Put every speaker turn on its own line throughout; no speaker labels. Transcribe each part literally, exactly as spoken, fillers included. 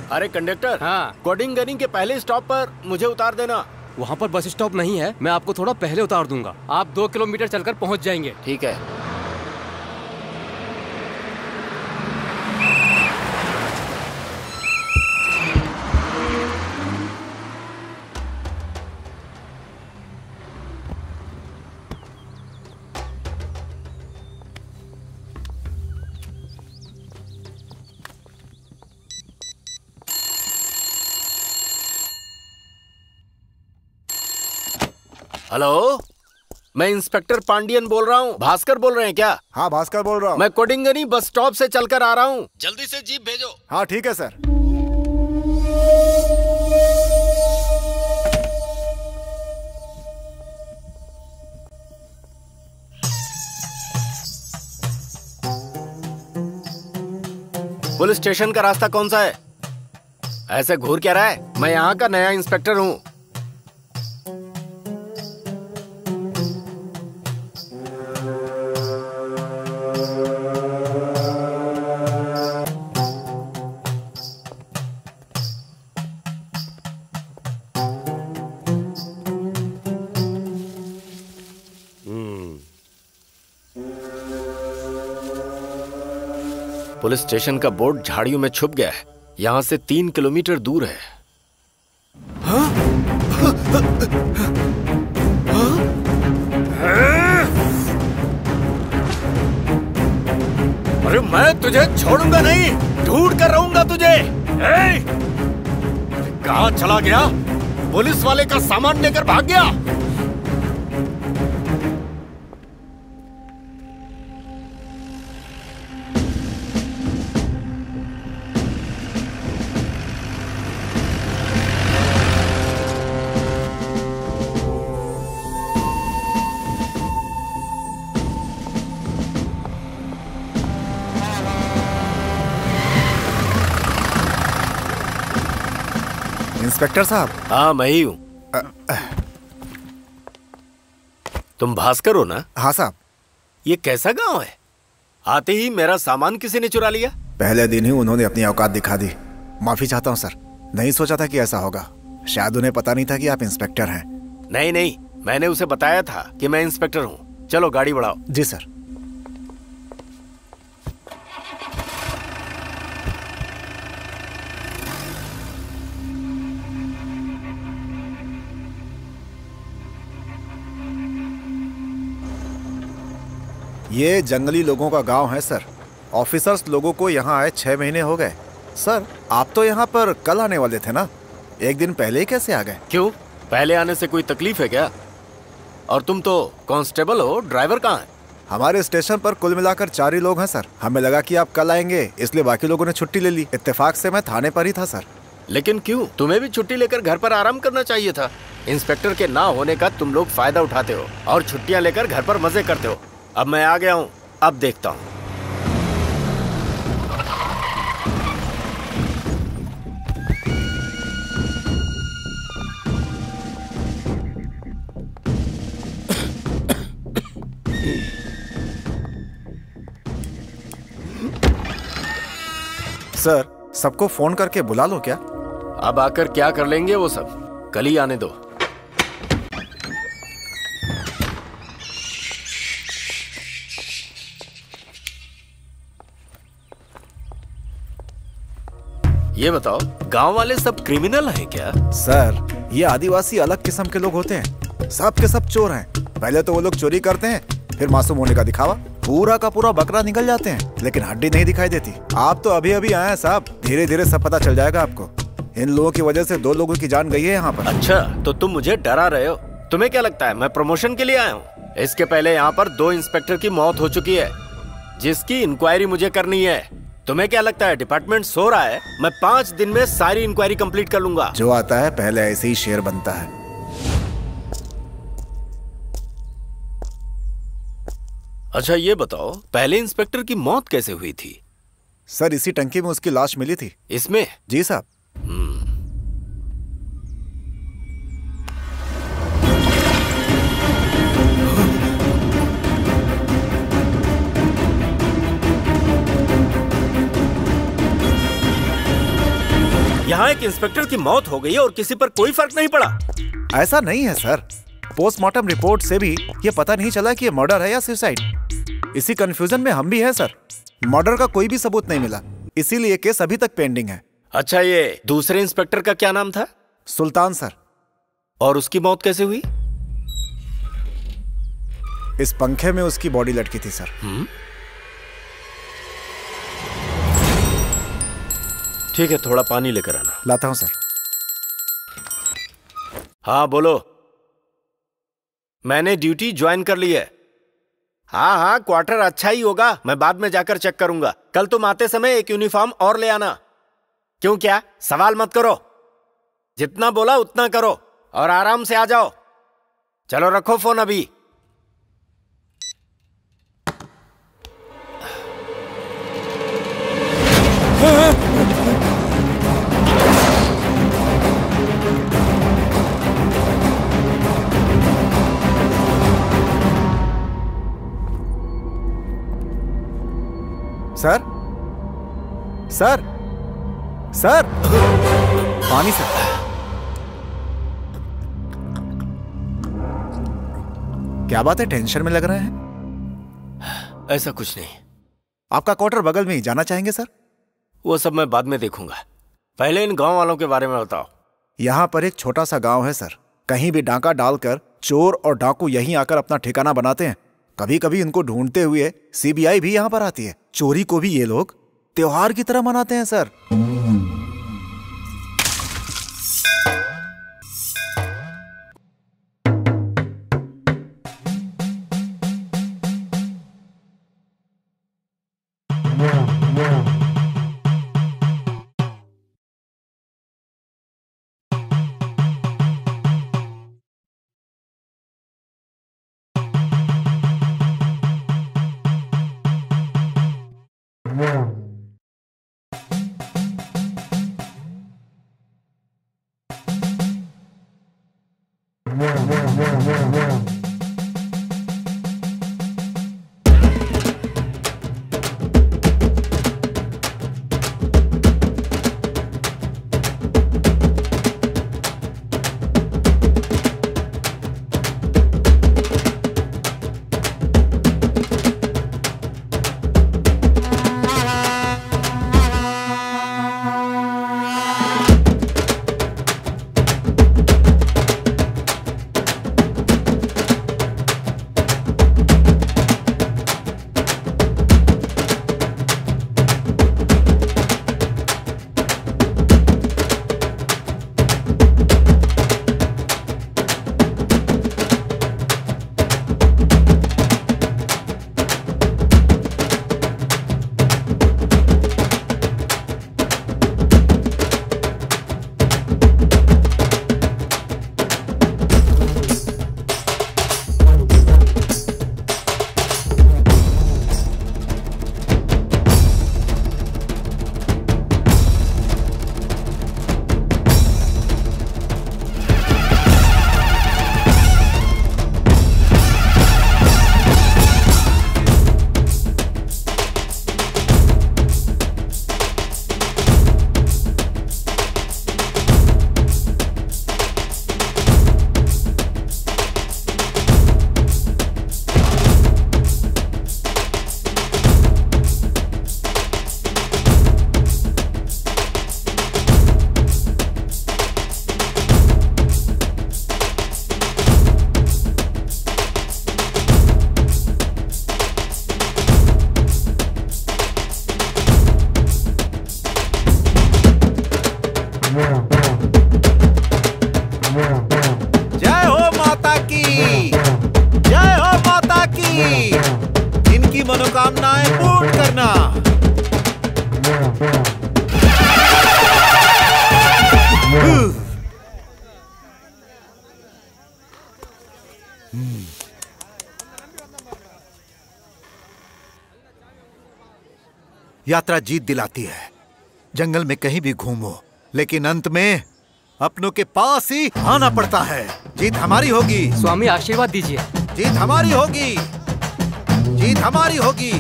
अरे कंडक्टर,
हाँ।
कोडिंगनी के पहले स्टॉप पर मुझे उतार देना।
वहाँ पर बस स्टॉप नहीं है, मैं आपको थोड़ा पहले उतार दूंगा। आप दो किलोमीटर चलकर पहुँच जाएंगे।
ठीक है। हेलो, मैं इंस्पेक्टर पांडियन बोल रहा हूँ। भास्कर बोल रहे हैं क्या?
हाँ भास्कर बोल रहा हूँ।
मैं कोडिंगनी बस स्टॉप से चलकर आ रहा हूँ, जल्दी से जीप भेजो।
हाँ ठीक है सर।
पुलिस स्टेशन का रास्ता कौन सा है? ऐसे घूर क्या रहा है? मैं यहाँ का नया इंस्पेक्टर हूँ। पुलिस स्टेशन का बोर्ड झाड़ियों में छुप गया है। यहाँ से तीन किलोमीटर दूर है। हाँ? हाँ? अरे मैं तुझे छोड़ूंगा नहीं, ढूंढ कर रहूंगा तुझे। कहाँ चला गया? पुलिस वाले का सामान लेकर भाग गया।
इंस्पेक्टर साहब।
हाँ मैं ही हूँ। तुम भास्कर हो ना?
हाँ साहब।
ये कैसा गांव है? आते ही मेरा सामान किसी ने चुरा लिया।
पहले दिन ही उन्होंने अपनी औकात दिखा दी। माफी चाहता हूँ सर, नहीं सोचा था कि ऐसा होगा। शायद उन्हें पता नहीं था कि आप इंस्पेक्टर हैं।
नहीं नहीं, मैंने उसे बताया था कि मैं इंस्पेक्टर हूँ। चलो गाड़ी बढ़ाओ।
जी सर। ये जंगली लोगों का गांव है सर। ऑफिसर्स लोगों को यहाँ आए छह महीने हो गए। सर आप तो यहाँ पर कल आने वाले थे ना, एक दिन पहले ही कैसे आ गए?
क्यों, पहले आने से कोई तकलीफ है क्या? और तुम तो कांस्टेबल हो, ड्राइवर कहाँ है?
हमारे स्टेशन पर कुल मिलाकर चार ही लोग हैं सर। हमें लगा कि आप कल आएंगे, इसलिए बाकी लोगों ने छुट्टी ले ली। इत्तेफाक से मैं थाने पर ही था सर।
लेकिन क्यों? तुम्हें भी छुट्टी लेकर घर पर आराम करना चाहिए था। इंस्पेक्टर के ना होने का तुम लोग फायदा उठाते हो और छुट्टियां लेकर घर पर मजे करते हो। अब मैं आ गया हूँ, अब देखता हूँ।
सर सबको फोन करके बुला लो क्या?
अब आकर क्या कर लेंगे वो सब, कल ही आने दो। ये बताओ, गांव वाले सब क्रिमिनल हैं क्या?
सर ये आदिवासी अलग किस्म के लोग होते हैं, सब के सब चोर हैं। पहले तो वो लोग चोरी करते हैं, फिर मासूम होने का दिखावा, पूरा का पूरा बकरा निकल जाते हैं, लेकिन हड्डी नहीं दिखाई देती। आप तो अभी अभी आए हैं साहब, धीरे धीरे सब पता चल जाएगा आपको। इन लोगों की वजह से दो लोगों की जान गई है यहाँ पर।
अच्छा, तो तुम मुझे डरा रहे हो? तुम्हें क्या लगता है मैं प्रमोशन के लिए आया हूँ? इसके पहले यहाँ पर दो इंस्पेक्टर की मौत हो चुकी है, जिसकी इंक्वायरी मुझे करनी है। तुम्हें क्या लगता है डिपार्टमेंट सो रहा है? मैं पाँच दिन में सारी इंक्वायरी कंप्लीट कर लूंगा।
जो आता है पहले ऐसे ही शेर बनता है।
अच्छा ये बताओ, पहले इंस्पेक्टर की मौत कैसे हुई थी?
सर इसी टंकी में उसकी लाश मिली थी।
इसमें?
जी साहब।
यहाँ एक इंस्पेक्टर की मौत हो गई और किसी पर कोई फर्क नहीं पड़ा।
ऐसा नहीं है सर, पोस्टमार्टम रिपोर्ट से भी ये पता नहीं चला कि ये मर्डर है या सुसाइड। इसी कंफ्यूजन में हम भी हैं सर। मर्डर का कोई भी सबूत नहीं मिला, इसीलिए केस अभी तक पेंडिंग है।
अच्छा, ये दूसरे इंस्पेक्टर का क्या नाम था?
सुल्तान सर।
और उसकी मौत कैसे हुई?
इस पंखे में उसकी बॉडी लटकी थी सर।
ठीक है, थोड़ा पानी लेकर आना।
लाता हूं सर।
हाँ बोलो। मैंने ड्यूटी ज्वाइन कर ली है। हाँ हाँ, क्वार्टर अच्छा ही होगा, मैं बाद में जाकर चेक करूंगा। कल तुम आते समय एक यूनिफॉर्म और ले आना। क्यों, क्या सवाल मत करो, जितना बोला उतना करो और आराम से आ जाओ। चलो रखो फोन अभी।
सर सर सर पानी सर। क्या बात है, टेंशन में लग रहे हैं?
ऐसा कुछ नहीं।
आपका क्वार्टर बगल में ही, जाना चाहेंगे सर?
वो सब मैं बाद में देखूंगा, पहले इन गांव वालों के बारे में बताओ।
यहाँ पर एक छोटा सा गांव है सर, कहीं भी डाका डालकर चोर और डाकू यहीं आकर अपना ठिकाना बनाते हैं। कभी कभी इनको ढूंढते हुए सीबीआई भी यहाँ पर आती है। चोरी को भी ये लोग त्योहार की तरह मनाते हैं सर।
जय हो माता की, जय हो माता की। इनकी मनोकामनाएं पूर्ण करना।
यात्रा जीत दिलाती है। जंगल में कहीं भी घूमो, लेकिन अंत में अपनों के पास ही आना पड़ता है। जीत हमारी होगी।
स्वामी आशीर्वाद दीजिए।
जीत हमारी होगी, जीत हमारी होगी।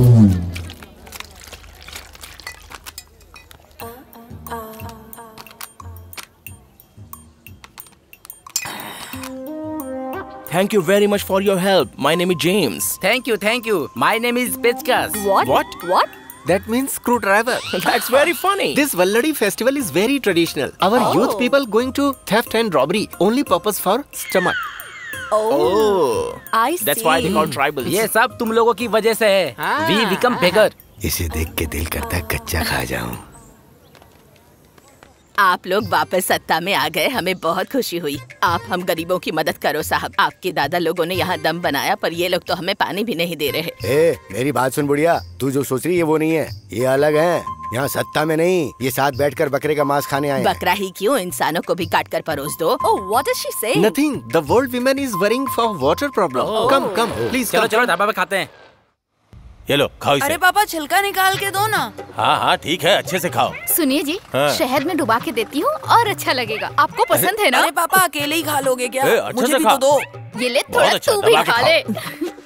Thank you very much for your help. My name is James.
Thank you, thank you. My name is Pechkas.
What?
What?
What?
That means screwdriver.
That's very funny.
This Valladi festival is very traditional. Our
Oh.
youth people going to theft and robbery. Only purpose for stomach.
Oh. I see.
That's why they call tribals.
ये सब तुम लोगों की वजह से है. We become beggar.
इसे देख के दिल करता है कच्चा खा जाऊं.
आप लोग वापस सत्ता में आ गए, हमें बहुत खुशी हुई। आप हम गरीबों की मदद करो साहब। आपके दादा लोगों ने यहाँ दम बनाया, पर ये लोग तो हमें पानी भी नहीं दे रहे।
ए, मेरी बात सुन बुढ़िया, तू जो सोच रही है वो नहीं है, ये अलग है। यहाँ सत्ता में नहीं, ये साथ बैठकर बकरे का मांस खाने आए हैं।
बकरा ही क्यों, इंसानों को भी काट कर परोस दो।
Oh, what is she saying?
Nothing. The world women is worrying for water problem. Come, come, please
चलो
come.
चलो ढाबा पे खाते हैं.
ये लो खाओ इसे।
अरे पापा छिलका निकाल के दो ना।
हाँ हाँ ठीक है, अच्छे से खाओ।
सुनिए जी,
हाँ।
शहद में डुबा के देती हूँ और अच्छा लगेगा। आपको पसंद है ना?
अरे पापा अकेले ही खा लोगे क्या?
ए, अच्छा
मुझे
से
भी
खा।
तो दो।
ये ले,
बहुत
थोड़ा
अच्छा,
तू भी
दबा के
खा
खाओ।
ले।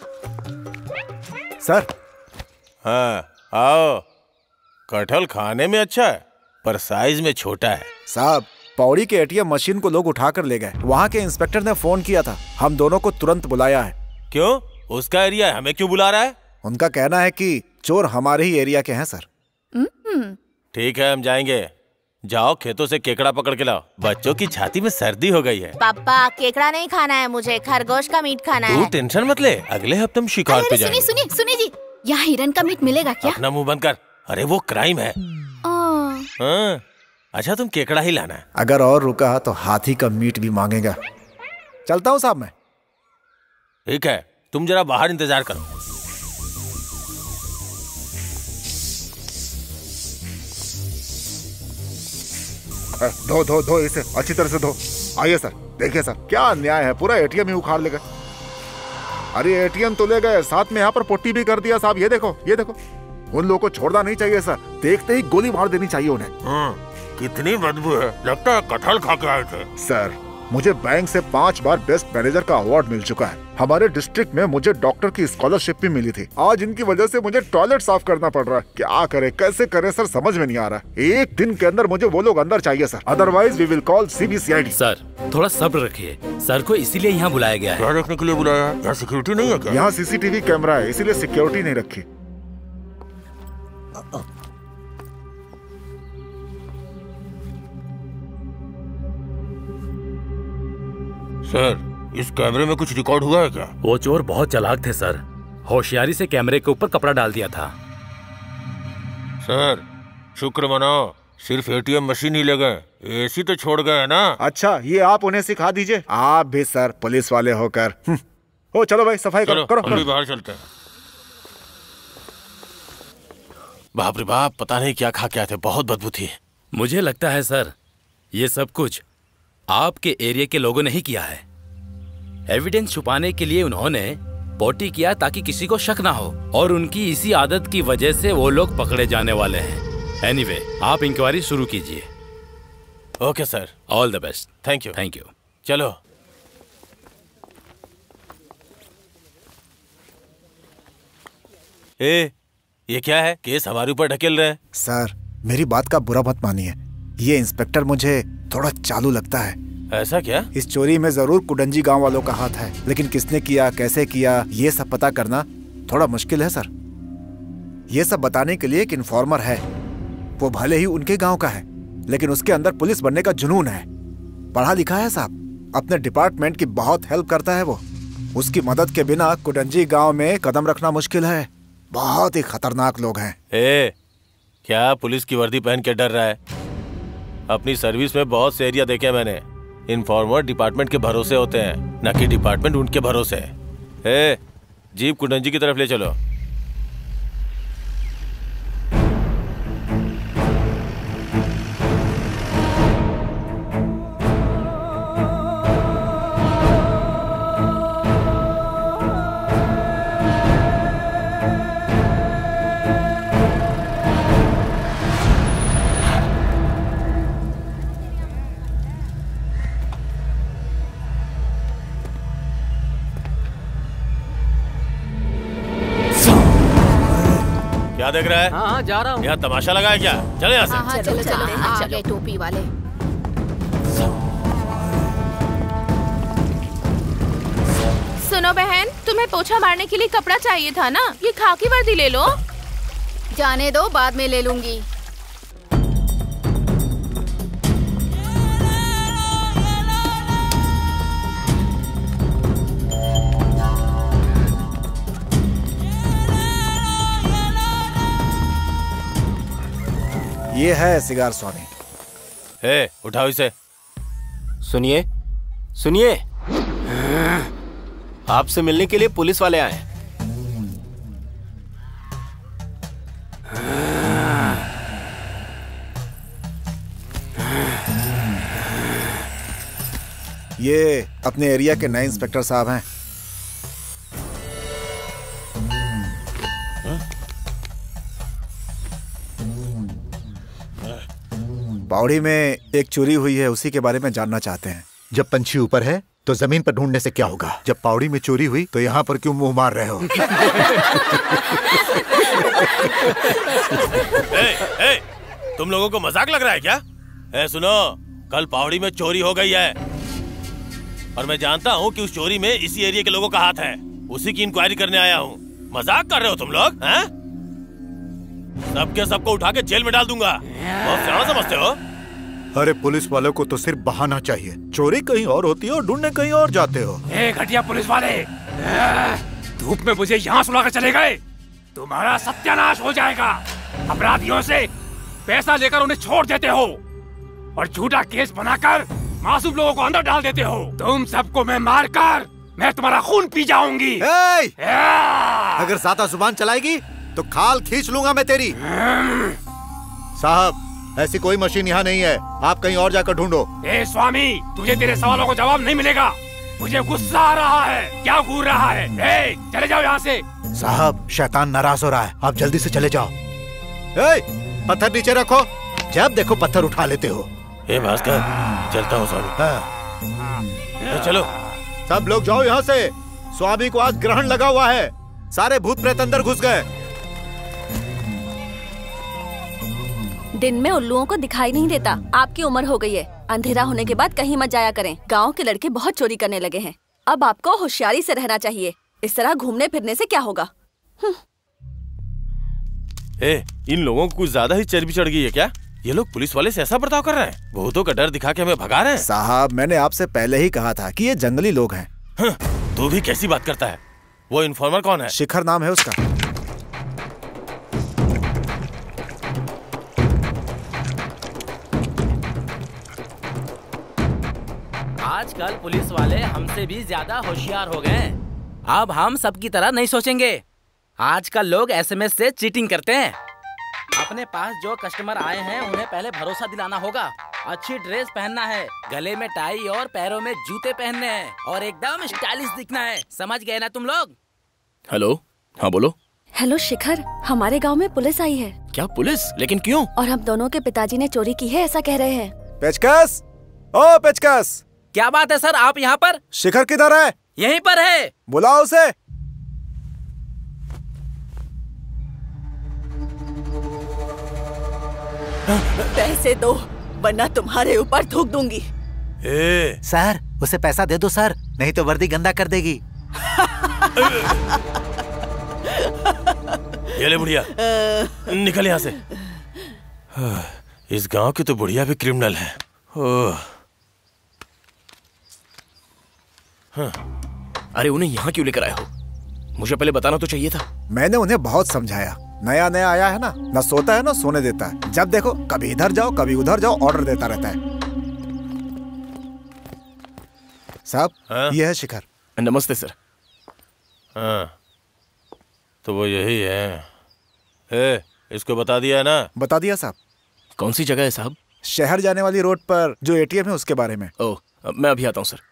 सर,
हाँ आओ। कटहल खाने में अच्छा है पर साइज में छोटा है।
साहब पौड़ी के एटीएम मशीन को लोग उठाकर ले गए। वहाँ के इंस्पेक्टर ने फोन किया था, हम दोनों को तुरंत बुलाया है।
क्यों? उसका एरिया है, हमें क्यों बुला रहा है?
उनका कहना है कि चोर हमारे ही एरिया के हैं सर।
ठीक है हम जाएंगे। जाओ खेतों से केकड़ा पकड़ के लाओ। बच्चों की छाती में सर्दी हो गई है।
पापा केकड़ा नहीं खाना है, मुझे खरगोश का मीट खाना
तू टेंशन मत ले, अगले हफ्ते हम शिकार पे
अरे
जाएंगे।
सुनिए सुनिए सुनिए जी, यहाँ हिरन का मीट मिलेगा क्या?
अपना मुंह बंद कर। अरे वो क्राइम है।
हाँ।
हाँ अच्छा तुम केकड़ा ही लाना।
अगर और रुका तो हाथी का मीट भी मांगेगा। चलता हूँ साहब मैं।
ठीक है तुम जरा बाहर इंतजार करो।
धो धो धो इसे अच्छी तरह से धो। आइए सर, देखिए सर क्या अन्याय है, पूरा एटीएम ही उखाड़ ले गए। अरे एटीएम तो ले गए, साथ में यहाँ पर पुट्टी भी कर दिया साहब। ये देखो ये देखो, उन लोगों को छोड़ना नहीं चाहिए सर, देखते ही गोली मार देनी चाहिए उन्हें।
कितनी बदबू है, लगता है कटहल खा के आए थे।
सर मुझे बैंक से पांच बार बेस्ट मैनेजर का अवार्ड मिल चुका है। हमारे डिस्ट्रिक्ट में मुझे डॉक्टर की स्कॉलरशिप भी मिली थी। आज इनकी वजह से मुझे टॉयलेट साफ करना पड़ रहा है। क्या करे कैसे करे सर, समझ में नहीं आ रहा। एक दिन के अंदर मुझे वो लोग अंदर चाहिए sir, otherwise we will call CBCID.
Sir थोड़ा सब्र रखिए, सर को इसीलिए यहाँ बुलाया गया है।
क्या देखने के लिए बुलाया है? यहाँ सिक्योरिटी नहीं है क्या?
यहाँ सीसीटीवी कैमरा है, इसीलिए सिक्योरिटी नहीं रखी।
सर इस कैमरे में कुछ रिकॉर्ड हुआ है क्या?
वो चोर बहुत चालाक थे सर, होशियारी से कैमरे के ऊपर कपड़ा डाल दिया था।
सर शुक्र मनाओ, सिर्फ एटीएम मशीन ही ले गए, एसी तो छोड़ गए ना।
अच्छा ये आप उन्हें सिखा दीजिए, आप भी सर पुलिस वाले होकर। ओ चलो भाई सफाई करो करो,
हम भी बाहर चलते हैं। बाप रे बाप, पता नहीं क्या खा के आए थे, बहुत बदबू थी।
मुझे लगता है सर ये सब कुछ आपके एरिया के लोगों ने ही किया है। एविडेंस छुपाने के लिए उन्होंने पोटी किया ताकि किसी को शक ना हो, और उनकी इसी आदत की वजह से वो लोग पकड़े जाने वाले हैं। एनीवे आप इंक्वायरी शुरू कीजिए।
Okay sir,
all the best.
Thank you
thank you.
चलो। ए, ये क्या है? केस हमारे ऊपर ढकेल रहे हैं।
सर मेरी बात का बुरा मत मानिए, ये इंस्पेक्टर मुझे थोड़ा चालू लगता है।
ऐसा क्या?
इस चोरी में जरूर कुडंजी गांव वालों का हाथ है, लेकिन किसने किया कैसे किया ये सब पता करना थोड़ा मुश्किल है सर। ये सब बताने के लिए एक इन्फॉर्मर है, वो भले ही उनके गांव का है लेकिन उसके अंदर पुलिस बनने का जुनून है। पढ़ा लिखा है साहब, अपने डिपार्टमेंट की बहुत हेल्प करता है वो। उसकी मदद के बिना कुडंजी गांव में कदम रखना मुश्किल है। बहुत ही खतरनाक लोग हैं।
ए, क्या पुलिस की वर्दी पहन के डर रहा है? अपनी सर्विस में बहुत से एरिया देखे मैंने, इन्फॉर्मर डिपार्टमेंट के भरोसे होते हैं, न कि डिपार्टमेंट उनके भरोसे। ए, जीप कुडंजी की तरफ ले चलो। क्या देख रहा है?
हाँ हाँ जा रहा हूँ।
यहाँ तमाशा लगा है क्या? चले यहाँ से।
हाँ हाँ चलो चलो आ गए टोपी वाले।
सुनो बहन, तुम्हें पोछा मारने के लिए कपड़ा चाहिए था ना, ये खाकी वर्दी ले लो।
जाने दो, बाद में ले लूंगी।
ये है सिगार स्वामी।
ए, उठाओ इसे।
सुनिए सुनिए, आपसे मिलने के लिए पुलिस वाले आए।
ये अपने एरिया के नए इंस्पेक्टर साहब हैं। पौड़ी में एक चोरी हुई है, उसी के बारे में जानना चाहते हैं।
जब पंछी ऊपर है तो जमीन पर ढूंढने से क्या होगा? जब पौड़ी में चोरी हुई तो यहाँ पर क्यों मुंह मार रहे हो?
ए, ए, तुम लोगों को मजाक लग रहा है क्या? ए, सुनो, कल पौड़ी में चोरी हो गई है और मैं जानता हूँ कि उस चोरी में इसी एरिया के लोगों का हाथ है। उसी की इंक्वायरी करने आया हूँ। मजाक कर रहे हो तुम लोग? हैं? सबके सबको उठा के जेल में डाल दूंगा। बहुत सियाना समझते हो?
अरे पुलिस वालों को तो सिर्फ बहाना चाहिए। चोरी कहीं और होती है और ढूंढने कहीं और जाते हो।
ए घटिया पुलिस वाले, धूप में मुझे यहाँ सुलाकर चले गए। तुम्हारा सत्यानाश हो जाएगा। अपराधियों से पैसा लेकर उन्हें छोड़ देते हो और झूठा केस बनाकर मासूम लोगों को अंदर डाल देते हो। तुम सबको मैं मारकर मैं तुम्हारा खून पी जाऊंगी।
अगर ज्यादा जुबान चलाएगी तो खाल खींच लूंगा मैं तेरी। साहब, ऐसी कोई मशीन यहाँ नहीं है, आप कहीं और जाकर ढूंढो।
ए स्वामी, तुझे तेरे सवालों को जवाब नहीं मिलेगा। मुझे गुस्सा आ रहा है। क्या घूर रहा है? ए, चले जाओ यहाँ से।
साहब, शैतान नाराज हो रहा है, आप जल्दी से चले जाओ। ए, पत्थर नीचे रखो। जब देखो पत्थर उठा लेते हो।
ए भास्कर, चलता हूँ स्वामी। हाँ। चलो
सब लोग जाओ यहाँ से। स्वामी को आज ग्रहण लगा हुआ है, सारे भूत प्रेत अंदर घुस गए।
दिन में उल्लुओं को दिखाई नहीं देता। आपकी उम्र हो गई है, अंधेरा होने के बाद कहीं मत जाया करें। गांव के लड़के बहुत चोरी करने लगे हैं। अब आपको होशियारी से रहना चाहिए। इस तरह घूमने फिरने से क्या होगा?
ए, इन लोगों को कुछ ज्यादा ही चर्बी चढ़ गई है क्या? ये लोग पुलिस वाले से ऐसा बर्ताव कर रहे हैं? भूतों का डर दिखा के हमें भगा रहे हैं।
साहब, मैंने आपसे पहले ही कहा था कि ये जंगली लोग हैं।
हाँ, तू भी कैसी बात करता है? वो इन्फॉर्मर कौन है?
शिखर नाम है उसका।
आजकल पुलिस वाले हमसे भी ज्यादा होशियार हो गए। अब हम सबकी तरह नहीं सोचेंगे। आजकल लोग एसएमएस से चीटिंग करते हैं। अपने पास जो कस्टमर आए हैं उन्हें पहले भरोसा दिलाना होगा। अच्छी ड्रेस पहनना है, गले में टाई और पैरों में जूते पहनने हैं और एकदम स्टाइलिश दिखना है। समझ गए ना तुम लोग?
हेलो, हाँ बोलो।
हेलो शिखर, हमारे गांव में पुलिस आई है।
क्या पुलिस? लेकिन क्यों?
और हम दोनों के पिताजी ने चोरी की है ऐसा कह रहे हैं।
पेचकस, ओ पेचकस।
क्या बात है सर, आप यहाँ पर?
शिखर किधर है?
यहीं पर है।
बुलाओ उसे।
पैसे दो वरना तुम्हारे ऊपर थूक दूंगी।
ए, सर उसे पैसा दे दो सर, नहीं तो वर्दी गंदा कर देगी।
ये ले बुढ़िया, निकल यहाँ से। इस गांव की तो बुढ़िया भी क्रिमिनल है।
हाँ। अरे उन्हें यहाँ क्यों लेकर आए हो? मुझे पहले बताना तो चाहिए था।
मैंने उन्हें बहुत समझाया। नया नया आया है ना, न सोता है ना सोने देता है। जब देखो कभी इधर जाओ कभी उधर जाओ, ऑर्डर देता रहता है। साहब,
हाँ?
ये है शिखर।
नमस्ते सर।
हाँ, तो वो यही है। ए, इसको बता दिया ना?
बता दिया साहब।
कौन सी जगह है साहब?
शहर जाने वाली रोड पर जो एटीएम है उसके बारे में।
ओह, मैं अभी आता हूँ सर।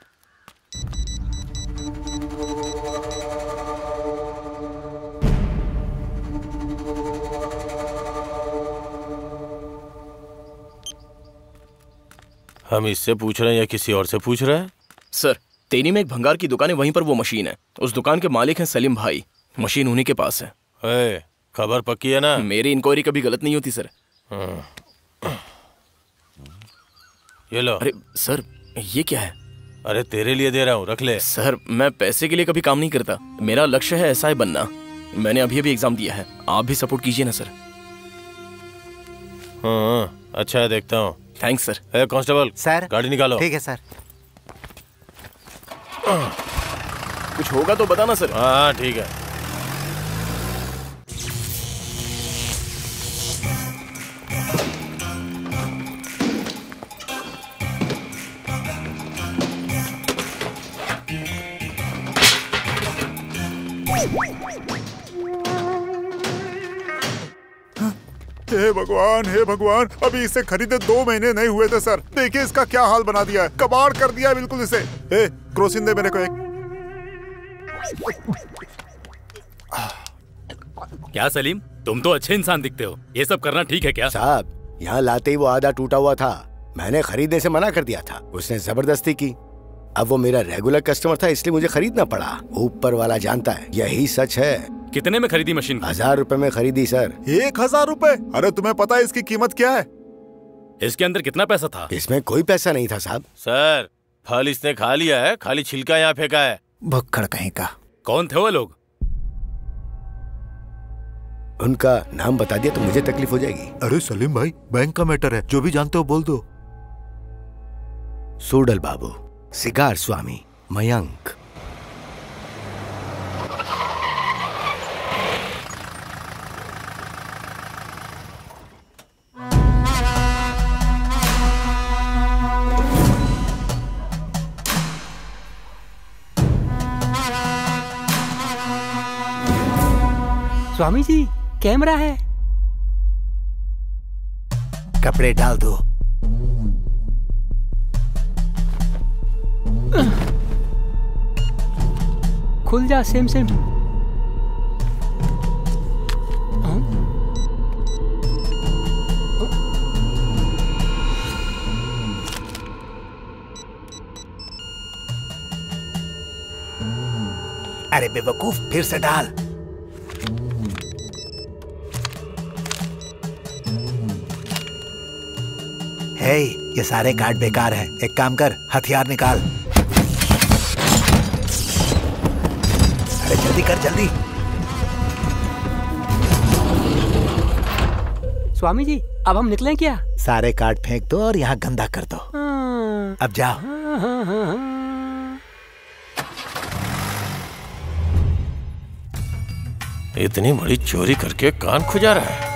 हम इससे पूछ रहे हैं या किसी और से पूछ रहे हैं?
सर, तेनी में एक भंगार की दुकान है, वहीं पर वो मशीन है। उस दुकान के मालिक हैं सलीम भाई। मशीन उन्हीं के पास है।
ए, खबर पक्की है ना?
मेरी इंक्वायरी कभी गलत नहीं होती सर।
ये लो।
अरे सर ये क्या है?
अरे तेरे लिए दे रहा हूँ, रख ले।
सर मैं पैसे के लिए कभी काम नहीं करता, मेरा लक्ष्य है एसआई बनना। मैंने अभी अभी एग्जाम दिया है, आप भी सपोर्ट कीजिए ना सर।
हाँ अच्छा है, देखता हूँ।
Thanks sir.
ए कांस्टेबल
सर
गाड़ी निकालो।
ठीक है सर।
कुछ होगा तो बताना सर।
हाँ ठीक है।
हे भगवान, हे भगवान, अभी इसे खरीदे दो महीने नहीं हुए थे सर। देखिए इसका क्या हाल बना दिया है, कबाड़ कर दिया है बिल्कुल इसे। ए, क्रोसिन दे मेरे को एक।
क्या सलीम, तुम तो अच्छे इंसान दिखते हो, ये सब करना ठीक है क्या?
साहब यहाँ लाते ही वो आधा टूटा हुआ था, मैंने खरीदने से मना कर दिया था, उसने जबरदस्ती की। अब वो मेरा रेगुलर कस्टमर था इसलिए मुझे खरीदना पड़ा। ऊपर वाला जानता है, यही सच है।
कितने में खरीदी मशीन?
हजार रुपए में खरीदी सर।
एक हजार रुपए? अरे तुम्हें पता है इसकी कीमत क्या है?
इसके अंदर कितना पैसा था?
इसमें कोई पैसा नहीं था साहब।
सर फल इसने खा लिया है, खाली छिलका यहाँ फेंका है।
भक्कड़ कहीं का।
कौन थे वो लोग?
उनका नाम बता दिया तो मुझे तकलीफ हो जाएगी।
अरे सलीम भाई, बैंक का मैटर है, जो भी जानते हो बोल दो।
सूडल बाबू, सिगार स्वामी, मयंक।
स्वामी जी कैमरा है।
कपड़े डाल दो।
खुल जा सेम सेम।
अरे बेवकूफ, फिर से डाल। हे, ये सारे कार्ड बेकार हैं। एक काम कर, हथियार निकाल। अरे जल्दी कर, जल्दी।
स्वामी जी अब हम निकलें क्या?
सारे कार्ड फेंक दो और यहाँ गंदा कर दो। अब जाओ।
इतनी बड़ी चोरी करके कान खुजा रहा है।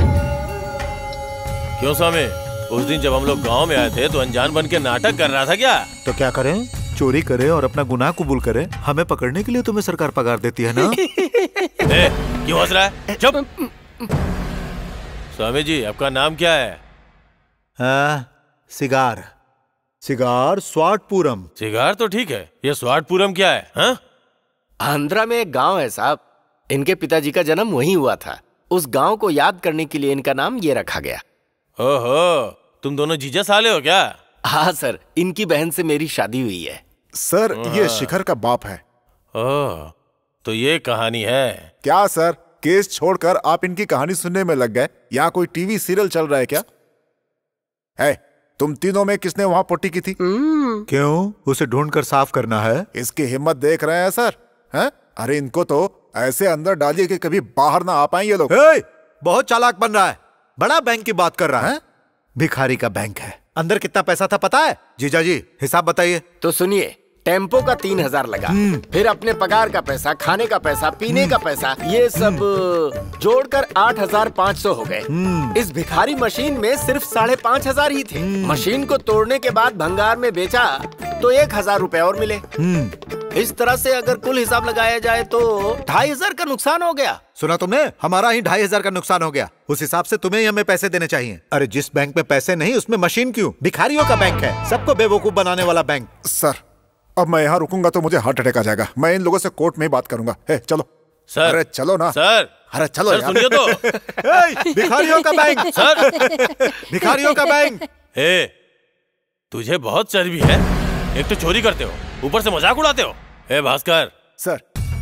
क्यों स्वामी, उस दिन जब हम लोग गांव में आए थे तो अनजान बन के नाटक कर रहा था क्या?
तो क्या करें? चोरी करें और अपना गुनाह कबूल करें। हमें पकड़ने के लिए तुम्हें सरकार पगार देती है ना।
ए, क्यों हंस रहा है? चुप। स्वामी जी आपका नाम क्या है?
हाँ, सिगार। सिगार स्वाटपुरम।
सिगार तो ठीक है, ये स्वाटपुरम क्या है? हाँ?
आंध्रा में एक गांव है साहब, इनके पिताजी का जन्म वहीं हुआ था। उस गांव को याद करने के लिए इनका नाम ये रखा गया।
ओहो, तुम दोनों जीजा साले हो क्या?
हाँ सर, इनकी बहन से मेरी शादी हुई है।
सर ये शिखर का बाप है।
ओह, तो ये कहानी है
क्या सर? केस छोड़कर आप इनकी कहानी सुनने में लग गए। यहाँ कोई टीवी सीरियल चल रहा है क्या? है, तुम तीनों में किसने वहाँ पोटी की थी?
क्यों? उसे ढूंढकर साफ करना है।
इसकी हिम्मत देख रहे हैं सर? हैं? अरे इनको तो ऐसे अंदर डालिए कि कभी बाहर ना आ पाए ये लोग।
ए, बहुत चालाक बन रहा है, बड़ा बैंक की बात कर रहा है। भिखारी का बैंक है। अंदर कितना पैसा था पता है? जीजा जी हिसाब बताइए।
तो सुनिए, टेम्पो का तीन हजार लगा, फिर अपने पगार का पैसा, खाने का पैसा, पीने का पैसा, ये सब जोड़कर आठ हजार पाँच सौ हो गए। इस भिखारी मशीन में सिर्फ साढ़े पाँच हजार ही थे। मशीन को तोड़ने के बाद भंगार में बेचा तो एक हजार रुपए और मिले। इस तरह से अगर कुल हिसाब लगाया जाए तो ढाई हजार का नुकसान हो गया।
सुना तुमने? हमारा ही ढाई हजार का नुकसान हो गया। उस हिसाब से तुम्हें ही हमें पैसे देने चाहिए। अरे जिस बैंक में पैसे नहीं उसमें मशीन क्यों? भिखारियों का बैंक है, सबको बेवकूफ बनाने वाला बैंक।
सर अब मैं यहाँ रुकूंगा तो मुझे हार्ट अटैक आ जाएगा। मैं इन लोगों से कोर्ट में ही बात करूंगा। हे, चलो
सर।
अरे चलो ना
सर।
अरे चलो
सर, सुनिए तो।
ए, भिखारियों का बैंक
सर,
भिखारियों का बैंक।
ए, तुझे बहुत चर्बी है। एक तो चोरी करते हो, ऊपर से मजाक उड़ाते हो। ए भास्कर
सर,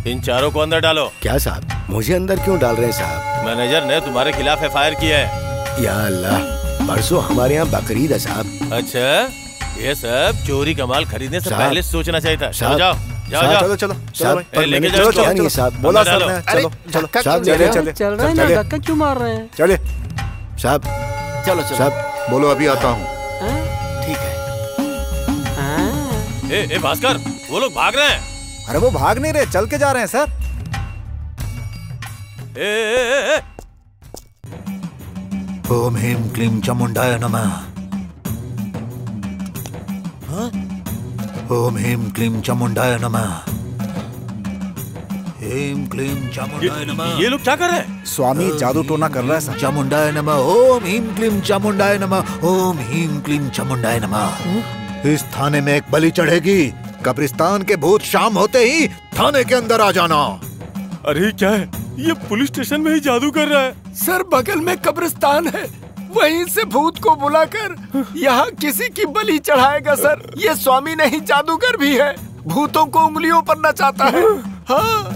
इन चारों को अंदर डालो।
क्या साहब, मुझे अंदर क्यों डाल रहे हैं साहब?
मैनेजर ने तुम्हारे खिलाफ एफ आई आर किया है।
या अल्लाह, परसों हमारे यहाँ बकरीद है साहब।
अच्छा, ये सब चोरी का माल खरीदने से पहले सोचना चाहिए था। चलो जाओ जाओ
साहब,
जाओ
चलो चलो
साहब,
चलो
लेके
चलो
जाओ
चलो
इसको।
साहब, बोला
अंदर
सर
डालो।
ने, चलो चलो साहब, चलिए चलिए
चल रहा है ना,
चलिए
धक्का क्यों मार रहे हैं?
चलिए
साहब।
चलो चलो
साहब
बोलो, अभी आता हूँ।
ठीक है।
ए, ए भास्कर, वो लोग भाग रहे हैं।
अरे वो भाग नहीं रहे, चल के जा रहे हैं सर।
ए, ए, ए, ए।
ओम ह्रीं क्लीं चामुंडाय नमः। ओम ह्रीं क्लीं चामुंडाय नमः। ह्रीं क्लीं चामुंडाय नमः।
ये लोग क्या कर रहे हैं?
स्वामी जादू टोना कर रहा है सर।
चामुंडाय नमः। ओम ह्रीं क्लीं चामुंडाय नमः। ओम ह्रीं क्लीं चामुंडाय नमः। इस थाने में एक बलि चढ़ेगी। कब्रिस्तान के भूत शाम होते ही थाने के अंदर आ जाना।
अरे क्या है ये, पुलिस स्टेशन में ही जादू कर रहा है।
सर बगल में कब्रिस्तान है, वहीं से भूत को बुलाकर यहाँ किसी की बलि चढ़ाएगा सर। ये स्वामी नहीं जादूगर भी है, भूतों को उंगलियों पर नचाता है। हाँ।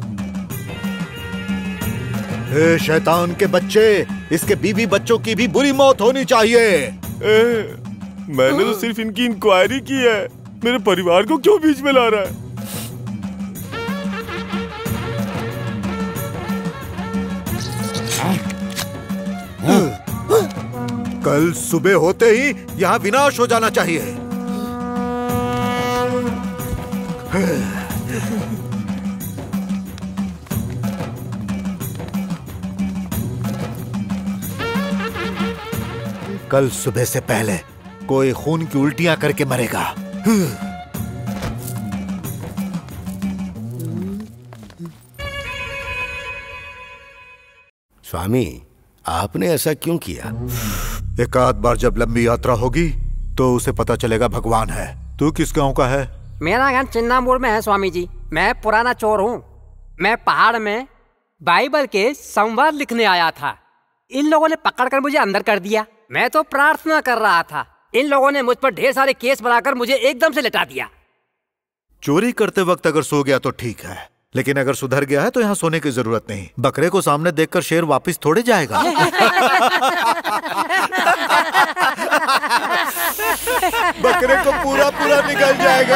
ए शैतान के बच्चे, इसके बीवी बच्चों की भी बुरी मौत होनी चाहिए।
ए, मैंने तो सिर्फ इनकी इंक्वायरी की है, मेरे परिवार को क्यों बीच में ला रहा है?
कल सुबह होते ही यहाँ विनाश हो जाना चाहिए। कल सुबह से पहले कोई खून की उल्टियां करके मरेगा।
स्वामी, आपने ऐसा क्यों किया?
एक आध बार जब लंबी यात्रा होगी तो उसे पता चलेगा भगवान है। तू किस गांव का है?
मेरा गांव चिन्नामोड़ में है स्वामी जी। मैं पुराना चोर हूँ। मैं पहाड़ में बाइबल के संवाद लिखने आया था। इन लोगों ने पकड़कर मुझे अंदर कर दिया। मैं तो प्रार्थना कर रहा था, इन लोगों ने मुझ पर ढेर सारे केस बनाकर मुझे एकदम से लिटा दिया।
चोरी करते वक्त अगर सो गया तो ठीक है, लेकिन अगर सुधर गया है तो यहाँ सोने की जरूरत नहीं। बकरे को सामने देखकर शेर वापस थोड़े जाएगा। बकरे को पूरा पूरा निकल जाएगा।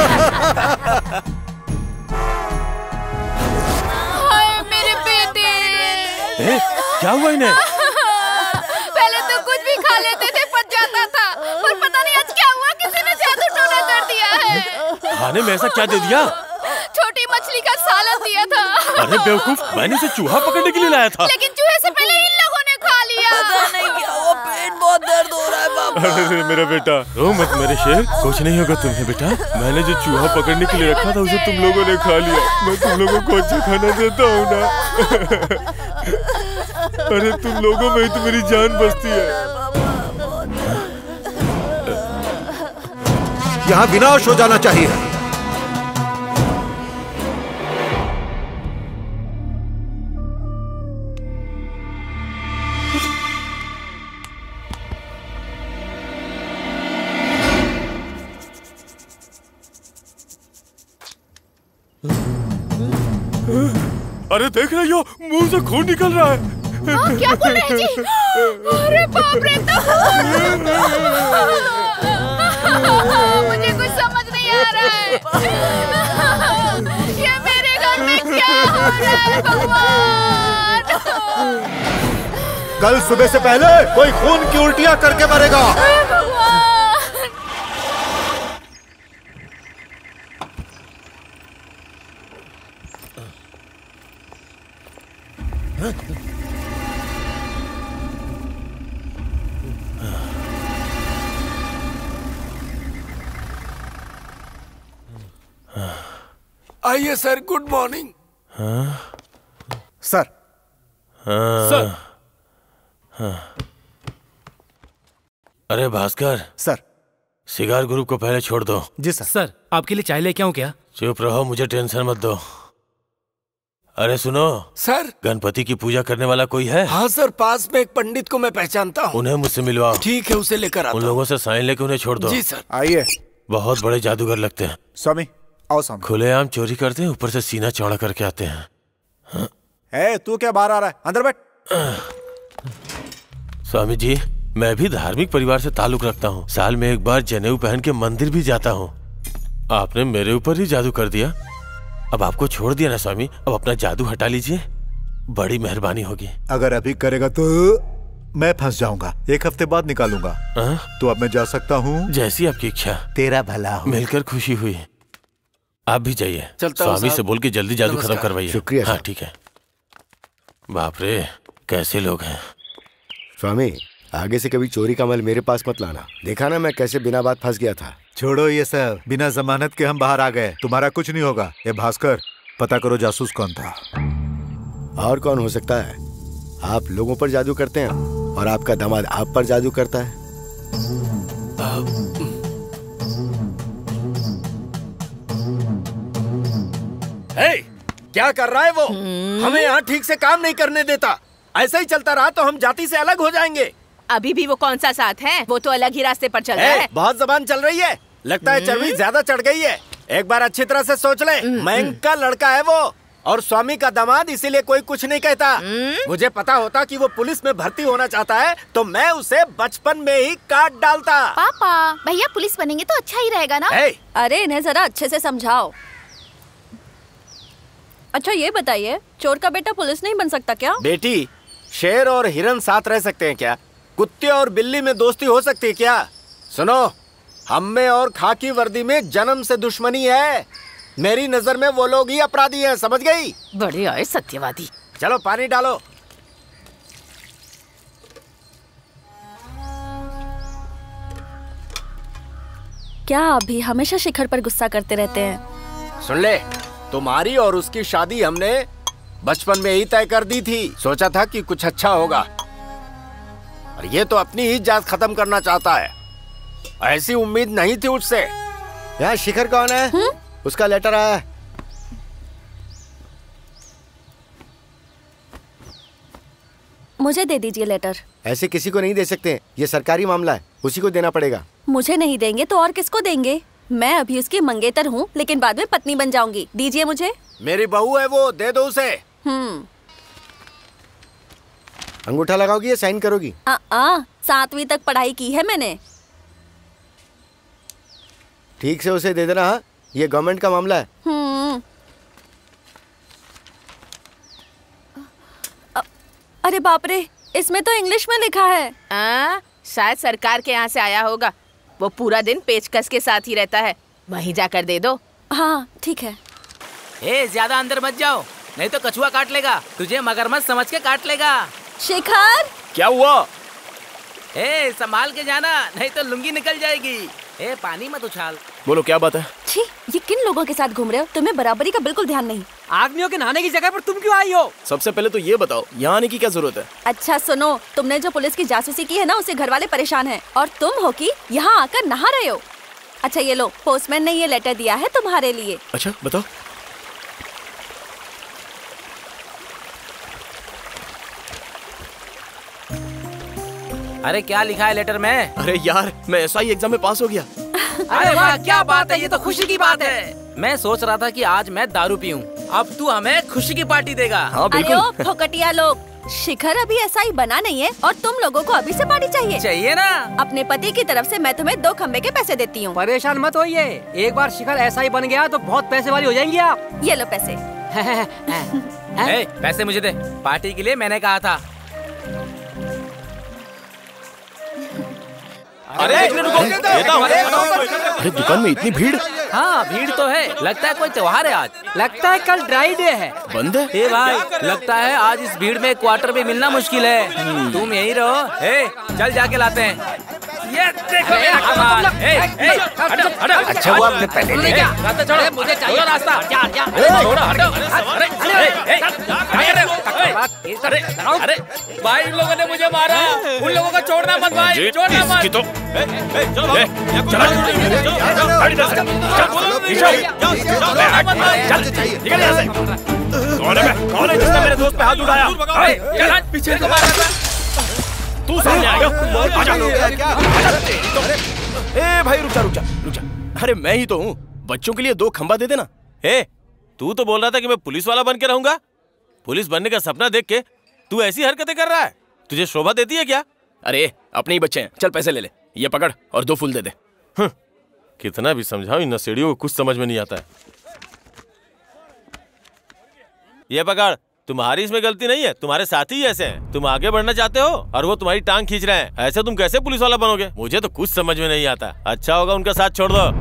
हाय मेरे बेटे।
ए, क्या हुआ इन्हें?
पहले तो कुछ भी खा लेते थे, पच जाता था, पर पता नहीं आज क्या हुआ, किसी ने जादू टोना कर दिया है।
खाने में ऐसा क्या दे दिया?
छोटी मछली का सालन दिया था।
अरे बेवकूफ, मैंने इसे चूहा पकड़ने के लिए लाया था।
लेकिन चूहे से पहले इन लोगों ने खा लिया।
पता नहीं क्या हुआ, पेट बहुत दर्द हो रहा है बाबा।
अरे मेरा बेटा, रो मत मेरे शेर, कुछ नहीं होगा तुम्हें बेटा। मैंने जो चूहा पकड़ने के लिए रखा था उसे तुम लोगों ने खा लिया। मैं तुम लोगों को अच्छा खाना देता हूँ ना। अरे तुम लोगों में ही तो मेरी जान बसती है।
यहाँ विनाश हो जाना चाहिए।
अरे देख रही हो, मुंह से खून निकल रहा है।
हाँ, क्या बोल रहे हैं जी? अरे बाप रे, तो मुझे कुछ समझ नहीं आ रहा है। ये मेरे घर में क्या हो रहा है भगवान?
कल सुबह से पहले कोई खून की उल्टियां करके मरेगा।
आइए सर, गुड मॉर्निंग।
हाँ?
सर।
हाँ,
सर।
हाँ। अरे भास्कर।
सर।
सिगार ग्रुप को पहले छोड़ दो।
जी सर।
सर, आपके लिए चाय लेके आऊं क्या?
चुप रहो, मुझे टेंशन मत दो। अरे सुनो
सर,
गणपति की पूजा करने वाला कोई है?
हाँ सर, पास में एक पंडित को मैं पहचानता हूँ।
उन्हें मुझसे मिलवाओ।
ठीक है, उसे लेकर आता
उन लोगों से साइन लेके उन्हें छोड़ दो।
जी सर।
आइए।
बहुत बड़े जादूगर लगते हैं।
स्वामी आओ स्वामी।
खुलेआम चोरी करते हैं, ऊपर से सीना चौड़ा करके आते हैं। हाँ?
ए, तू क्या बाहर आ रहा है? अंदर बैठ।
स्वामी जी, मैं भी धार्मिक परिवार से ताल्लुक रखता हूँ। साल में एक बार जनेऊ पहन के मंदिर भी जाता हूँ। आपने मेरे ऊपर ही जादू कर दिया। अब आपको छोड़ दिया ना स्वामी, अब अपना जादू हटा लीजिए, बड़ी मेहरबानी होगी।
अगर अभी करेगा तो मैं फंस जाऊंगा, एक हफ्ते बाद निकालूंगा। तो अब मैं जा सकता हूँ?
जैसी आपकी इच्छा।
तेरा भला हो।
मिलकर खुशी हुई। आप भी जाइए, स्वामी से बोल के जल्दी जादू खत्म करवाइए।
शुक्रिया।
हाँ ठीक है। बाप रे, कैसे लोग हैं।
स्वामी, आगे से कभी चोरी का माल मेरे पास मत लाना। देखा ना मैं कैसे बिना बात फंस गया था।
छोड़ो ये सब, बिना जमानत के हम बाहर आ गए, तुम्हारा कुछ नहीं होगा। ये भास्कर, पता करो जासूस कौन था।
और कौन हो सकता है? आप लोगों पर जादू करते हैं और आपका दामाद आप पर जादू करता है।
हे, क्या कर रहा है वो? हमें यहाँ ठीक से काम नहीं करने देता। ऐसा ही चलता रहा तो हम जाति से अलग हो जाएंगे।
अभी भी वो कौन सा साथ है? वो तो अलग ही रास्ते पर चल रहा है।
बहुत जबान चल रही है, लगता है चर्बी ज्यादा चढ़ गई है। एक बार अच्छी तरह से सोच ले, मयंक का लड़का है वो और स्वामी का दामाद, इसीलिए कोई कुछ नहीं कहता। मुझे पता होता कि वो पुलिस में भर्ती होना चाहता है तो मैं उसे बचपन में ही काट डालता।
पापा, भैया पुलिस बनेंगे तो अच्छा ही रहेगा ना।
अरे इन्हें जरा अच्छे से समझाओ। अच्छा ये बताइए, चोर का बेटा पुलिस नहीं बन सकता क्या?
बेटी, शेर और हिरन साथ रह सकते हैं क्या? कुत्ते और बिल्ली में दोस्ती हो सकती है क्या? सुनो, हम में और खाकी वर्दी में जन्म से दुश्मनी है। मेरी नजर में वो लोग ही अपराधी हैं, समझ गई?
बड़े आए सत्यवादी।
चलो पानी डालो।
क्या आप भी हमेशा शिखर पर गुस्सा करते रहते हैं?
सुन ले, तुम्हारी और उसकी शादी हमने बचपन में ही तय कर दी थी। सोचा था कि कुछ अच्छा होगा और ये तो अपनी ही जात खत्म करना चाहता है। ऐसी उम्मीद नहीं थी उससे।
यहाँ शिखर कौन है? हुँ? उसका लेटर आया है।
मुझे दे दीजिए लेटर।
ऐसे किसी को नहीं दे सकते, ये सरकारी मामला है, उसी को देना पड़ेगा।
मुझे नहीं देंगे तो और किसको देंगे? मैं अभी उसकी मंगेतर हूँ, लेकिन बाद में पत्नी बन जाऊंगी। दीजिए मुझे।
मेरी बहू है वो, दे दो उसे।
हम्म।
अंगूठा लगाओगी या साइन करोगी?
आ, आ, सातवीं तक पढ़ाई की है मैंने।
ठीक से उसे दे देना। हाँ, ये गवर्नमेंट का मामला है।
हम्म। अरे बाप रे, इसमें तो इंग्लिश में लिखा है।
आ, शायद सरकार के यहाँ से आया होगा। वो पूरा दिन पेचकस के साथ ही रहता है, वहीं जाकर दे दो।
हाँ ठीक है।
ए, ज्यादा अंदर मत जाओ, नहीं तो कछुआ काट लेगा। तुझे मगरमच्छ समझ के काट लेगा।
शिखर,
क्या हुआ?
ए, संभाल के जाना, नहीं तो लुंगी निकल जाएगी। ए, पानी मत उछाल।
बोलो क्या बात है?
छी, ये किन लोगों के साथ घूम रहे हो? तुम्हें बराबरी का बिल्कुल ध्यान नहीं।
आदमियों के नहाने की जगह पर तुम क्यों आई हो?
सबसे पहले तो ये बताओ, यहाँ आने की क्या जरूरत है?
अच्छा सुनो, तुमने जो पुलिस की जासूसी की है ना, उससे घर वाले परेशान हैं और तुम हो कि यहाँ आकर नहा रहे हो। अच्छा ये लो, पोस्टमैन ने ये लेटर दिया है तुम्हारे लिए।
अच्छा बताओ।
अरे क्या लिखा है लेटर में?
अरे यार, मैं एसआई एग्जाम में पास हो गया।
अरे वाह, क्या बात है, ये तो खुशी की बात है। मैं सोच रहा था कि आज मैं दारू पीऊं, अब तू हमें खुशी की पार्टी देगा।
हाँ बिल्कुल।
अरे ओ फोकटिया लोग, शिखर अभी ऐसा ही बना नहीं है और तुम लोगों को अभी से पार्टी चाहिए।
चाहिए ना?
अपने पति की तरफ से मैं तुम्हें दो खम्बे के पैसे देती हूँ।
परेशान मत होइए, एक बार शिखर ऐसा ही बन गया तो बहुत पैसे वाली हो जाएंगी आप।
ये लो पैसे।
ए, पैसे मुझे दे, पार्टी के लिए मैंने कहा था।
अरे अरे दुकान में इतनी भीड़।
हाँ भीड़ तो है, लगता है कोई त्योहार है आज।
लगता है कल ड्राई डे है।
बंद है?
ए भाई, लगता है आज इस भीड़ में क्वार्टर भी मिलना मुश्किल है। तुम यही रहो। ए, चल जाके लाते हैं। ये देखो मेरा कमाल। ए, ए, हटो, हटो।
अच्छा वो आपने पहले ले
क्या? रास्ता छोड़ो, मुझे चाहिए रास्ता। अरे छोड़ो, हटो। अरे, अरे, अरे, अरे, भाई उन लोगों ने मुझे मारा। उन लोगों को छोड़ना मत भाई, छोड़ना मत।
कौन है? कौन है जिसने मेरे दोस्त पे हाथ उठाया?
पीछे को मारा था।
तू सामने आएगा? आजा।
ए भाई रुक जा रुक जा रुक जा। अरे मैं ही तो हूँ, बच्चों के लिए दो खंबा दे देना।
ए, तू तो बोल रहा था कि मैं पुलिस वाला बन के रहूंगा। पुलिस बनने का सपना देख के तू ऐसी हरकतें कर रहा है, तुझे शोभा देती है क्या?
अरे अपने ही बच्चे हैं, चल पैसे ले ले, ये पकड़ और दो फूल दे दे।
कितना भी समझाओ इन नशेड़ियों को कुछ समझ में नहीं आता है। ये पकड़, तुम्हारी इसमें गलती नहीं है, तुम्हारे साथी ही ऐसे हैं। तुम आगे बढ़ना चाहते हो और वो तुम्हारी टांग खींच रहे हैं। ऐसे तुम कैसे पुलिस वाला बनोगे? मुझे तो कुछ समझ में नहीं आता। अच्छा होगा उनका साथ छोड़ दो।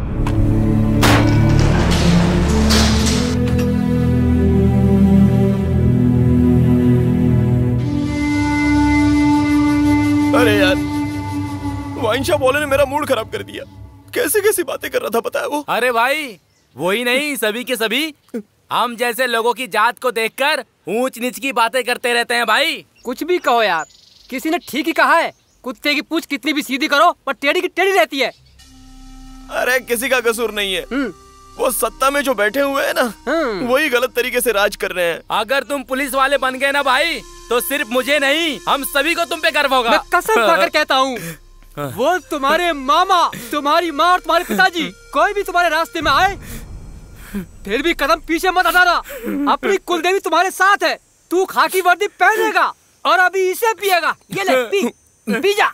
अरे यार, वाइन शॉप वाले ने मेरा मूड खराब कर दिया। कैसी कैसी बातें कर रहा था पता है वो?
अरे भाई, वही नहीं, सभी के सभी हम जैसे लोगों की जात को देखकर ऊंच नीच की बातें करते रहते हैं भाई।
कुछ भी कहो यार, किसी ने ठीक ही कहा है, कुत्ते की पूंछ कितनी भी सीधी करो पर टेढ़ी की टेढ़ी रहती है।
अरे किसी का कसूर नहीं है, वो सत्ता में जो बैठे हुए हैं ना, वही गलत तरीके से राज कर रहे हैं।
अगर तुम पुलिस वाले बन गए ना भाई, तो सिर्फ मुझे नहीं, हम सभी को तुम पे गर्व होगा।
मैं कसम खाकर कहता हूँ, वो तुम्हारे मामा, तुम्हारी माँ और तुम्हारे पिताजी, कोई भी तुम्हारे रास्ते में आए फिर भी कदम पीछे मत हटाना। अपनी कुलदेवी तुम्हारे साथ है। तू खाकी वर्दी पहनेगा और अभी इसे पिएगा। ये ले, पी, पी जा।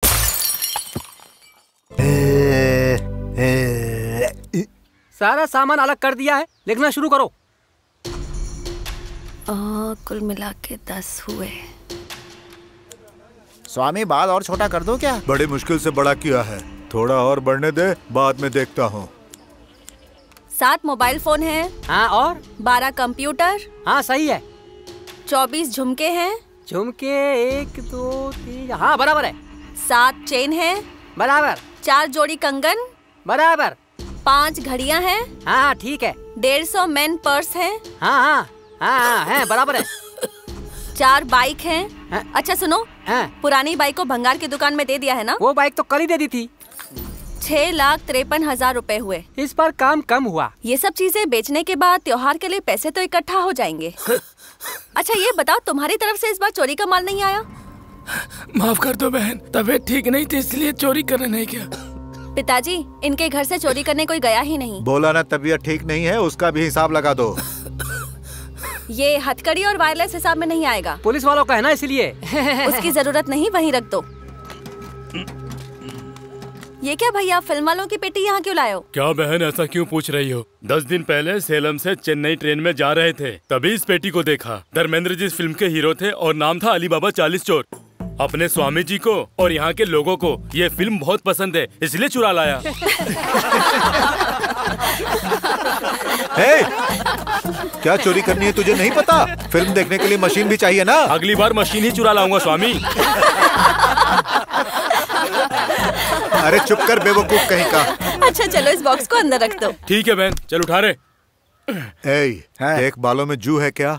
सारा सामान अलग कर दिया है, लिखना शुरू करो।
आ, कुल मिला के दस हुए।
स्वामी बाल और छोटा कर दो क्या?
बड़ी मुश्किल से बड़ा किया है, थोड़ा और बढ़ने दे, बाद में देखता हूँ।
सात मोबाइल फोन है।
हाँ, और
बारह कंप्यूटर।
हाँ सही है।
चौबीस झुमके हैं।
झुमके एक दो तीन, हाँ बराबर है।
सात चेन है।
बराबर।
चार जोड़ी कंगन।
बराबर।
पांच घड़ियां हैं।
हाँ ठीक है।
डेढ़ सौ मेन पर्स है।
हाँ हाँ हाँ है, बराबर है।
चार बाइक हैं।
हाँ?
अच्छा सुनो,
हाँ?
पुरानी बाइक को भंगार की दुकान में दे दिया है ना?
वो बाइक तो कल ही दे दी थी।
छह लाख तिरपन हजार रूपए हुए।
इस बार काम कम हुआ।
ये सब चीजें बेचने के बाद त्योहार के लिए पैसे तो इकट्ठा हो जाएंगे। अच्छा ये बताओ, तुम्हारी तरफ से इस बार चोरी का माल नहीं आया?
माफ कर दो बहन, तबीयत ठीक नहीं थी इसलिए चोरी करने नहीं गया।
पिताजी, इनके घर से चोरी करने कोई गया ही नहीं।
बोला ना तबीयत ठीक नहीं है, उसका भी हिसाब लगा दो।
ये हथकड़ी और वायरलेस हिसाब में नहीं आएगा।
पुलिस वालों का है ना, इसलिए
उसकी जरूरत नहीं, वहीं रख दो। ये क्या भैया, फिल्म वालों की पेटी यहाँ क्यों लाए हो?
क्या बहन ऐसा क्यों पूछ रही हो? दस दिन पहले सेलम से चेन्नई ट्रेन में जा रहे थे, तभी इस पेटी को देखा। धर्मेंद्र जी इस फिल्म के हीरो थे और नाम था अली बाबा चालीस चोर। अपने स्वामी जी को और यहाँ के लोगों को ये फिल्म बहुत पसंद है, इसलिए चुरा लाया।
हे, क्या चोरी करनी है तुझे नहीं पता? फिल्म देखने के लिए मशीन भी चाहिए ना।
अगली बार मशीन ही चुरा लाऊंगा स्वामी।
अरे चुप कर बेवकूफ कहीं का।
अच्छा चलो इस बॉक्स को अंदर रख दो।
ठीक है बहन, चल उठा रहे।
ए, एक बालों में जू है क्या?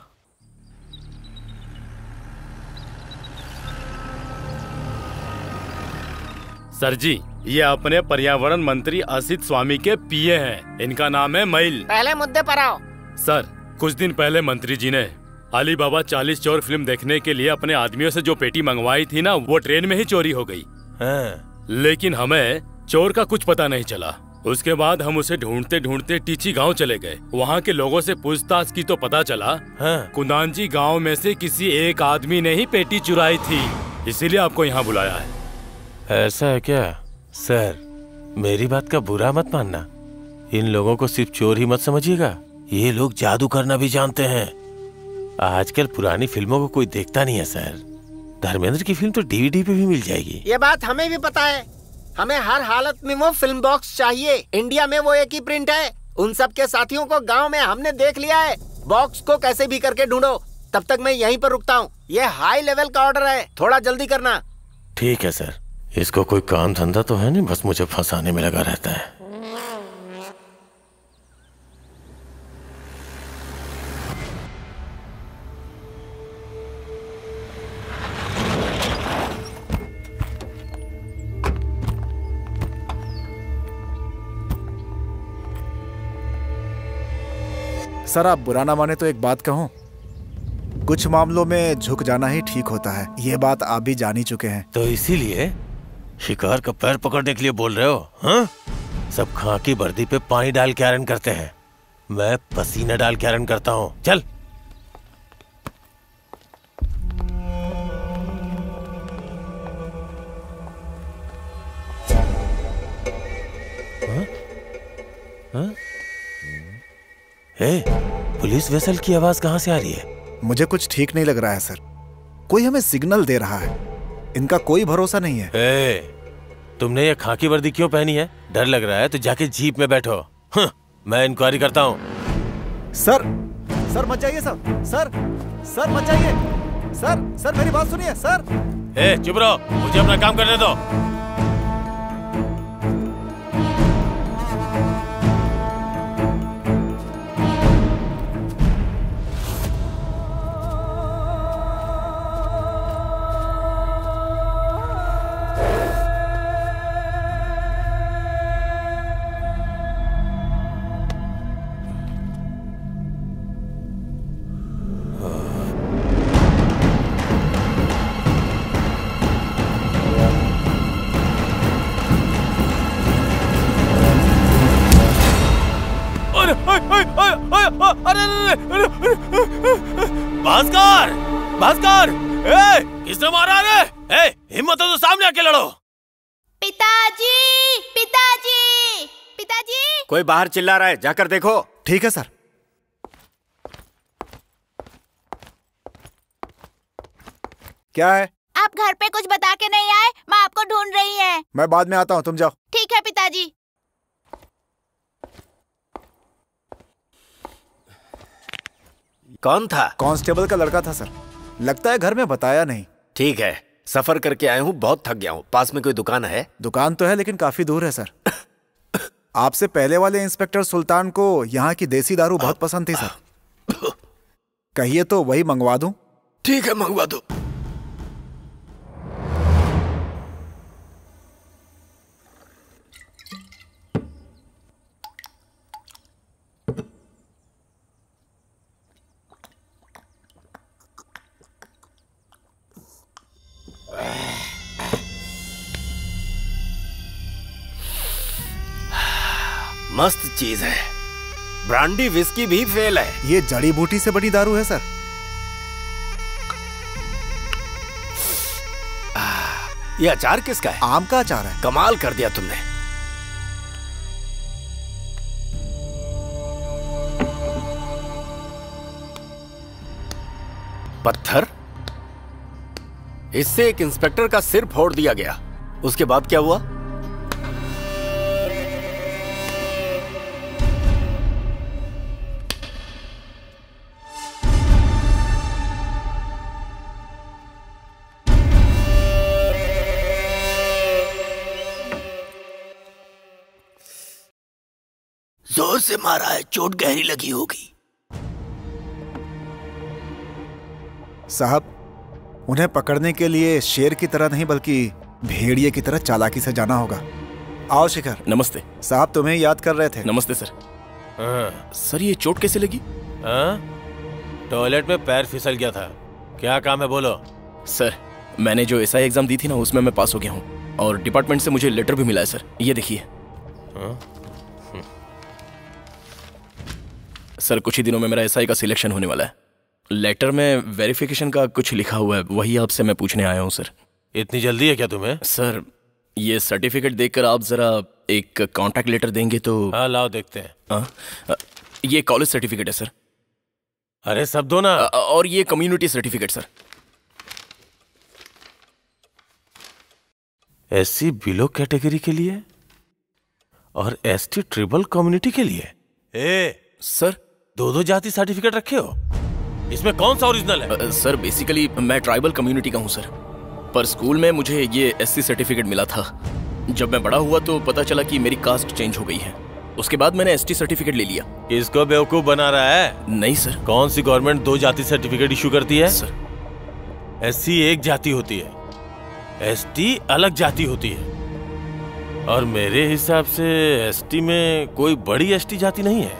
सर जी, ये अपने पर्यावरण मंत्री असित स्वामी के पीए हैं। इनका नाम है मैल।
पहले मुद्दे पर आओ।
सर, कुछ दिन पहले मंत्री जी ने अली बाबा चालीस चोर फिल्म देखने के लिए अपने आदमियों से जो पेटी मंगवाई थी ना, वो ट्रेन में ही चोरी हो गई। लेकिन हमें चोर का कुछ पता नहीं चला। उसके बाद हम उसे ढूंढते ढूंढते टीची गांव चले गए। वहाँ के लोगों से पूछताछ की तो पता चला कुंदानजी गांव में से किसी एक आदमी ने ही पेटी चुराई थी, इसीलिए आपको यहाँ बुलाया है।
ऐसा है क्या? सर, मेरी बात का बुरा मत मानना। इन लोगों को सिर्फ चोर ही मत समझिएगा, ये लोग जादू करना भी जानते हैं। आजकल पुरानी फिल्मों को कोई देखता नहीं है सर। धर्मेंद्र की फिल्म तो डीवीडी पे भी मिल जाएगी।
ये बात हमें भी पता है। हमें हर हालत में वो फिल्म बॉक्स चाहिए। इंडिया में वो एक ही प्रिंट है। उन सब के साथियों को गांव में हमने देख लिया है। बॉक्स को कैसे भी करके ढूंढो। तब तक मैं यहीं पर रुकता हूँ। ये हाई लेवल का ऑर्डर है, थोड़ा जल्दी करना।
ठीक है सर। इसको कोई काम धंधा तो है नहीं, बस मुझे फंसाने में लगा रहता है।
सर आप बुरा ना माने तो एक बात कहूं, कुछ मामलों में झुक जाना ही ठीक होता है। ये बात आप भी जान ही चुके हैं।
तो इसीलिए शिकार का पैर पकड़ने के लिए बोल रहे हो? हाँ? सब खाकी वर्दी पे पानी डाल के आयरन करते हैं, मैं पसीना डाल के आयरन करता हूँ। चल। हाँ? ए, पुलिस वेसल की आवाज कहाँ से आ रही है?
मुझे कुछ ठीक नहीं लग रहा है सर। कोई हमें सिग्नल दे रहा है। इनका कोई भरोसा नहीं है।
ए, तुमने ये खाकी वर्दी क्यों पहनी है? डर लग रहा है तो जाके जीप में बैठो। हाँ, मैं इंक्वायरी करता हूँ।
सर, सर मत जाइए सर, सर, सर मत जाइए, सर, सर मेरी बात सुनिए सर।
ए, चुप रहो, मुझे अपना काम करने दो। भास्कर, भास्कर, ए, किसने मारा रे? ए, हिम्मत हो तो सामने आके लड़ो।
पिताजी, पिताजी, पिताजी।
कोई बाहर चिल्ला रहा है, जाकर देखो।
ठीक है सर। क्या है?
आप घर पे कुछ बता के नहीं आए? माँ आपको ढूंढ रही है।
मैं बाद में आता हूँ, तुम जाओ।
ठीक है पिताजी।
कौन था?
कांस्टेबल का लड़का था सर। लगता है घर में बताया नहीं।
ठीक है, सफर करके आया हूँ, बहुत थक गया हूँ। पास में कोई दुकान है?
दुकान तो है लेकिन काफी दूर है सर। आपसे पहले वाले इंस्पेक्टर सुल्तान को यहाँ की देसी दारू बहुत पसंद थी सर। कहिए तो वही मंगवा दूं?
ठीक है, मंगवा दो। मस्त चीज है। ब्रांडी विस्की भी फेल है।
ये जड़ी बूटी से बनी दारू है सर।
ये अचार किसका है?
आम का अचार है।
कमाल कर दिया तुमने। पत्थर? इससे एक इंस्पेक्टर का सिर फोड़ दिया गया। उसके बाद क्या हुआ? जोर से मारा है, चोट गहरी लगी होगी।
साहब, उन्हें पकड़ने के लिए शेर की तरह नहीं बल्कि भेड़िए की तरह चालाकी से जाना होगा। आओ शिखर।
नमस्ते
साहब, तुम्हें याद कर रहे थे।
नमस्ते सर।
हाँ।
सर ये चोट कैसे लगी?
हाँ? टॉयलेट में पैर फिसल गया था। क्या काम है बोलो।
सर मैंने जो एसआई एग्जाम दी थी ना उसमें मैं पास हो गया हूँ और डिपार्टमेंट से मुझे लेटर भी मिला है सर। ये देखिए।
हाँ?
सर कुछ ही दिनों में मेरा एसआई का सिलेक्शन होने वाला है। लेटर में वेरिफिकेशन का कुछ लिखा हुआ है, वही आपसे मैं पूछने आया हूँ सर।
इतनी जल्दी है क्या तुम्हें?
सर ये सर्टिफिकेट देखकर आप जरा एक कॉन्टैक्ट लेटर देंगे तो।
हाँ लाओ देखते हैं।
आ, ये कॉलेज सर्टिफिकेट है सर।
अरे सब दो ना।
आ, और ये community certificate sir.
SC below category के लिए और एसटी ट्रिपल कम्युनिटी के लिए। ए
सर
दो दो जाति सर्टिफिकेट रखे हो, इसमें कौन सा ओरिजिनल है?
आ, सर बेसिकली मैं ट्राइबल कम्युनिटी का हूँ सर, पर स्कूल में मुझे ये एससी सर्टिफिकेट मिला था। जब मैं बड़ा हुआ तो पता चला कि मेरी कास्ट चेंज हो गई है। उसके बाद मैंने एसटी सर्टिफिकेट ले लिया।
इसको बेवकूफ बना रहा है?
नहीं सर।
कौन सी गवर्नमेंट दो जाति सर्टिफिकेट इशू करती है?
सर
एससी एक जाति होती है, एसटी अलग जाति होती है, और मेरे हिसाब से एसटी में कोई बड़ी एसटी जाति नहीं है।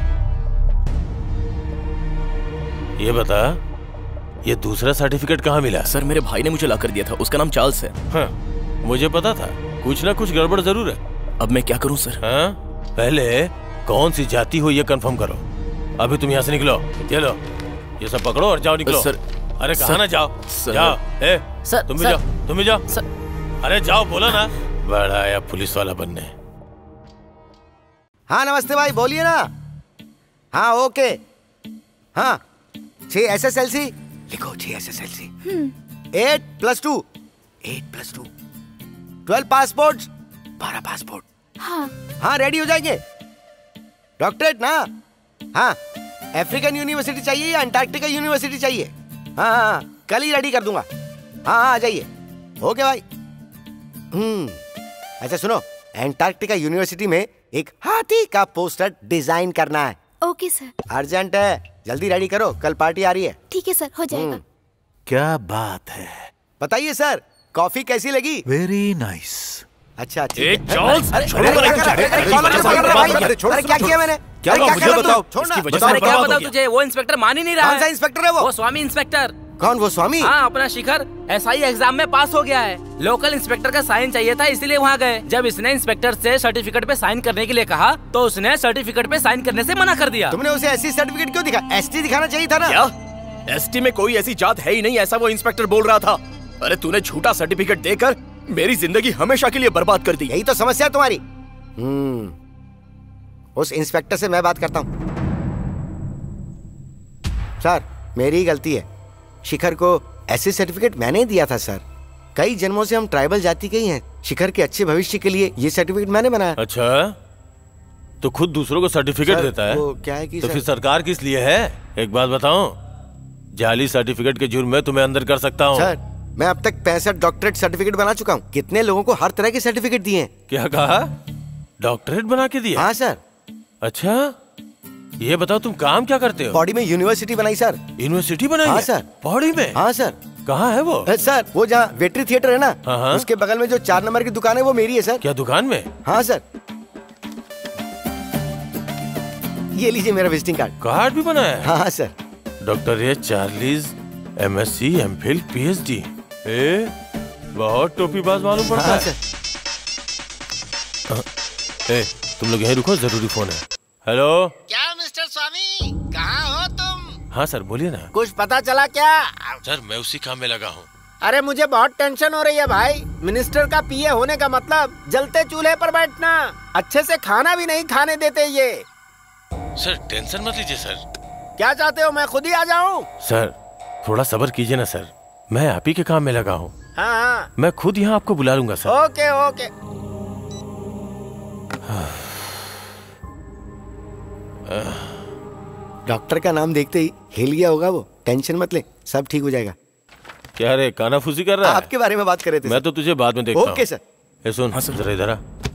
ये बता, ये दूसरा सर्टिफिकेट कहाँ मिला?
सर मेरे भाई ने मुझे ला कर दिया था, उसका नाम चार्ल्स है।
हाँ, मुझे पता था कुछ ना कुछ गड़बड़ जरूर है।
अब मैं क्या करूं सर?
हाँ? पहले कौन सी जाति हो ये कंफर्म करो। अभी तुम यहाँ से निकलो। ये लो, ये सब पकड़ो और जाओ निकलो।
सर,
अरे कहाँ ना जाओ?
सर,
जाओ। ए,
सर,
तुम भी
सर,
जाओ, तुम भी जाओ।
सर,
अरे जाओ, बोला ना। बड़ा आया पुलिस वाला बनने।
हाँ नमस्ते भाई, बोलिए ना। हाँ ओके। हाँ छह एस एस एल सी लिखो, छह S S L C. Eight plus two, eight plus two, twelve passport, बारह पासपोर्ट।
हाँ
हाँ रेडी हो जाएंगे। डॉक्टरेट ना? हाँ अफ्रीकन यूनिवर्सिटी चाहिए या अंटार्कटिका यूनिवर्सिटी चाहिए? हाँ हाँ कल ही रेडी कर दूंगा। हाँ हाँ आ जाइए। ओके भाई। हम्म अच्छा सुनो, अंटार्कटिका यूनिवर्सिटी में एक हाथी का पोस्टर डिजाइन करना है।
Okay sir.
अर्जेंट है, जल्दी रेडी करो, कल पार्टी आ रही है।
ठीक है सर, हो जाएगा।
क्या बात है।
बताइए सर, कॉफी कैसी लगी?
Very nice.
अच्छा अच्छा।
ए, चार्ल्स, छोड़ो
अरे
छोड़ो,
क्या किया मैंने?
क्या
अरे
हुआ,
क्या
मुझे
कर
बताओ।
छोड़ना।
इसकी वजह से मैं
क्या
बर्बाद
बताऊं
हो गया। तुझे वो इंस्पेक्टर मान ही नहीं रहा है।
कौन सा इंस्पेक्टर है वो?
वो स्वामी इंस्पेक्टर।
कौन वो स्वामी?
हाँ अपना शिखर एसआई एग्जाम में पास हो गया है। लोकल इंस्पेक्टर का साइन चाहिए था, इसीलिए वहाँ गए। जब इसने इंस्पेक्टर से सर्टिफिकेट पे साइन करने के लिए कहा तो उसने सर्टिफिकेट पे साइन करने से मना कर दिया।
तुमने उसे एससी सर्टिफिकेट क्यों दिखा? एसटी दिखाना चाहिए था ना।
क्या एसटी में कोई ऐसी जात है ही नहीं, ऐसा वो इंस्पेक्टर बोल रहा था। अरे तूने झूठा सर्टिफिकेट देकर मेरी जिंदगी हमेशा के लिए बर्बाद कर दी।
यही तो समस्या है तुम्हारी। हम्म उस इंस्पेक्टर से मैं बात करता हूँ। सर मेरी ही गलती है, शिखर को एससी सर्टिफिकेट मैंने ही दिया था सर। कई जन्मों से हम ट्राइबल जाति के ही हैं। शिखर के अच्छे भविष्य के लिए ये सर्टिफिकेट मैंने बनाया।
अच्छा, तो खुद दूसरों को सर्टिफिकेट
सर,
देता है?
वो क्या है कि
तो
सर...
फिर सरकार किस लिए है? एक बात बताऊं, जाली सर्टिफिकेट के जुर्म में तुम्हें अंदर कर सकता हूं।
सर मैं अब तक पैंसठ डॉक्टरेट सर्टिफिकेट बना चुका हूँ। कितने लोगों को हर तरह के सर्टिफिकेट दिए हैं।
क्या कहा? डॉक्टरेट बना के दिया?
हाँ सर।
अच्छा, ये बताओ तुम काम क्या करते हो?
बॉडी में यूनिवर्सिटी बनाई सर।
यूनिवर्सिटी बनाई?
हाँ
है?
सर।
बॉडी में?
हाँ सर।
कहाँ है वो?
सर वो जहाँ वेटरी थिएटर है ना,
हाँ हाँ।
उसके बगल में जो चार नंबर की दुकान है वो मेरी है सर।
क्या दुकान में?
हाँ सर। ये लीजिए मेरा विजिटिंग कार्ड।
कार्ड भी बनाया है?
हाँ sir.
Doctor A Charlies, MSc, MPhil, PhD. ए, बहुत टोपीबाज मालूम पड़ता
हाँ,
है। ए, तुम लोग यहीं रुको, जरूरी फोन है। हेलो।
क्या मिस्टर स्वामी, कहाँ हो तुम?
हाँ सर बोलिए ना।
कुछ पता चला क्या?
सर मैं उसी काम में लगा हूँ।
अरे मुझे बहुत टेंशन हो रही है भाई। मिनिस्टर का पीए होने का मतलब जलते चूल्हे पर बैठना। अच्छे से खाना भी नहीं खाने देते ये।
सर टेंशन मत लीजिए सर।
क्या चाहते हो, मैं खुद ही आ जाऊँ?
सर थोड़ा सब्र कीजिए ना सर, मैं आप ही के काम में लगा हूँ।
हाँ हाँ
मैं खुद यहाँ आपको बुला लूंगा सर।
Okay okay.
डॉक्टर का नाम देखते ही हिल गया होगा वो। टेंशन मत ले, सब ठीक हो जाएगा।
क्या रे कानाफूसी कर रहा है?
आपके बारे में बात कर रहे थे।
मैं तो तुझे बाद में देखता हूँ।
Okay sir.
ए सुन, हाँ जरा इधर आ।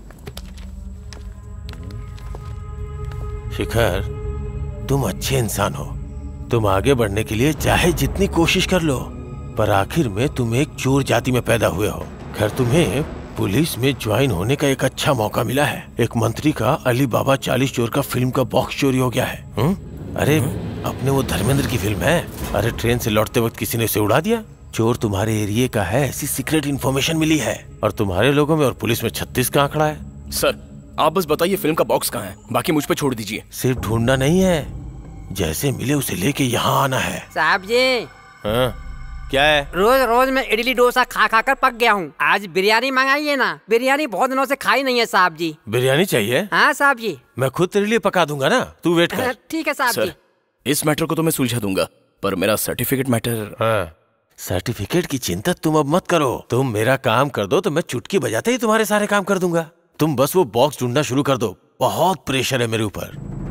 शिखर तुम अच्छे इंसान हो, तुम आगे बढ़ने के लिए चाहे जितनी कोशिश कर लो, पर आखिर में तुम एक चोर जाति में पैदा हुए हो। खैर तुम्हें पुलिस में ज्वाइन होने का एक अच्छा मौका मिला है। एक मंत्री का अली बाबा चालीस चोर का फिल्म का बॉक्स चोरी हो गया है। हुँ? अरे अपने वो धर्मेंद्र की फिल्म है। अरे ट्रेन से लौटते वक्त किसी ने उसे उड़ा दिया। चोर तुम्हारे एरिया का है, ऐसी सीक्रेट इन्फॉर्मेशन मिली है। और तुम्हारे लोगों में और पुलिस में छत्तीस का आंकड़ा है।
सर आप बस बताइए फिल्म का बॉक्स कहाँ है, बाकी मुझ पे छोड़ दीजिए।
सिर्फ ढूंढना नहीं है, जैसे मिले उसे लेके यहाँ आना है।
साहब जी।
हाँ क्या है?
रोज रोज मैं इडली डोसा खा खा कर पक गया हूँ। आज बिरयानी मंगाइए ना, बिरयानी बहुत दिनों से खाई नहीं है साहब जी।
बिरयानी चाहिए?
हाँ साहब जी।
मैं खुद तेरे लिए पका दूंगा ना, तू वेट कर।
ठीक है साहब जी।
इस मैटर को तो मैं सुलझा दूंगा, पर मेरा सर्टिफिकेट मैटर।
हाँ सर्टिफिकेट की चिंता तुम अब मत करो। तुम मेरा काम कर दो तो मैं चुटकी बजाते ही तुम्हारे सारे काम कर दूंगा। तुम बस वो बॉक्स ढूंढना शुरू कर दो। बहुत प्रेशर है मेरे ऊपर।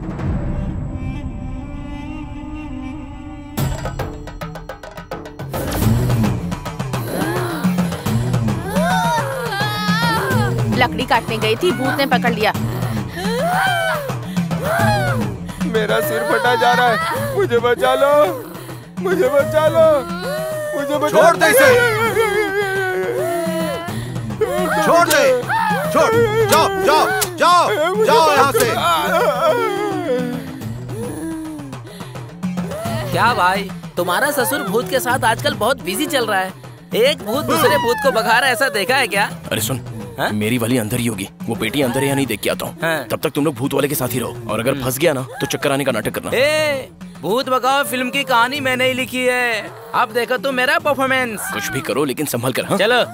लकड़ी काटने गई थी, भूत ने पकड़ लिया।
मेरा सिर फटा जा रहा है, मुझे बचा लो, मुझे बचा लो, मुझे बचा।
छोड़ दे इसे, छोड़ दे, छोड़, जाओ जाओ जाओ जाओ यहाँ से।
क्या भाई, तुम्हारा ससुर भूत के साथ आजकल बहुत बिजी चल रहा है। एक भूत दूसरे भूत को भगा रहा है, ऐसा देखा है क्या?
अरे सुन, हाँ? मेरी वाली अंदर ही होगी। वो पेटी अंदर है या नहीं देख के आता हूँ। हाँ? तब तक तुम लोग भूत वाले के साथ ही रहो, और अगर फंस गया ना तो चक्कर आने का नाटक करना।
ए, भूत भगाओ फिल्म की कहानी मैंने ही लिखी है। अब देखो तुम मेरा परफॉर्मेंस।
कुछ भी करो लेकिन संभल कर। हाँ?
चलो।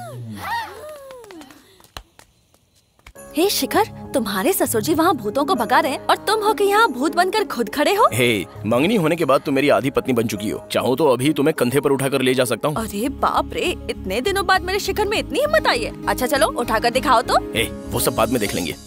हे शिखर, तुम्हारे ससुर जी वहाँ भूतों को भगा रहे हैं और तुम हो के यहाँ भूत बनकर खुद खड़े हो।
हे, मंगनी होने के बाद तुम मेरी आधी पत्नी बन चुकी हो। चाहो तो अभी तुम्हें कंधे पर उठाकर ले जा सकता हूँ।
अरे बाप रे, इतने दिनों बाद मेरे शिखर में इतनी हिम्मत आई है। अच्छा चलो उठाकर दिखाओ तो।
ए, वो सब बाद में देख लेंगे।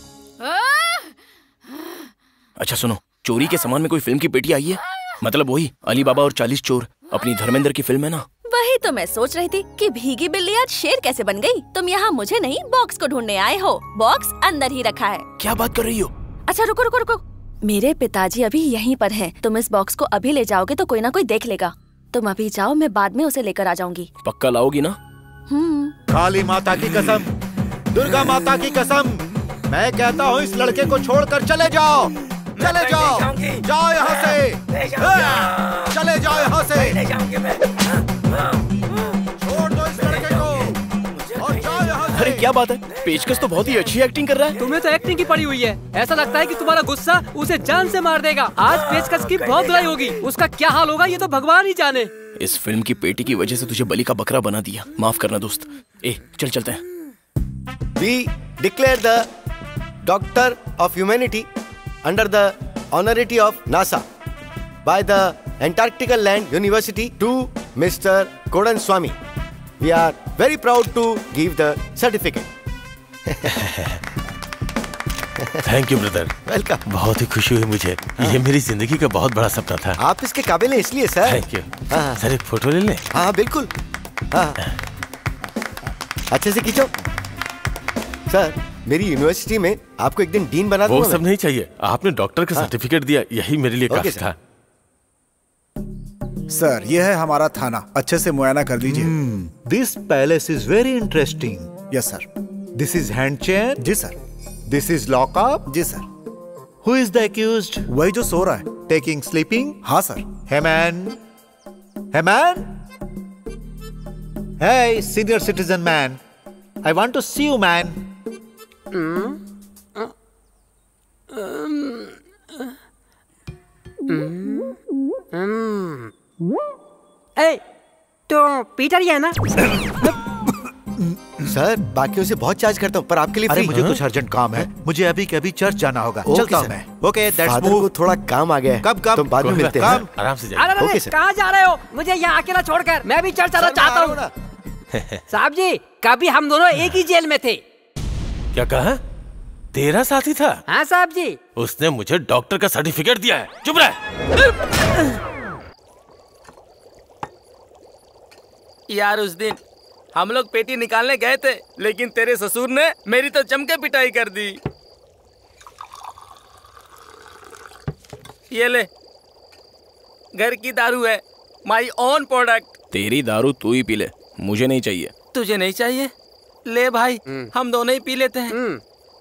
अच्छा सुनो, चोरी के सामान में कोई फिल्म की पेटी आई है? मतलब वही अली बाबा और चालीस चोर, अपनी धर्मेंद्र की फिल्म है ना।
वही तो मैं सोच रही थी कि भीगी बिल्ली आज शेर कैसे बन गई। तुम यहाँ मुझे नहीं बॉक्स को ढूंढने आए हो। बॉक्स अंदर ही रखा है।
क्या बात कर रही हो?
अच्छा रुको रुको रुको, मेरे पिताजी अभी यहीं पर हैं। तुम इस बॉक्स को अभी ले जाओगे तो कोई ना कोई देख लेगा। तुम अभी जाओ, मैं बाद में उसे लेकर आ जाऊंगी।
पक्का लाओगी ना?
हम्म।
काली माता की कसम, दुर्गा माता की कसम, मैं कहता हूँ इस लड़के को छोड़कर चले जाओ। चले जाओ, जाओ यहाँ से, चले जाओ यहाँ से। छोड़ दो इस लड़के को और जाओ यहाँ से।
अरे क्या बात है, पेचकस तो बहुत ही अच्छी एक्टिंग कर रहा है।
तुम्हें तो एक्टिंग की पड़ी हुई है। ऐसा लगता है कि तुम्हारा गुस्सा उसे जान से मार देगा। आज पेचकस की बहुत धुलाई होगी, उसका क्या हाल होगा ये तो भगवान ही जाने।
इस फिल्म की पेटी की वजह से तुझे बलि का बकरा बना दिया। माफ करना दोस्त। ए, चल चलते हैं।
We declare the Doctor of Humanity under the honorary of NASA by the Antarctical Land University to Mister Kodan Swami. We are very proud to give the certificate.
Thank you brother.
Welcome.
बहुत ही खुशी हुई मुझे। ये मेरी जिंदगी का बहुत बड़ा सपना था।
आप इसके काबिल हैं इसलिए सर।
Thank you. सर एक फोटो ले लें?
हाँ बिल्कुल। हाँ अच्छे से खींचो। सर मेरी यूनिवर्सिटी में आपको एक दिन डीन बना दूंगा।
वो सब नहीं चाहिए, आपने डॉक्टर का सर्टिफिकेट दिया, यही मेरे लिए काफी था।
सर ये है हमारा थाना, अच्छे से मुआयना कर दीजिए।
This palace is very interesting.
Yes sir.
This is hand chair.
जी सर।
This is lockup.
जी sir.
Who is the accused?
वही जो सो रहा है।
Taking sleeping?
हाँ sir.
Hey man, hey man, hey senior citizen man, I want to see you man.
ए, तो पीटर ही है ना?
सर बाकियों से बहुत चार्ज करता हूँ पर आपके लिए
अरे
फ्री।
मुझे कुछ अर्जेंट काम है, मुझे अभी के अभी चर्च जाना होगा। चलता हूँ मैं। ओके दैट्स
फादर को थोड़ा काम आ गया है।
कब कब
तो बाद में मिलते हैं।
आराम से
अरे अरे कहाँ जा रहे हो? मुझे यहाँ अकेला छोड़कर। मैं भी चर्च जाना चाहता हूँ। साहब जी, कभी हम दोनों एक ही जेल में थे।
क्या कहा? तेरा साथी था?
हाँ साहब जी।
उसने मुझे डॉक्टर का सर्टिफिकेट दिया है। चुप रह।
यार उस दिन हम लोग पेटी निकालने गए थे, लेकिन तेरे ससुर ने मेरी तो जमके पिटाई कर दी। ये ले, घर की दारू है, माई ओन प्रोडक्ट।
तेरी दारू तू ही पी ले, मुझे नहीं चाहिए।
तुझे नहीं चाहिए? ले भाई, हम दोनों ही पी लेते हैं।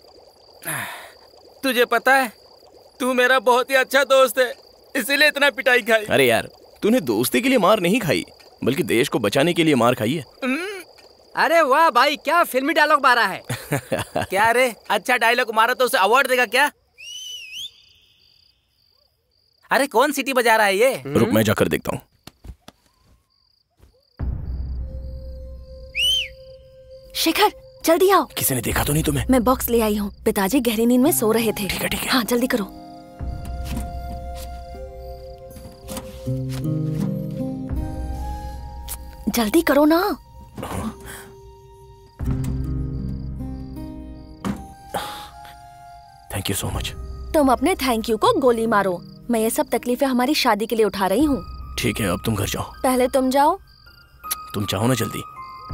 तुझे पता है, तू मेरा बहुत ही अच्छा दोस्त है, इसीलिए इतना पिटाई खाई।
अरे यार, तूने दोस्ती के लिए मार नहीं खाई, बल्कि देश को बचाने के लिए मार खाई है।
अरे वाह भाई, क्या फिल्मी डायलॉग मारा है।
क्या रे, अच्छा डायलॉग मारा तो उसे अवार्ड देगा क्या? अरे कौन सीटी बजा रहा है ये?
रुक मैं जाकर देखता हूँ।
शिखर जल्दी आओ।
किसी ने देखा तो नहीं तुम्हें?
मैं बॉक्स ले आई हूँ। पिताजी गहरी नींद में सो रहे थे।
ठीक है ठीक है।
हाँ जल्दी करो। जल्दी करो ना।
Thank you so much.
तुम अपने थैंक यू को गोली मारो। मैं ये सब तकलीफें हमारी शादी के लिए उठा रही हूँ।
ठीक है, अब तुम घर जाओ।
पहले तुम जाओ।
तुम चाहो ना जल्दी।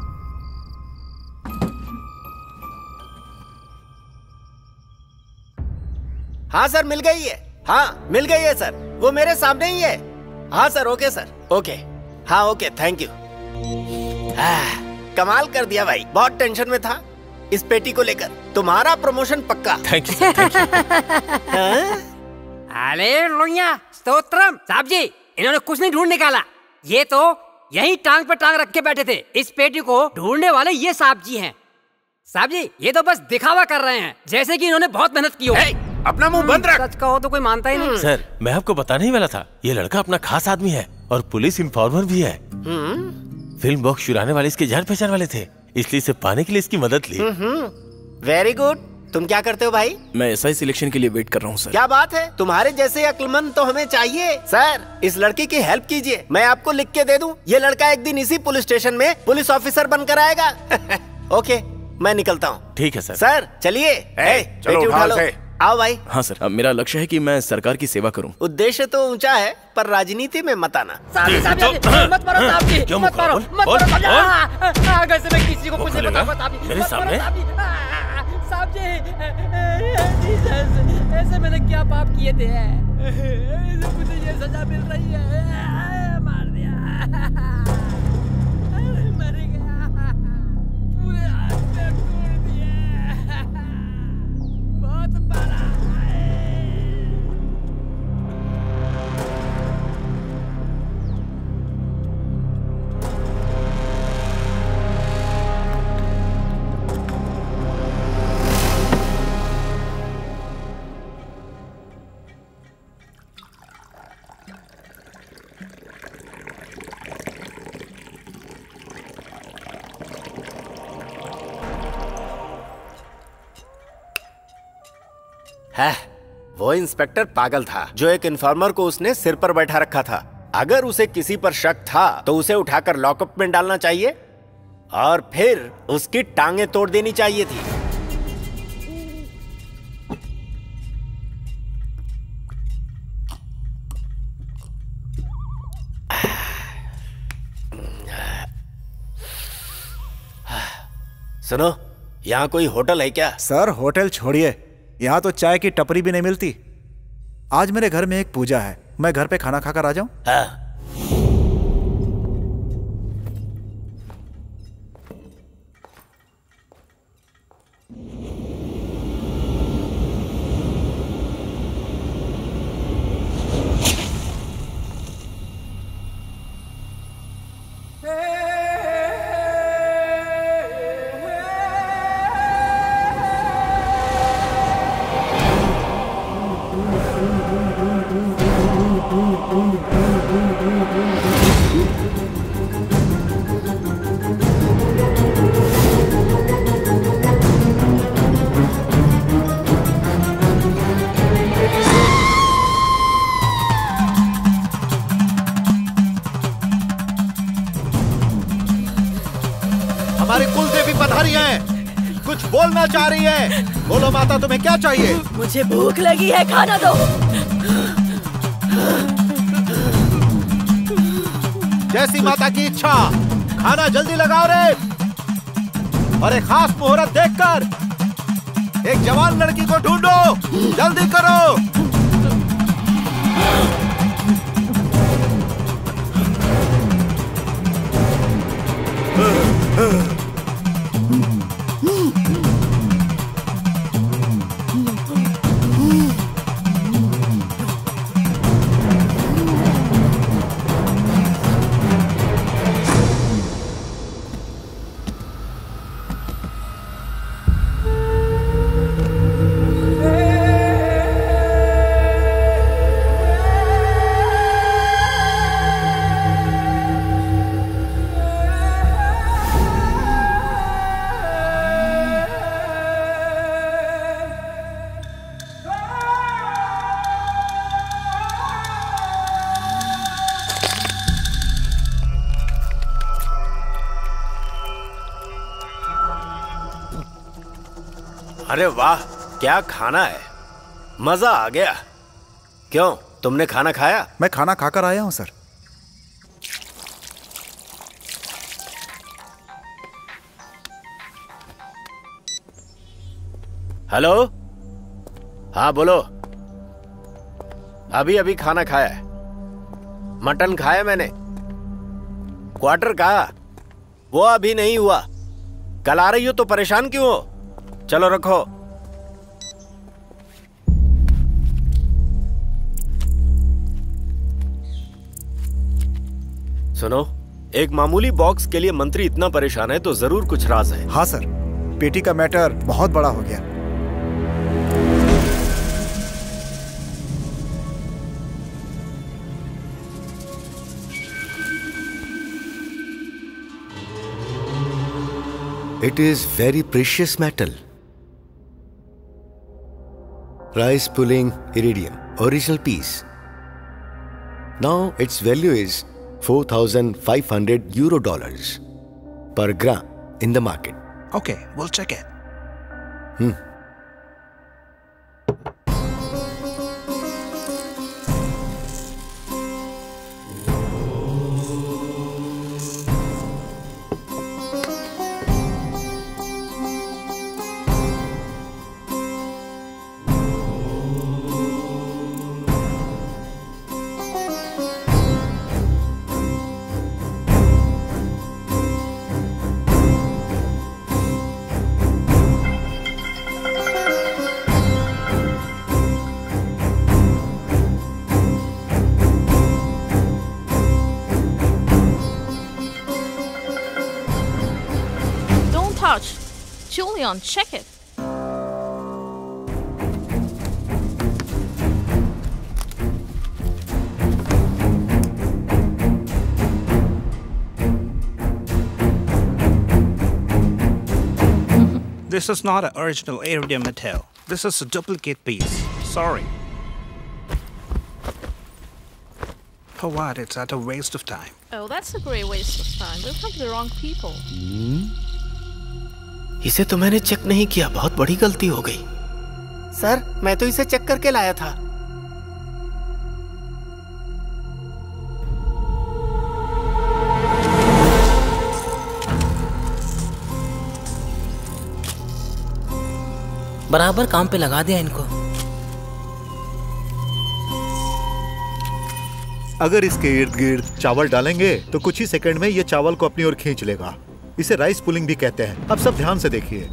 हाँ सर मिल गई है। हाँ मिल गई है सर, वो मेरे सामने ही है। हाँ सर ओके सर ओके। हाँ ओके थैंक यू। कमाल कर दिया भाई, बहुत टेंशन में था इस पेटी को लेकर। तुम्हारा प्रमोशन पक्का।
Thank you thank you.
Hallelujah स्तोत्रम। साहब जी, इन्होंने कुछ नहीं ढूंढ निकाला। ये तो यही टांग पे टांग रख के बैठे थे। इस पेटी को ढूंढने वाले ये साहब जी हैं। साहब जी ये तो बस दिखावा कर रहे हैं, जैसे कि इन्होंने बहुत मेहनत की हो।
अपना मुंह बंद रख।
सच कहो तो कोई मानता ही नहीं।
सर मैं आपको बताने ही वाला था, ये लड़का अपना खास आदमी है और पुलिस इन्फॉर्मर भी है। फिल्म बॉक्स चुराने वाले इसके जान पहचान वाले थे, इसलिए इसे पाने के लिए इसकी मदद ली।
Very good. तुम क्या करते हो भाई?
मैं एसआई सिलेक्शन के लिए वेट कर रहा हूँ सर।
क्या बात है, तुम्हारे जैसे अक्लमंद तो हमें चाहिए। सर इस लड़की की हेल्प कीजिए, मैं आपको लिख के दे दूं। ये लड़का एक दिन इसी पुलिस स्टेशन में पुलिस ऑफिसर बनकर आएगा। ओके मैं निकलता हूँ।
ठीक है सर।
सर चलिए,
चलो
उठा लो। आओ भाई।
हाँ सर, अब मेरा लक्ष्य है कि मैं सरकार की सेवा करूं।
उद्देश्य तो ऊंचा है पर राजनीति में मत आना।
साहब जी, साहब जी, मत मारो साहब जी, मत मारो, मत मारो साहब जी। आगे से मैं किसी को कुछ नहीं बताऊंगा साहब जी।
मेरे सामने?
साहब जी, ऐसे मैंने क्या पाप किए थे? मुझे ये सजा मिल रही है। मार दिया, मर गया, पूरे हाथ में तोड़ दिया, बहुत बड़ा।
है वो इंस्पेक्टर पागल था जो एक इन्फॉर्मर को उसने सिर पर बैठा रखा था। अगर उसे किसी पर शक था तो उसे उठाकर लॉकअप में डालना चाहिए और फिर उसकी टांगे तोड़ देनी चाहिए थी। सुनो, यहाँ कोई होटल है क्या?
सर होटल छोड़िए, यहाँ तो चाय की टपरी भी नहीं मिलती। आज मेरे घर में एक पूजा है, मैं घर पे खाना खाकर आ जाऊं?
हाँ।
हमारी कुल देवी पधारी हैं, कुछ बोलना चाह रही है। बोलो माता, तुम्हें क्या चाहिए?
मुझे भूख लगी है, खाना दो।
जैसी माता की इच्छा। खाना जल्दी लगाओ रे। और एक खास मुहूर्त देखकर एक जवान लड़की को ढूंढो, जल्दी करो।
अरे वाह, क्या खाना है, मजा आ गया। क्यों, तुमने खाना खाया?
मैं खाना खाकर आया हूं सर।
हेलो, हाँ बोलो। अभी अभी खाना खाया है, मटन खाया मैंने। क्वार्टर कहा, वो अभी नहीं हुआ। कल आ रही हो तो परेशान क्यों हो? चलो रखो। सुनो, एक मामूली बॉक्स के लिए मंत्री इतना परेशान है तो जरूर कुछ राज है।
हाँ सर, पेटी का मैटर बहुत बड़ा हो गया।
It is very precious metal. Rice pulling iridium, original piece. Now its value is four thousand five hundred euro dollars per gram in the market.
Okay, we'll check it.
Hmm.
Julian, check it.
This is not an original iridium metal. This is a duplicate piece. Sorry. For what? It's at a waste of time.
Oh, that's a great waste of time. We've come to the wrong people.
इसे तो मैंने check नहीं किया, बहुत बड़ी गलती हो गई। सर, मैं तो इसे चेक करके लाया था।
बराबर काम पे लगा दिया इनको।
अगर इसके इर्द गिर्द चावल डालेंगे तो कुछ ही सेकंड में ये चावल को अपनी ओर खींच लेगा। इसे राइस पुलिंग भी कहते हैं। अब सब ध्यान से देखिए।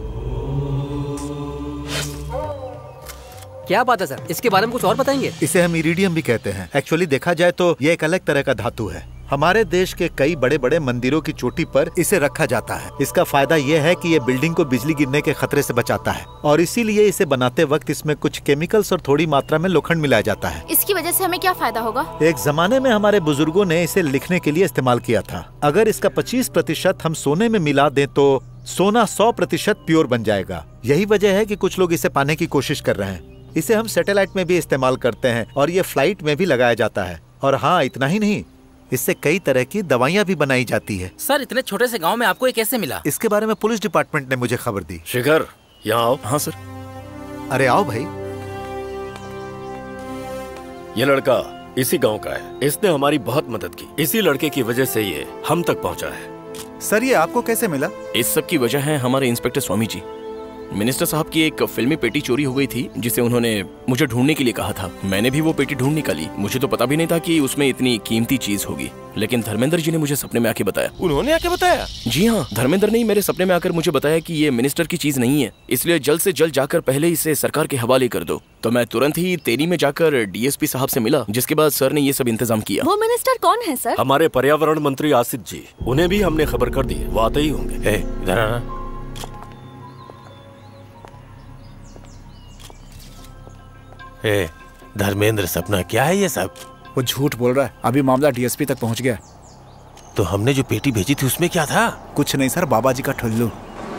क्या बात है सर, इसके बारे में कुछ और बताएंगे?
इसे हम इरिडियम भी कहते हैं। एक्चुअली देखा जाए तो ये एक अलग तरह का धातु है। हमारे देश के कई बड़े बड़े मंदिरों की चोटी पर इसे रखा जाता है। इसका फायदा ये है कि ये बिल्डिंग को बिजली गिरने के खतरे से बचाता है और इसीलिए इसे बनाते वक्त इसमें कुछ केमिकल्स और थोड़ी मात्रा में लोखंड मिलाया जाता है।
इसकी वजह से हमें क्या फायदा होगा?
एक जमाने में हमारे बुजुर्गों ने इसे लिखने के लिए इस्तेमाल किया था। अगर इसका पच्चीस प्रतिशत हम सोने में मिला दें तो सोना सौ प्रतिशत प्योर बन जाएगा। यही वजह है कि कुछ लोग इसे पाने की कोशिश कर रहे हैं। इसे हम सैटेलाइट में भी इस्तेमाल करते हैं और ये फ्लाइट में भी लगाया जाता है। और हाँ, इतना ही नहीं, इससे कई तरह की दवाइयाँ भी बनाई जाती है।
सर, इतने छोटे से गांव में आपको ये कैसे मिला?
इसके बारे में पुलिस डिपार्टमेंट ने मुझे खबर दी।
शिखर, यहाँ आओ।
हाँ सर।
अरे आओ भाई।
ये लड़का इसी गांव का है। इसने हमारी बहुत मदद की। इसी लड़के की वजह से ये हम तक पहुंचा है।
सर, ये आपको कैसे मिला?
इस सब की वजह है हमारे इंस्पेक्टर स्वामी जी। मिनिस्टर साहब की एक फिल्मी पेटी चोरी हो गई थी जिसे उन्होंने मुझे ढूंढने के लिए कहा था। मैंने भी वो पेटी ढूंढ निकाली। मुझे तो पता भी नहीं था कि उसमें इतनी कीमती चीज होगी, लेकिन धर्मेंद्र जी ने मुझे सपने में आके बताया।
उन्होंने आके बताया?
जी हाँ, धर्मेंद्र ने मेरे सपने में आकर मुझे बताया कि ये मिनिस्टर की चीज नहीं है, इसलिए जल्द से जल्द जाकर पहले इसे सरकार के हवाले कर दो। तो मैं तुरंत ही तेरी में जाकर डीएसपी साहब से मिला, जिसके बाद सर ने ये सब इंतजाम किया।
वो मिनिस्टर कौन है सर?
हमारे पर्यावरण मंत्री आसिफ जी। उन्हें भी हमने खबर कर दी है, वो आते ही होंगे।
इधर आना। ए, धर्मेंद्र, सपना क्या है ये सब?
वो झूठ बोल रहा है। अभी मामला डीएसपी तक पहुंच गया।
तो हमने जो पेटी भेजी थी उसमें क्या था?
कुछ नहीं सर, बाबा जी का ठुल्लू।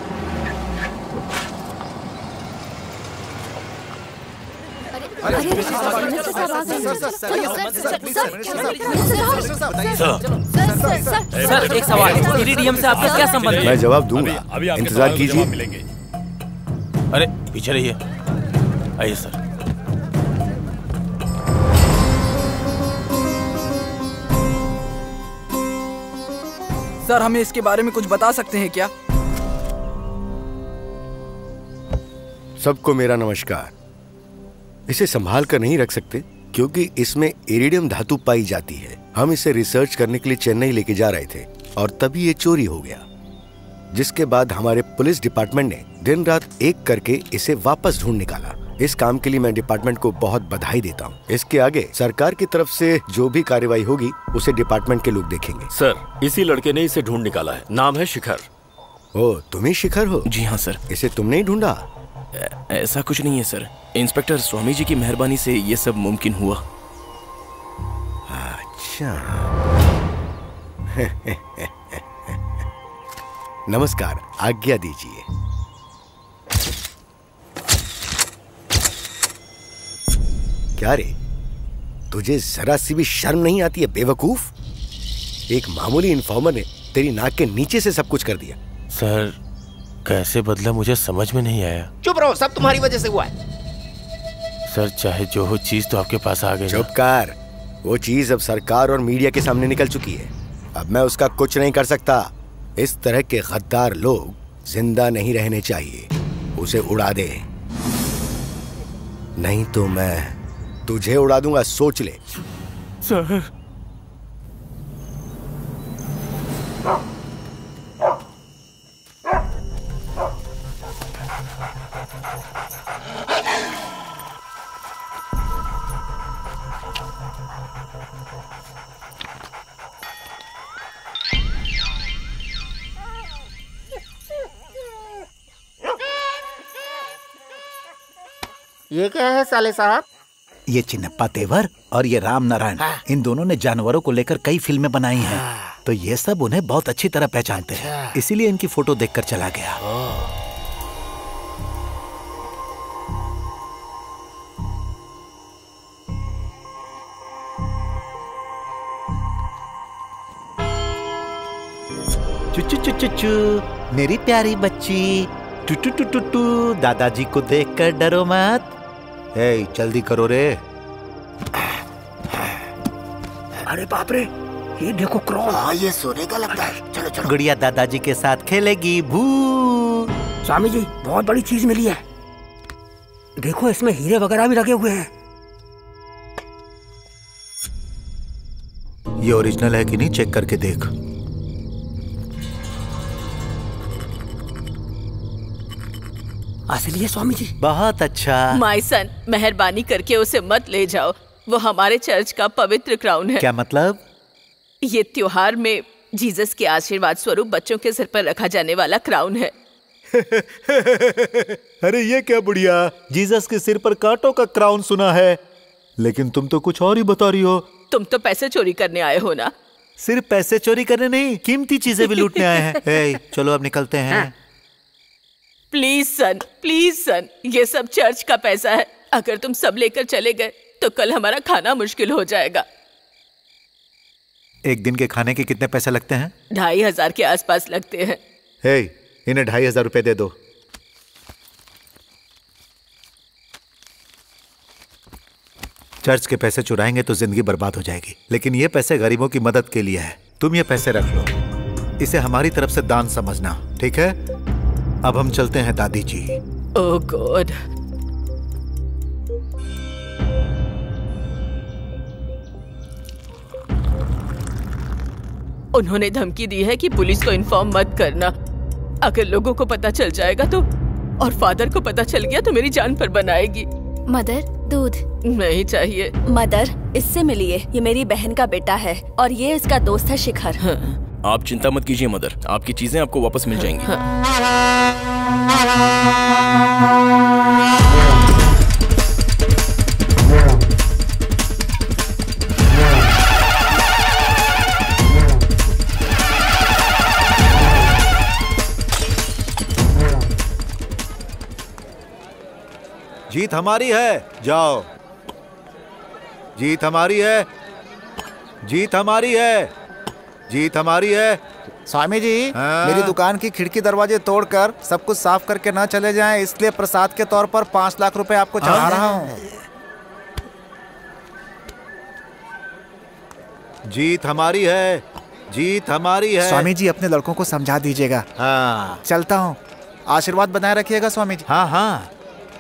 सर, एक सवाल, इरिडियम से आपका क्या संबंध है?
मैं जवाब दूंगा, इंतजार कीजिए।
अरे पीछे रहिए। आइए सर।
सर, हमें इसके बारे में कुछ बता सकते हैं क्या?
सबको मेरा नमस्कार। इसे संभाल कर नहीं रख सकते क्योंकि इसमें इरिडियम धातु पाई जाती है। हम इसे रिसर्च करने के लिए चेन्नई लेके जा रहे थे और तभी ये चोरी हो गया, जिसके बाद हमारे पुलिस डिपार्टमेंट ने दिन रात एक करके इसे वापस ढूंढ निकाला। इस काम के लिए मैं डिपार्टमेंट को बहुत बधाई देता हूँ। इसके आगे सरकार की तरफ से जो भी कार्रवाई होगी उसे डिपार्टमेंट के लोग देखेंगे।
सर, इसी लड़के ने इसे ढूंढ निकाला है। नाम है शिखर।
ओ, तुम ही शिखर हो?
जी हाँ सर।
इसे तुमने ही ढूंढा?
ऐसा कुछ नहीं है सर, इंस्पेक्टर स्वामी जी की मेहरबानी से ये सब मुमकिन हुआ।
अच्छा। नमस्कार, आज्ञा दीजिए। क्या रे, तुझे जरा सी भी शर्म नहीं आती है बेवकूफ? एक मामूली इन्फॉर्मर ने तेरी नाक के नीचे से सब कुछ कर दिया।
सर कैसे बदला मुझे समझ में नहीं आया।
चुप रहो, सब तुम्हारी वजह से हुआ है।
सर चाहे जो हो, चीज तो आपके पास आ गई।
चुप कर, वो चीज अब सरकार और मीडिया के सामने निकल चुकी है। अब मैं उसका कुछ नहीं कर सकता। इस तरह के गद्दार लोग जिंदा नहीं रहने चाहिए। उसे उड़ा दे, नहीं तो मैं तुझे उड़ा दूंगा, सोच ले।
सर
ये क्या है साले साहब?
ये चिन्नप्पा तेवर और ये राम नारायण, इन दोनों ने जानवरों को लेकर कई फिल्में बनाई हैं, तो ये सब उन्हें बहुत अच्छी तरह पहचानते हैं, इसीलिए इनकी फोटो देखकर चला गया। चुचु चुचु चु, मेरी प्यारी बच्ची, टू टू टू टू टू, दादाजी को देखकर डरो मत। ए, जल्दी करो रे।
अरे बाप रे, ये देखो क्रॉस।
हाँ, ये सोने का लगता है। चलो चलो।
गुड़िया दादाजी के साथ खेलेगी। भू।
स्वामी जी, बहुत बड़ी चीज मिली है। देखो, इसमें हीरे वगैरह भी लगे हुए हैं।
ये ओरिजिनल है कि नहीं, चेक करके देख।
असली है स्वामी जी।
बहुत अच्छा।
माय सन, मेहरबानी करके उसे मत ले जाओ। वो हमारे चर्च का पवित्र क्राउन है।
क्या मतलब?
ये त्योहार में जीसस के आशीर्वाद स्वरूप बच्चों के सिर पर रखा जाने वाला क्राउन है।
अरे ये क्या बुढ़िया, जीसस के सिर पर कांटों का क्राउन सुना है, लेकिन तुम तो कुछ और ही बता रही हो।
तुम तो पैसे चोरी करने आए हो ना?
सिर्फ पैसे चोरी करने नहीं, कीमती चीजें भी लूटने आए हैं। ए, चलो अब निकलते हैं।
प्लीज सन, प्लीज सन, ये सब चर्च का पैसा है। अगर तुम सब लेकर चले गए तो कल हमारा खाना मुश्किल हो जाएगा।
एक दिन के खाने के कितने पैसे लगते हैं?
ढाई हजार के आसपास लगते हैं।
हे, इन्हें ढाई हजार रुपए दे दो। चर्च के पैसे चुराएंगे तो जिंदगी बर्बाद हो जाएगी, लेकिन ये पैसे गरीबों की मदद के लिए है। तुम ये पैसे रख लो, इसे हमारी तरफ से दान समझना, ठीक है? अब हम चलते हैं दादी जी।
ओह गॉड। उन्होंने धमकी दी है कि पुलिस को इन्फॉर्म मत करना। अगर लोगों को पता चल जाएगा तो, और फादर को पता चल गया तो मेरी जान पर बनाएगी।
मदर, दूध
नहीं चाहिए।
मदर, इससे मिलिए, ये मेरी बहन का बेटा है और ये इसका दोस्त है शिखर।
हाँ। आप चिंता मत कीजिए मदर, आपकी चीजें आपको वापस मिल जाएंगी।
हाँ।
जीत हमारी है, जाओ। जीत हमारी है, जीत हमारी है, जीत हमारी है।
स्वामी जी,
हाँ?
मेरी दुकान की खिड़की दरवाजे तोड़कर सब कुछ साफ करके ना चले जाएं, इसलिए प्रसाद के तौर पर पाँच लाख रुपए आपको चढ़ा रहा हूँ।
जीत हमारी है, जीत हमारी है।
स्वामी जी, अपने लड़कों को समझा दीजिएगा।
हाँ,
चलता हूँ, आशीर्वाद बनाए रखिएगा स्वामी जी।
हाँ हाँ।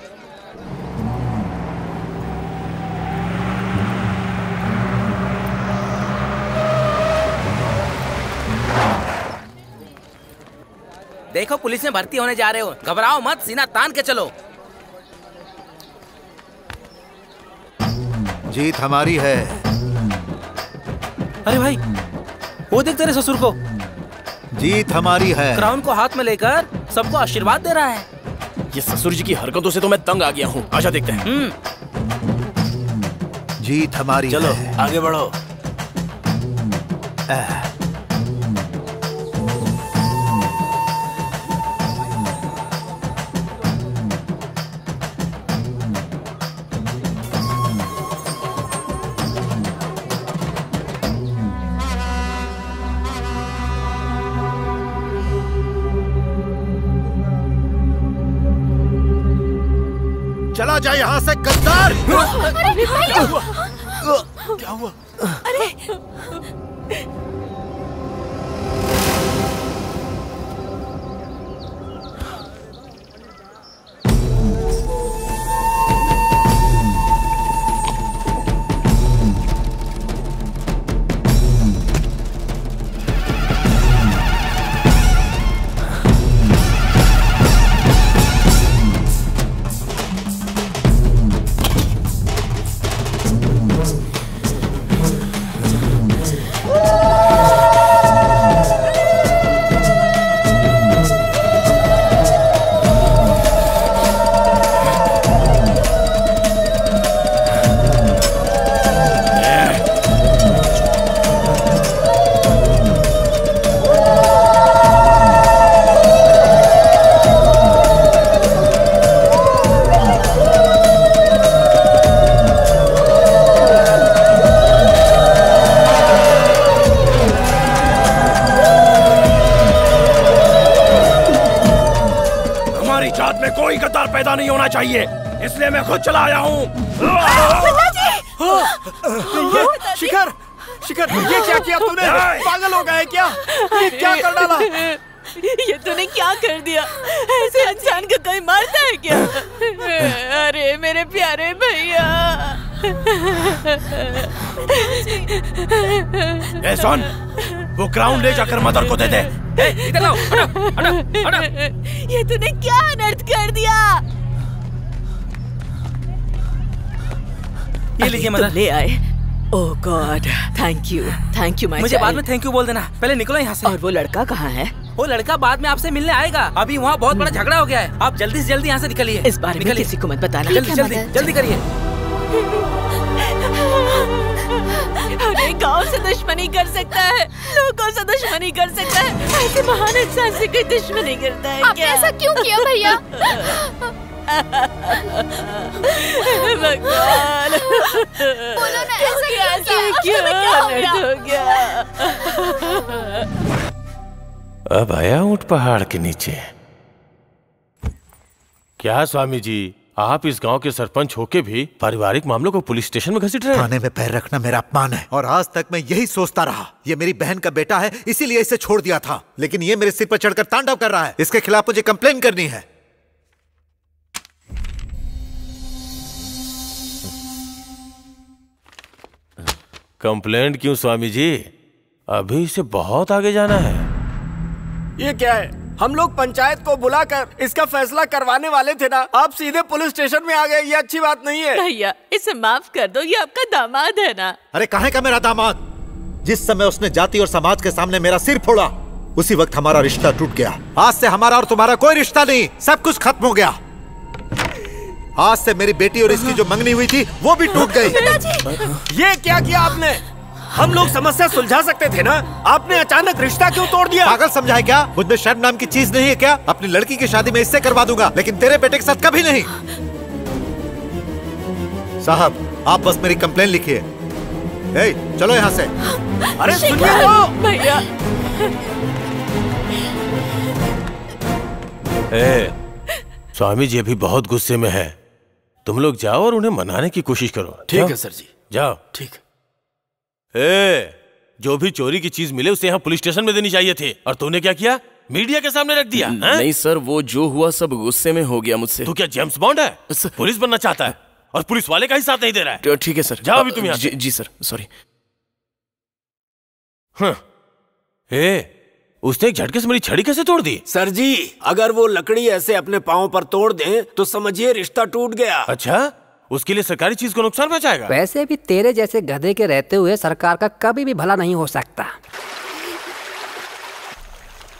देखो, पुलिस में भर्ती होने जा रहे हो, घबराओ मत, सीना तान के चलो।
जीत हमारी है।
अरे भाई, वो देख तेरे ससुर को।
जीत हमारी है।
क्राउन को हाथ में लेकर सबको आशीर्वाद दे रहा है।
ये ससुर जी की हरकतों से तो मैं तंग आ गया हूँ। आजा देखते हैं।
जीत हमारी
चलो
है।
आगे बढ़ो।
आ,
चला जाए यहाँ से गद्दार।
अरे भैया,
क्या हुआ?
अरे
पैदा नहीं होना चाहिए, इसलिए मैं खुद चला आया हूँ।
शिखर, शिखर, ये क्या किया तूने? पागल हो गया क्या? ये क्या कर डाला?
ये तूने क्या कर दिया? ऐसे इंसान को कोई मारता है क्या? अरे मेरे प्यारे भैया।
ए सुन, वो क्राउन ले जाकर मदर को दे दे।
इधर आओ, हटो, हटो, हटो।
ये तूने क्या अनर्थ कर दिया?
ये लीजिए मदर।
ले आए। Oh god, thank you, thank you my
मुझे बाद में थैंक यू बोल देना, पहले निकलो यहाँ से।
और वो लड़का कहाँ है?
वो लड़का बाद में आपसे मिलने आएगा, अभी वहाँ बहुत बड़ा झगड़ा हो गया है। आप जल्दी से जल्दी यहाँ से निकलिए।
इस बारे में किसी को मत बताना।
जल्दी जल्दी जल्दी करिए।
अरे गांव से दुश्मनी कर सकता है, लोगों से दुश्मनी कर सकता है, ऐसे महान इंसान से कोई दुश्मनी करता है
आपने
क्या?
ऐसा क्यों किया भैया?
भगवान,
बोलो ना, ऐसा
क्या
क्यों
क्या
किया?
अनर्थ हो गया?
अब आया ऊंट पहाड़ के नीचे। क्या स्वामी जी, आप इस गांव के सरपंच होके भी पारिवारिक मामलों को पुलिस स्टेशन में घसीट रहे हैं?
थाने में पैर रखना मेरा अपमान है और आज तक मैं यही सोचता रहा। ये मेरी बहन का बेटा है, इसीलिए इसे छोड़ दिया था, लेकिन ये मेरे सिर पर चढ़कर तांडव कर रहा है। इसके खिलाफ मुझे कंप्लेन करनी है।
कंप्लेंट क्यों स्वामी जी? अभी इसे बहुत आगे जाना है।
ये क्या है? हम लोग पंचायत को बुलाकर इसका फैसला करवाने वाले थे ना, आप सीधे पुलिस स्टेशन में आ गए। ये अच्छी बात नहीं है।
भैया इसे माफ कर दो, ये आपका दामाद है ना।
अरे कहाँ का मेरा दामाद? जिस समय उसने जाति और समाज के सामने मेरा सिर फोड़ा, उसी वक्त हमारा रिश्ता टूट गया। आज से हमारा और तुम्हारा कोई रिश्ता नहीं, सब कुछ खत्म हो गया। आज से मेरी बेटी और इसकी जो मंगनी हुई थी वो भी टूट गई।
ये क्या किया आपने? हम लोग समस्या सुलझा सकते थे ना, आपने अचानक रिश्ता क्यों तोड़ दिया?
पागल समझा है क्या? मुझ में शर्म नाम की चीज नहीं है क्या? अपनी लड़की की शादी में इससे करवा दूंगा, लेकिन तेरे बेटे के साथ कभी नहीं। साहब आप बस मेरी कंप्लेन लिखिए। ए, चलो यहाँ से।
अरे सुनिए तो
भैया।
ए, स्वामी जी अभी बहुत गुस्से में है, तुम लोग जाओ और उन्हें मनाने की कोशिश करो।
ठीक है सर जी,
जाओ।
ठीक।
ए, जो भी चोरी की चीज मिले उसे यहाँ पुलिस स्टेशन में देनी चाहिए थी, और तूने क्या किया? मीडिया के सामने रख दिया।
नहीं सर, वो जो हुआ सब गुस्से में हो गया मुझसे।
तू क्या जेम्स बॉन्ड है? पुलिस बनना चाहता है और पुलिस वाले का ही साथ नहीं दे रहा है।
ठीक है सर,
जाओ अभी तुम यहाँ
जी, जी सर, सॉरी।
हाँ। ए, उसने एक झटके से मेरी छड़ी कैसे तोड़ दी?
सर जी, अगर वो लकड़ी ऐसे अपने पाँव पर तोड़ दें तो समझिए रिश्ता टूट गया।
अच्छा, उसके लिए सरकारी चीज को नुकसान पहुंचाएगा?
वैसे भी तेरे जैसे गधे के रहते हुए सरकार का कभी भी भला नहीं हो सकता।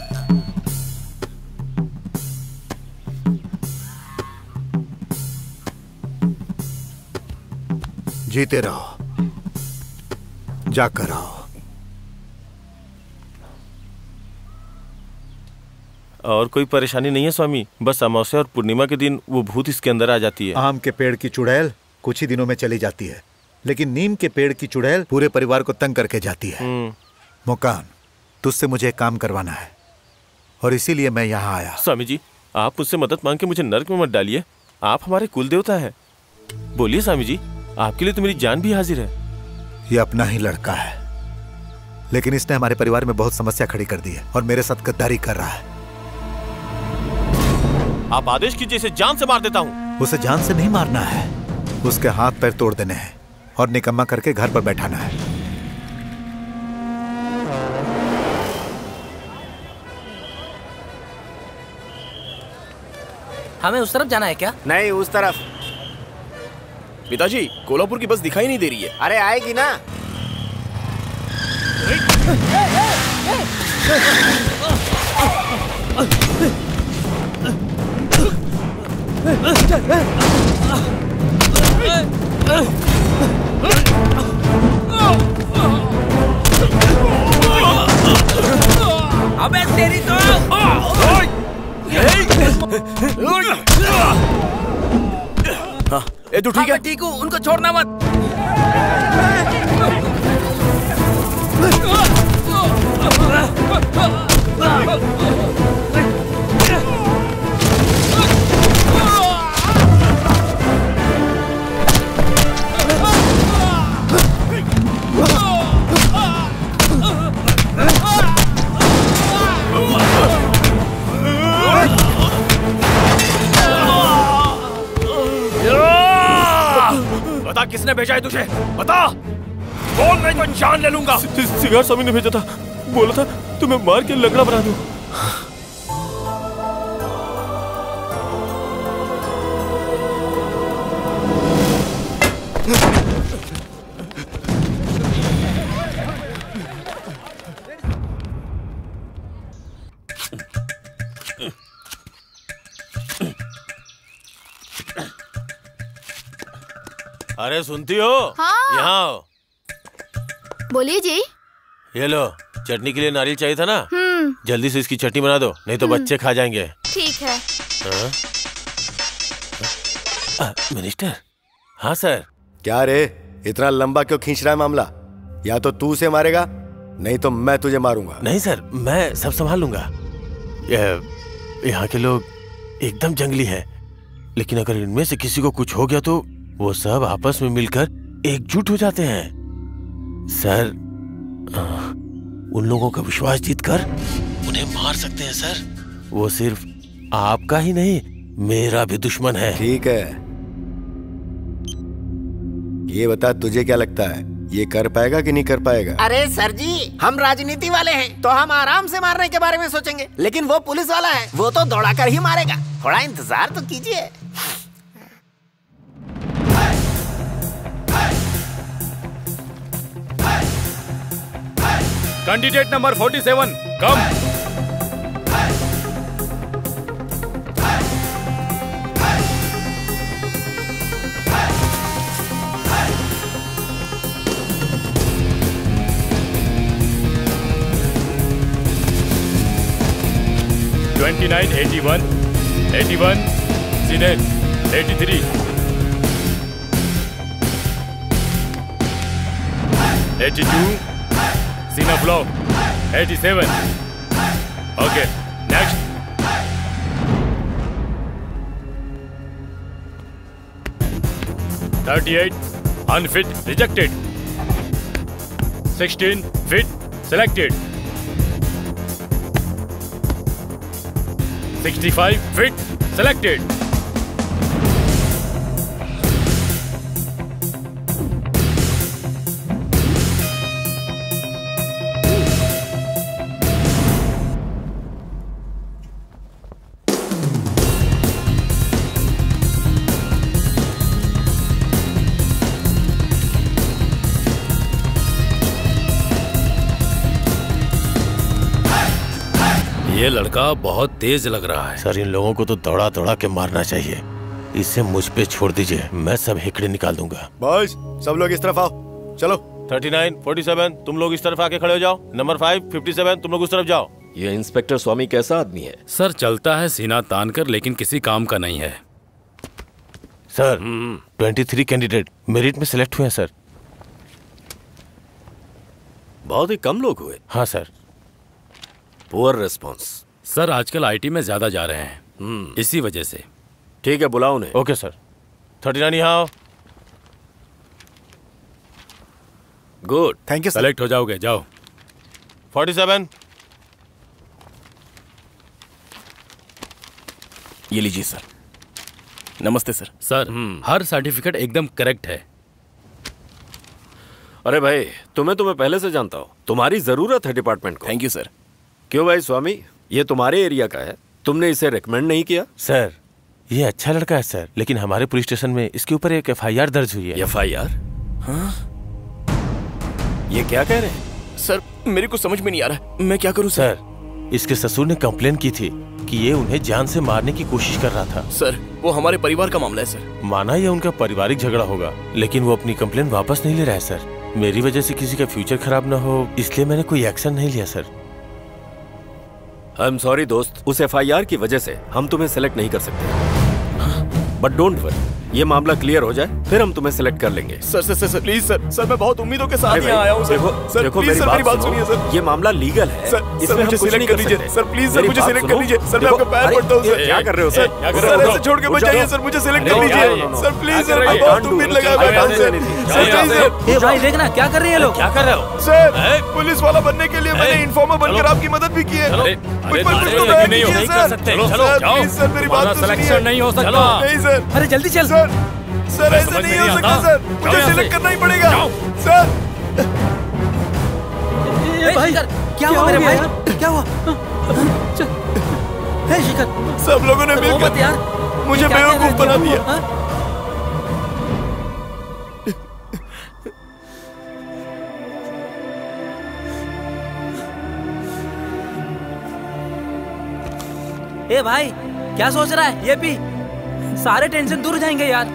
जीते रहो, जाकर रहो।
और कोई परेशानी नहीं है स्वामी, बस अमावस्या और पूर्णिमा के दिन वो भूत इसके अंदर आ जाती है।
आम के पेड़ की चुड़ैल कुछ ही दिनों में चली जाती है, लेकिन नीम के पेड़ की चुड़ैल पूरे परिवार को तंग करके जाती है। मुकान, तुझसे मुझे एक काम करवाना है और इसीलिए मैं यहाँ आया।
स्वामी जी, आप मुझसे मदद मांग के मुझे नर्क में मत डालिए। आप हमारे कुल देवता है। बोलिए स्वामी जी, आपके लिए तो मेरी जान भी हाजिर है।
ये अपना ही लड़का है, लेकिन इसने हमारे परिवार में बहुत समस्या खड़ी कर दी है और मेरे साथ गद्दारी कर रहा है।
आप आदेश कीजिए, इसे जान से मार देता हूँ।
उसे जान से नहीं मारना है, उसके हाथ पैर तोड़ देने हैं और निकम्मा करके घर पर बैठाना है।
हमें उस तरफ जाना है क्या?
नहीं, उस तरफ।
पिताजी, कोल्हापुर की बस दिखाई नहीं दे रही है।
अरे आएगी ना।
अबे तेरी तो
हाँ, ए तू ठीक है?
ठीक हूँ, उनको छोड़ना मत।
बता, किसने भेजा है तुझे? बता, बोल, नहीं तो जान ले लूंगा।
सिगार स्वामी ने भेजा था, बोला था तुम्हें मार के लंगड़ा बना दूं। अरे सुनती हो?
हाँ।
यहाँ आओ।
बोलिए जी।
ये लो, चटनी के लिए नारियल चाहिए था ना?
हम्म।
जल्दी से इसकी चटनी बना दो, नहीं तो बच्चे खा जाएंगे।
ठीक है।
हाँ? आ, मिनिस्टर। हाँ सर।
क्या रे, इतना लंबा क्यों खींच रहा है मामला? या तो तू उसे मारेगा, नहीं तो मैं तुझे मारूंगा।
नहीं सर, मैं सब संभाल लूंगा। यहाँ के लोग एकदम जंगली हैं, लेकिन अगर इनमें से किसी को कुछ हो गया तो वो सब आपस में मिलकर एकजुट हो जाते हैं। सर, आ, उन लोगों का विश्वास जीतकर उन्हें मार सकते हैं सर। वो सिर्फ आपका ही नहीं, मेरा भी दुश्मन है।
ठीक है, ये बता तुझे क्या लगता है, ये कर पाएगा कि नहीं कर पाएगा?
अरे सर जी, हम राजनीति वाले हैं तो हम आराम से मारने के बारे में सोचेंगे, लेकिन वो पुलिस वाला है, वो तो दौड़ा कर ही मारेगा। थोड़ा इंतजार तो कीजिए।
Candidate number forty seven, come. Twenty nine eighty one, eighty one, सीनेट, एटी थ्री, एटी टू, सीना block, eighty seven. Okay, next. Thirty eight, unfit, rejected. Sixteen, fit, selected. Sixty five, fit, selected.
ये लड़का बहुत तेज लग रहा है। Sir, इन लोगों को तो दौड़ा दौड़ा के मारना चाहिए। इसे मुझ पे छोड़ दीजिए, मैं सब हेकड़े निकाल दूंगा।
बॉयज सब लोग इस तरफ आओ, चलो।
थर्टी नाइन, फोर्टी सेवन तुम लोग इस तरफ आके खड़े हो जाओ। नंबर फाइव, फिफ्टी सेवन तुम लोग उस तरफ जाओ।
ये इंस्पेक्टर स्वामी कैसा आदमी है?
सर चलता है सीना तान कर, लेकिन किसी काम का नहीं है।
Sir twenty three candidate merit में सिलेक्ट हुए हैं सर।
बहुत ही कम लोग हुए।
हाँ सर।
Poor response.
सर आजकल आईटी में ज्यादा जा रहे हैं, इसी वजह से।
ठीक है, बुलाओ उन्हें।
Okay sir. थर्टी नाइन यहाँ आओ।
Good,
thank you.
सेलेक्ट हो जाओगे, जाओ।
फोर्टी सेवन
ये लीजिए सर। नमस्ते सर।
सर हर सर्टिफिकेट एकदम करेक्ट है।
अरे भाई, तुम्हें तो मैं पहले से जानता हूँ, तुम्हारी जरूरत है डिपार्टमेंट को।
Thank you sir.
क्यों भाई स्वामी, ये तुम्हारे एरिया का है, तुमने इसे रेकमेंड नहीं किया?
सर ये अच्छा लड़का है सर, लेकिन हमारे पुलिस स्टेशन में इसके ऊपर एक एफ आई आर दर्ज हुई है।
F I R?
हाँ?
ये क्या कह रहे हैं?
सर मेरे को समझ में नहीं आ रहा, मैं क्या करूं सर?
सर इसके ससुर ने कंप्लेन की थी कि ये उन्हें जान से मारने की कोशिश कर रहा था।
सर वो हमारे परिवार का मामला है सर।
माना ये उनका पारिवारिक झगड़ा होगा, लेकिन वो अपनी कंप्लेन वापस नहीं ले रहा है सर। मेरी वजह से किसी का फ्यूचर खराब ना हो, इसलिए मैंने कोई एक्शन नहीं लिया सर।
आई एम सॉरी दोस्त, उस एफ आई आर की वजह से हम तुम्हें सिलेक्ट नहीं कर सकते। बट डोंट वरी, ये मामला क्लियर हो जाए फिर हम तुम्हें सिलेक्ट कर लेंगे।
Sir sir sir please sir, sir मैं बहुत उम्मीदों के साथ यहाँ आया हूँ सर।
देखो,
सर
देखो
प्लीज सर मेरी बात सुनिए सर।
ये मामला लीगल है,
सर
इसमें
मुझे
हम कुछ
सिलेक्ट
नहीं
कर
कर
लीजिए
सकते।
सर, प्लीज सर
मेरी
मुझे
बात
सिलेक्ट कर
सुनो।
लीजिए सर, मैं आपका पैर पड़ता हूँ सर।
क्या कर रहे हो सर?
सर ऐसे छोड़ के मत जाइए सर, मुझे सिलेक्ट कर लीजिए सर, प्लीज सर, मैं बहुत उम्मीद लगाए बैठा हूँ सर।
ए भाई देखना क्या कर रहे हैं लोग।
क्या कर रहे हो
सर? पुलिस वाला बनने के लिए मैंने इन्फॉर्मर बनकर आपकी मदद भी की है। मुझ पर कुछ तो दया कीजिए सर। सर प्लीज सर मेरी बात तो सुनिए।
नहीं हो सकता।
नहीं सर।
अरे जल्दी चल
सर। सर ऐसे नहीं हो सकता सर, मुझे सिलेक्ट करना ही पड़ेगा सर।
ए भाई क्या हुआ मेरे भाई, क्या हुआ? हे शिखर,
सब लोगों ने मिलकर
यार
मुझे बेवकूफ बना दिया।
ए भाई क्या सोच रहा है? ये भी सारे टेंशन दूर हो जाएंगे यार।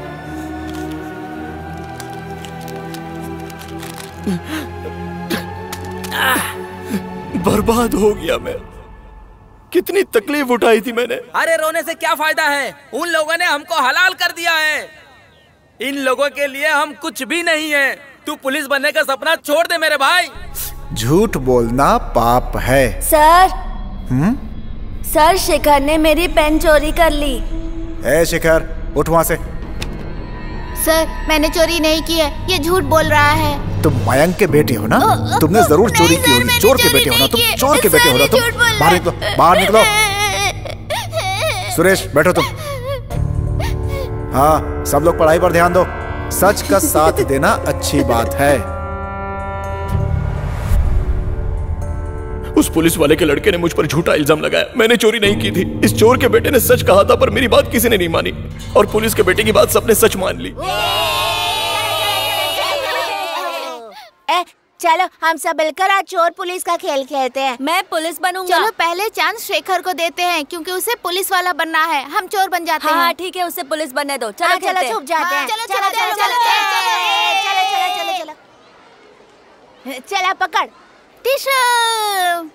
बर्बाद हो गया मैं। कितनी तकलीफ उठाई थी मैंने।
अरे रोने से क्या फायदा है, उन लोगों ने हमको हलाल कर दिया है। इन लोगों के लिए हम कुछ भी नहीं है। तू पुलिस बनने का सपना छोड़ दे मेरे भाई।
झूठ बोलना पाप है।
सर
हम्म?
सर शिखर ने मेरी पेन चोरी कर ली।
ए शिखर उठ वहाँ से।
सर मैंने चोरी नहीं की है, ये झूठ बोल रहा है।
तुम मयंक के बेटे हो ना? तुमने जरूर चोरी की होगी। चोर के बेटे हो ना तुम, चोर के बेटे हो ना तुम। बाहर निकलो, बाहर निकलो। सुरेश बैठो तुम। हाँ सब लोग पढ़ाई पर ध्यान दो। सच का साथ देना अच्छी बात है।
उस पुलिस वाले के लड़के ने मुझ पर झूठा इल्जाम लगाया। मैंने चोरी नहीं की थी। इस चोर के बेटे ने सच कहा था, पर मेरी बात किसी ने नहीं मानी और पुलिस के बेटे की बात सबने सच मान ली।
ए, चलो हम सब मिलकर आज चोर पुलिस का खेल खेलते हैं।
मैं पुलिस बनूंगा।
चलो पहले चांस शेखर को देते हैं, क्योंकि उसे पुलिस वाला बनना है। हम चोर बन जाते
हाँ,
हैं।
ठीक है, उसे पुलिस बनने दो। चलो
हाँ,
चलो
चलो छुप जाते हैं। चलो चलो चलो चलो चलो चलो चलो चला पकड़ टिशू।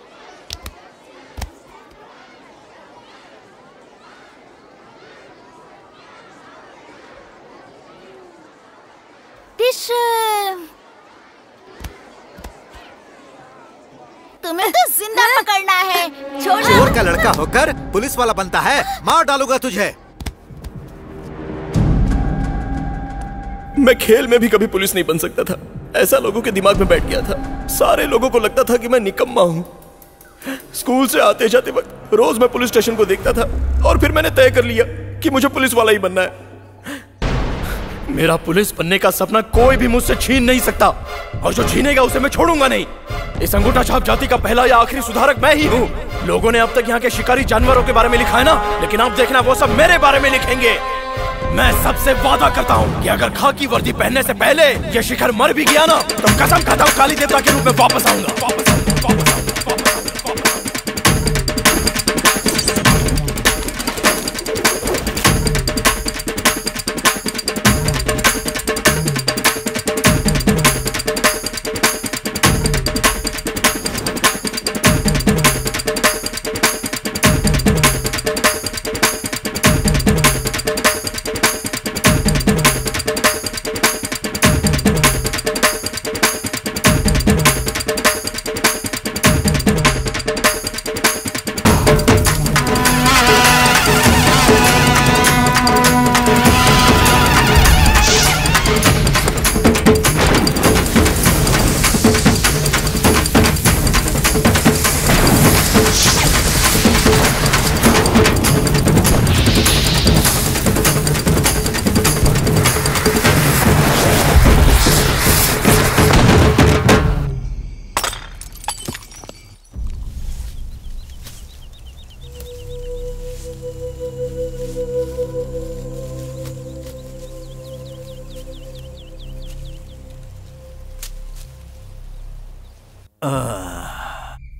टिशू तुम्हें तो जिंदा पकड़ना है। छोड़
चोर का लड़का होकर पुलिस वाला बनता है, मार डालूंगा तुझे।
मैं खेल में भी कभी पुलिस नहीं बन सकता था, ऐसा लोगों के दिमाग में बैठ गया था। सारे लोगों को लगता था कि मैं निकम्मा हूँ। स्कूल से आते जाते वक्त रोज मैं पुलिस स्टेशन को देखता था और फिर मैंने तय कर लिया कि मुझे पुलिस वाला ही बनना है। मेरा पुलिस बनने का सपना कोई भी मुझसे छीन नहीं सकता, और जो छीनेगा उसे मैं छोड़ूंगा नहीं। इस अंगूठा छाप जाति का पहला या आखिरी सुधारक मैं ही हूँ। लोगों ने अब तक यहाँ के शिकारी जानवरों के बारे में लिखा है ना, लेकिन अब देखना वो सब मेरे बारे में लिखेंगे। मैं सबसे वादा करता हूँ कि अगर खाकी वर्दी पहनने से पहले ये शिखर मर भी गया ना, तो कसम खाता हूँ काली देवता के रूप में वापस आऊंगा। वापस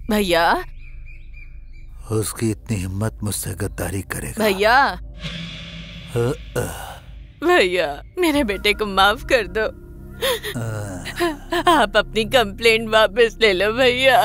भैया
उसकी इतनी हिम्मत मुझसे गद्दारी करेगा।
भैया
अ, अ,
भैया मेरे बेटे को माफ कर दो। आप अपनी कंप्लेंट वापस ले लो भैया।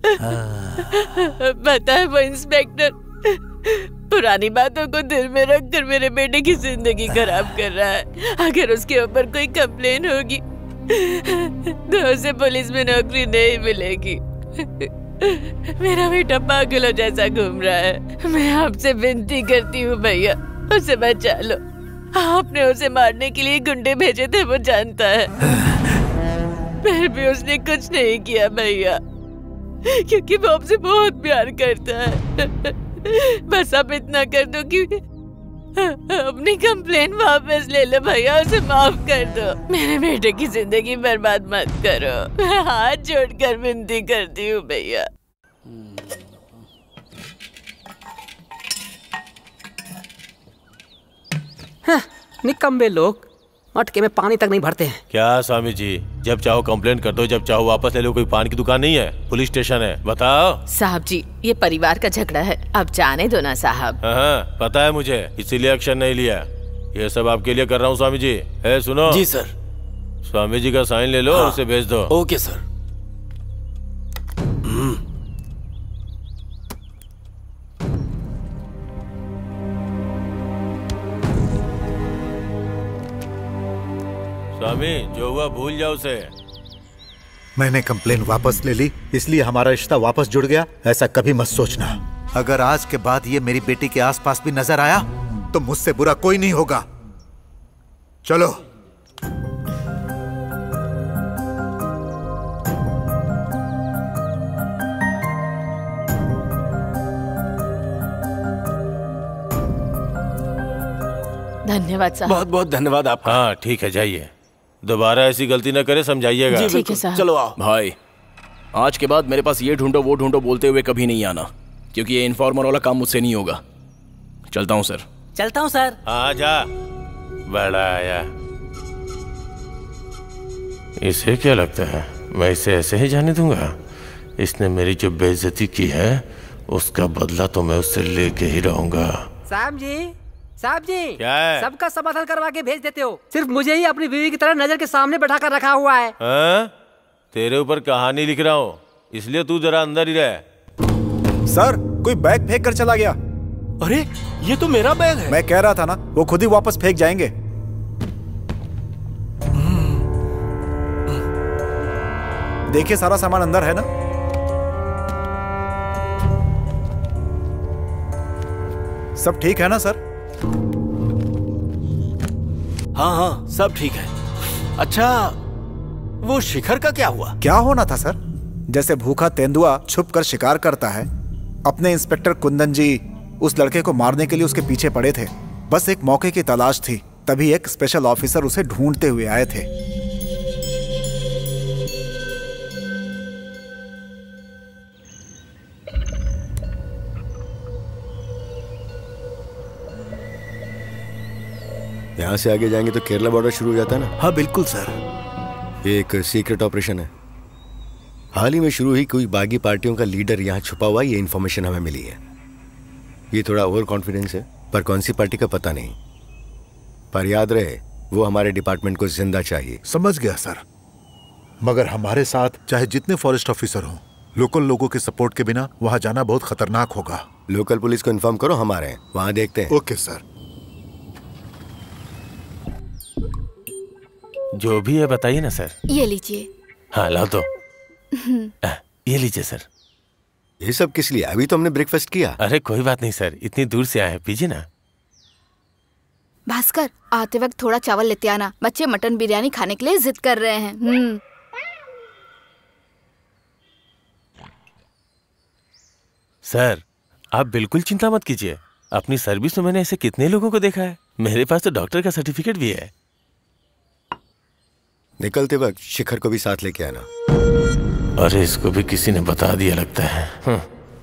पता है वो इंस्पेक्टर पुरानी बातों को दिल में रखकर मेरे बेटे की जिंदगी खराब कर रहा है। अगर उसके ऊपर कोई कंप्लेन होगी तो उसे पुलिस में नौकरी नहीं मिलेगी। मेरा बेटा पागलों जैसा घूम रहा है। मैं आपसे विनती करती हूँ भैया उसे बचा लो। आपने उसे मारने के लिए गुंडे भेजे थे वो जानता है, फिर भी उसने कुछ नहीं किया भैया, क्योंकि वो आपसे बहुत प्यार करता है। बस आप इतना कर दो कि अपनी कंप्लेन वापस ले लो भैया, उसे माफ कर दो। मेरे बेटे की जिंदगी बर्बाद मत करो। मैं हाथ जोड़कर विनती करती हूँ भैया।
हाँ, निकम्मे लोग मटके में पानी तक नहीं भरते हैं।
क्या स्वामी जी, जब चाहो कंप्लेंट कर दो, जब चाहो वापस ले लो। कोई पान की दुकान नहीं है, पुलिस स्टेशन है। बताओ
साहब जी ये परिवार का झगड़ा है, अब जाने दो ना साहब।
हाँ पता है मुझे, इसीलिए एक्शन नहीं लिया। ये सब आपके लिए कर रहा हूँ स्वामी जी। है सुनो।
जी सर।
स्वामी जी का साइन ले लो और उसे भेज दो।
Okay sir.
स्वामी जो हुआ भूल जाओ उसे।
मैंने कंप्लेन वापस ले ली, इसलिए हमारा रिश्ता वापस जुड़ गया। ऐसा कभी मत सोचना। अगर आज के बाद ये मेरी बेटी के आसपास भी नजर आया तो मुझसे बुरा कोई नहीं होगा। चलो।
धन्यवाद साहब।
बहुत बहुत धन्यवाद आपका।
हाँ ठीक है, जाइए। दोबारा ऐसी गलती न करे, समझाइएगा।
जी ठीक है साहब।
चलो आओ।
भाई आज के बाद मेरे पास ये ढूंढो वो ढूंढो बोलते हुए कभी नहीं आना, क्योंकि ये इन्फॉर्मर वाला काम मुझसे नहीं होगा। चलता हूँ सर।
चलता हूँ सर।
हाँ जा। बड़ा आया। इसे क्या लगता है मैं इसे ऐसे ही जाने दूंगा? इसने मेरी जो बेइज्जती की है उसका बदला तो मैं उससे लेके ही रहूंगा।
साहब जी, साहब जी,
क्या है?
सबका समाधान करवा के भेज देते हो, सिर्फ मुझे ही अपनी बीवी की तरह नजर के सामने बैठा कर रखा हुआ है।
हाँ? तेरे ऊपर कहानी लिख रहा हूँ, इसलिए तू जरा अंदर ही रह।
सर कोई बैग फेंक कर चला गया।
अरे ये तो मेरा बैग है।
मैं कह रहा था ना, वो खुद ही वापस फेंक जाएंगे। देखिए सारा सामान अंदर है ना। सब ठीक है ना सर?
हाँ हाँ सब ठीक है। अच्छा वो शिखर का क्या हुआ?
क्या होना था सर? जैसे भूखा तेंदुआ छुप कर शिकार करता है, अपने इंस्पेक्टर कुंदन जी उस लड़के को मारने के लिए उसके पीछे पड़े थे। बस एक मौके की तलाश थी, तभी एक स्पेशल ऑफिसर उसे ढूंढते हुए आए थे।
यहाँ से आगे जाएंगे तो केरला बॉर्डर शुरू हो जाता है ना?
हाँ बिल्कुल सर।
ये एक सीक्रेट ऑपरेशन है। हाल ही में शुरू हुई कोई बागी पार्टियों का लीडर यहाँ छुपा हुआ, ये इन्फॉर्मेशन हमें मिली है। ये थोड़ा ओवर कॉन्फिडेंस है, पर कौन सी पार्टी का पता नहीं। पर याद रहे वो हमारे डिपार्टमेंट को जिंदा चाहिए।
समझ गया सर, मगर हमारे साथ चाहे जितने फॉरेस्ट ऑफिसर हों, लोकल लोगों के सपोर्ट के बिना वहाँ जाना बहुत खतरनाक होगा।
लोकल पुलिस को इन्फॉर्म करो, हमारे हैं, वहाँ देखते हैं।
Okay sir.
जो भी है बताइए ना सर।
ये लीजिए।
हाँ लाओ तो। ये लीजिए सर।
ये सब किस लिए? अभी तो हमने ब्रेकफास्ट किया।
अरे कोई बात नहीं सर, इतनी दूर से आए हैं, पीजिए ना।
भास्कर आते वक्त थोड़ा चावल लेते आना, बच्चे मटन बिरयानी खाने के लिए जिद कर रहे हैं। हम्म।
सर आप बिल्कुल चिंता मत कीजिए, अपनी सर्विस में मैंने ऐसे कितने लोगों को देखा है। मेरे पास तो डॉक्टर का सर्टिफिकेट भी है।
निकलते वक्त शिखर को भी साथ लेके आना।
अरे इसको भी किसी ने बता दिया लगता है। हाँ।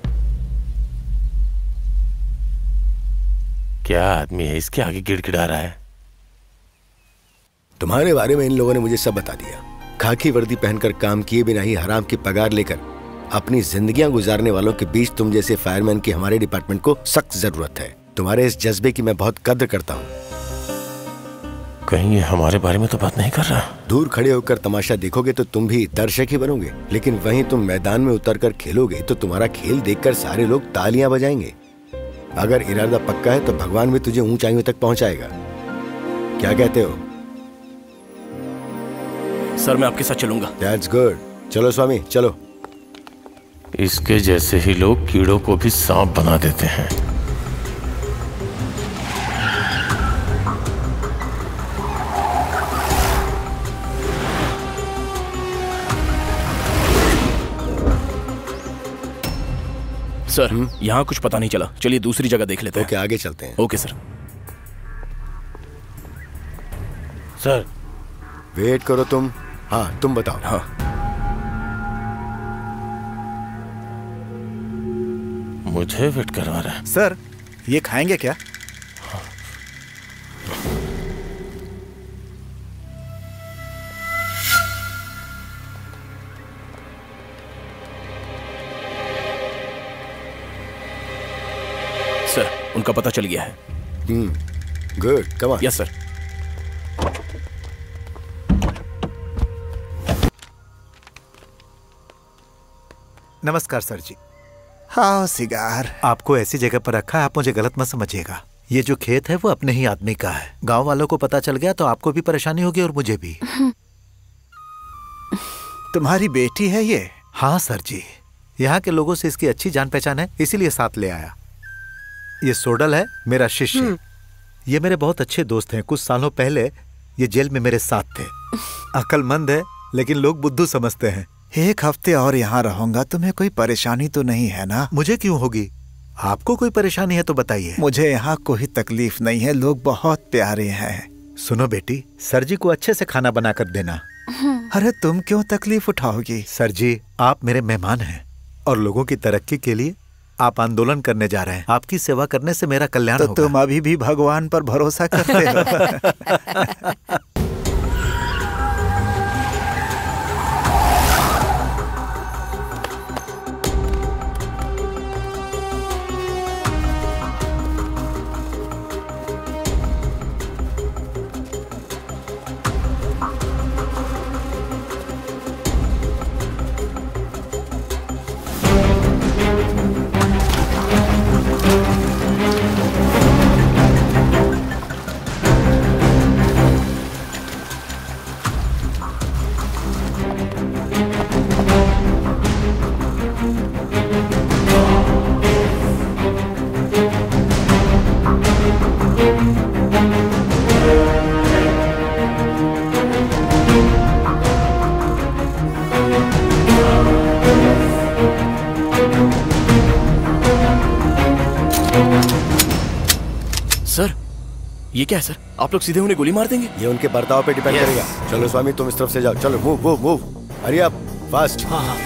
क्या आदमी है, इसके आगे गिड़गिड़ा रहा है।
तुम्हारे बारे में इन लोगों ने मुझे सब बता दिया। खाकी वर्दी पहनकर काम किए बिना ही हराम की पगार लेकर अपनी जिंदगियां गुजारने वालों के बीच तुम जैसे फायरमैन की हमारे डिपार्टमेंट को सख्त जरूरत है। तुम्हारे इस जज्बे की मैं बहुत कद्र करता हूँ।
कहीं ये हमारे बारे में तो बात नहीं कर रहा?
दूर खड़े होकर तमाशा देखोगे तो तुम भी दर्शक ही बनोगे, लेकिन वहीं तुम मैदान में उतरकर खेलोगे तो तुम्हारा खेल देखकर सारे लोग तालियां बजाएंगे। अगर इरादा पक्का है तो भगवान भी तुझे ऊंचाइयों तक पहुंचाएगा। क्या कहते हो?
सर मैं आपके साथ चलूंगा।
That's good। चलो स्वामी चलो।
इसके जैसे ही लोग कीड़ों को भी सांप बना देते हैं।
सर यहाँ कुछ पता नहीं चला, चलिए दूसरी जगह देख लेते हैं।
ओके आगे चलते हैं।
Okay sir.
सर
वेट करो तुम। हाँ तुम बताओ।
हाँ
मुझे वेट करवा रहा है।
सर ये खाएंगे क्या?
सर उनका पता चल गया है।
Hmm good come on.
Yes sir.
नमस्कार सर जी।
हाँ सिगार।
आपको ऐसी जगह पर रखा है, आप मुझे गलत मत समझिएगा। ये जो खेत है वो अपने ही आदमी का है। गांव वालों को पता चल गया तो आपको भी परेशानी होगी और मुझे भी।
तुम्हारी बेटी है ये?
हाँ सर जी, यहाँ के लोगों से इसकी अच्छी जान पहचान है, इसीलिए साथ ले आया। ये सोडल है मेरा शिष्य। ये मेरे बहुत अच्छे दोस्त हैं। कुछ सालों पहले ये जेल में मेरे साथ थे। अक्लमंद है लेकिन लोग बुद्धू समझते हैं।
एक हफ्ते और यहाँ रहूंगा, तुम्हें कोई परेशानी तो नहीं है ना?
मुझे क्यों होगी? आपको कोई परेशानी है तो बताइए।
मुझे यहाँ कोई तकलीफ नहीं है, लोग बहुत प्यारे हैं।
सुनो बेटी, सर जी को अच्छे से खाना बना कर देना।
अरे तुम क्यों तकलीफ उठाओगी?
सर जी आप मेरे मेहमान हैं और लोगों की तरक्की के लिए आप आंदोलन करने जा रहे हैं। आपकी सेवा करने से मेरा कल्याण
तो
होगा।
तुम अभी भी भगवान पर भरोसा करते हो?
सर ये क्या है सर? आप लोग सीधे उन्हें गोली मार देंगे?
ये उनके बर्ताव पे डिपेंड करेगा। चलो स्वामी तुम इस तरफ से जाओ। चलो move move move. Hurry up fast.
हाँ हाँ।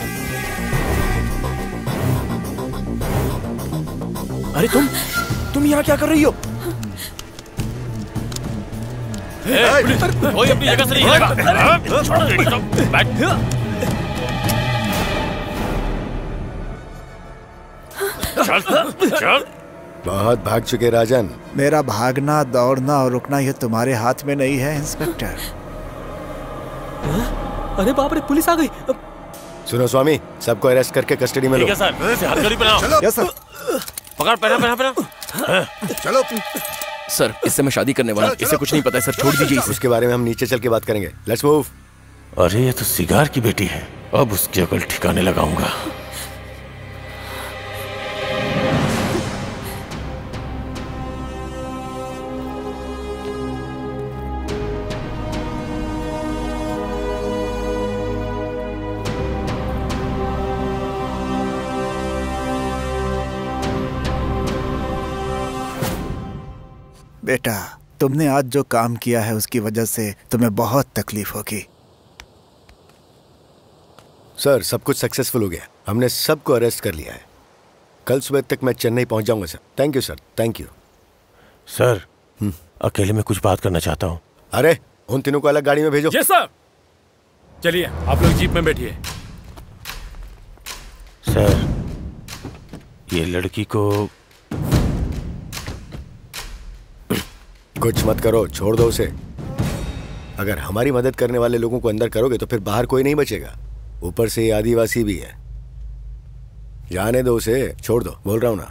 अरे तुम तुम यहाँ क्या कर रही हो?
कोई अपनी जगह से नहीं हिलेगा। छोड़ो लेडी को। बैठ। चल चल।
बहुत भाग चुके राजन।
मेरा भागना दौड़ना और रुकना ये तुम्हारे हाथ में नहीं है इंस्पेक्टर।
अरे बाप रे पुलिस आ गई।
सुनो स्वामी, सबको अरेस्ट करके कस्टडी में लो।
ठीक है सर, इसे हथकड़ी पहनाओ।
चलो। Yes sir.
पकड़ पहना पहना पहना।
चलो।
सर इससे मैं शादी करने वाला, इसे कुछ नहीं पता है सर, छोड़ दीजिए इसे।
उसके बारे में हम नीचे चल के बात करेंगे। Let's move.
अरे ये तो सिगार की बेटी है, अब उसकी अकल ठिकाने लगाऊंगा।
बेटा तुमने आज जो काम किया है उसकी वजह से तुम्हें बहुत तकलीफ होगी।
सर सब कुछ सक्सेसफुल हो गया, हमने सबको अरेस्ट कर लिया है। कल सुबह तक मैं चेन्नई पहुंच जाऊंगा sir. Thank you sir, thank you.
Sir अकेले में कुछ बात करना चाहता हूँ।
अरे उन तीनों को अलग गाड़ी में भेजो।
Yes sir. चलिए आप लोग जीप में बैठिए।
सर, ये लड़की को
कुछ मत करो, छोड़ दो उसे। अगर हमारी मदद करने वाले लोगों को अंदर करोगे तो फिर बाहर कोई नहीं बचेगा। ऊपर से ये आदिवासी भी है। जाने दो उसे, छोड़ दो, बोल रहा हूं ना।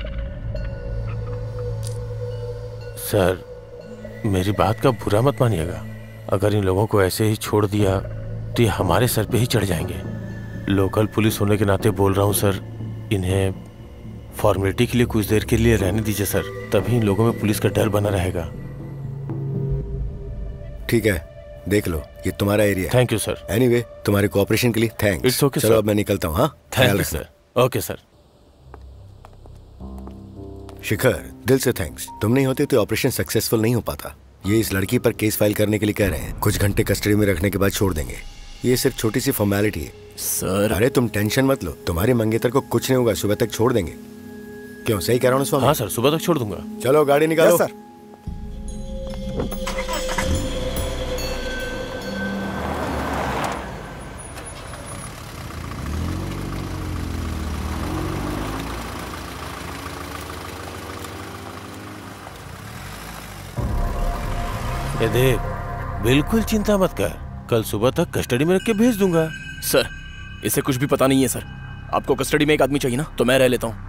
सर, मेरी बात का बुरा मत मानिएगा। अगर इन लोगों को ऐसे ही छोड़ दिया तो ये हमारे सर पे ही चढ़ जाएंगे। लोकल पुलिस होने के नाते बोल रहा हूँ सर, इन्हें फॉर्मेलिटी के लिए कुछ देर के लिए रहने दीजिए सर, तभी इन लोगों में पुलिस का डर बना रहेगा।
ठीक है, देख लो, ये तुम्हारा area.
Thank you sir.
Anyway, तुम्हारे कोऑपरेशन के लिए थैंक्स।
इट्स ओके
चलो
सर।
अब मैं निकलता हूँ। हाँ,
thank you sir. Okay sir.
Shikhar, दिल से थैंक्स। तुम नहीं होते तो ऑपरेशन सक्सेसफुल नहीं हो पाता। ये इस लड़की पर केस फाइल करने के लिए कह रहे हैं। कुछ घंटे कस्टडी में रखने के बाद छोड़ देंगे। ये सिर्फ छोटी सी फॉर्मेलिटी है
सर।
अरे तुम टेंशन मत लो, तुम्हारे मंगेतर को कुछ नहीं होगा। सुबह तक छोड़ देंगे। क्यों, सही कह रहा हूँ स्वामी?
हाँ सर, सुबह तक छोड़ दूंगा।
चलो गाड़ी निकालो।
सर।
ये देख, बिल्कुल चिंता मत कर, कल सुबह तक कस्टडी में रख के भेज दूंगा।
सर, इसे कुछ भी पता नहीं है सर। आपको कस्टडी में एक आदमी चाहिए ना, तो मैं रह लेता हूँ।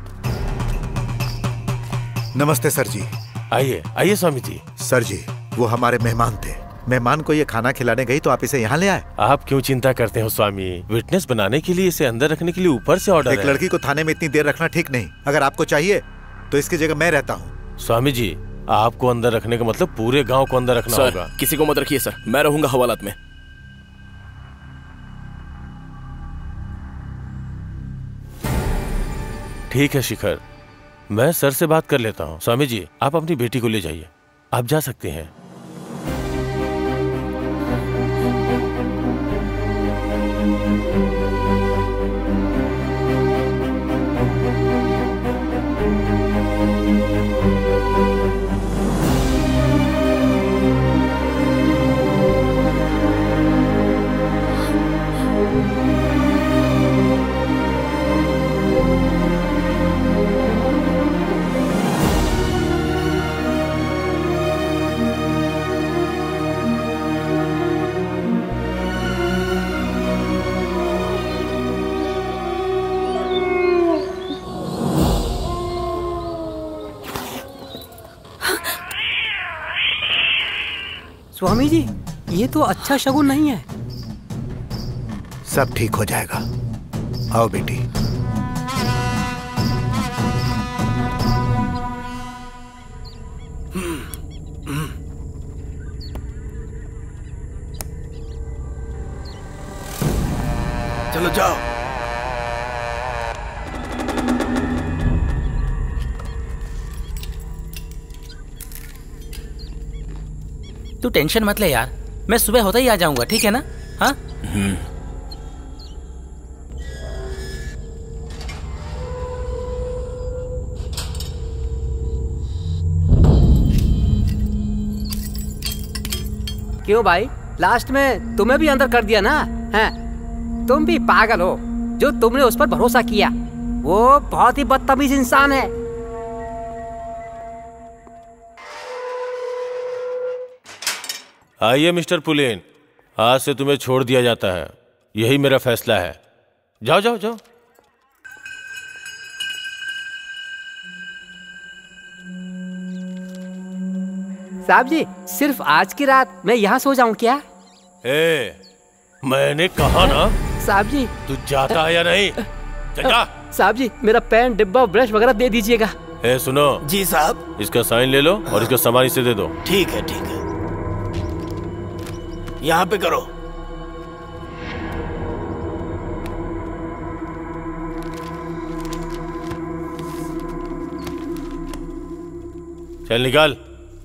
नमस्ते सर जी।
आइए आइए स्वामी जी।
सर जी, वो हमारे मेहमान थे। मेहमान को ये खाना खिलाने गई तो आप इसे यहाँ ले आए।
आप क्यों चिंता करते हो स्वामी? विटनेस बनाने के लिए इसे अंदर रखने के लिए ऊपर से ऑर्डर है।
एक लड़की को थाने में इतनी देर रखना ठीक नहीं। अगर आपको चाहिए तो इसकी जगह मैं रहता हूँ।
स्वामी जी, आपको अंदर रखने का मतलब पूरे गांव को अंदर रखना
सर,
होगा।
किसी को मत रखिए सर, मैं रहूंगा हवालात में।
ठीक है शिखर, मैं सर से बात कर लेता हूँ। स्वामी जी, आप अपनी बेटी को ले जाइए, आप जा सकते हैं।
स्वामी जी, ये तो अच्छा शगुन नहीं है।
सब ठीक हो जाएगा। आओ बेटी।
चलो जाओ।
तू टेंशन मत ले यार, मैं सुबह होता ही आ जाऊंगा, ठीक है ना? हाँ।
क्यों भाई, लास्ट में तुम्हें भी अंदर कर दिया ना? हैं? तुम भी पागल हो। जो तुमने उस पर भरोसा किया, वो बहुत ही बदतमीज इंसान है।
आइए मिस्टर पुलेन, आज से तुम्हें छोड़ दिया जाता है। यही मेरा फैसला है। जाओ जाओ जाओ।
साहब जी, सिर्फ आज की रात मैं यहाँ सो जाऊँ क्या?
ए, मैंने कहा ना।
साहब जी,
तू जाता है या नहीं? चल जा।
साहब जी, मेरा पेन, डिब्बा, ब्रश वगैरह दे दीजिएगा।
ए सुनो।
जी साहब।
इसका साइन ले लो और इसका सामान इसे दे दो।
ठीक है ठीक है, यहाँ पे करो।
चल निकाल।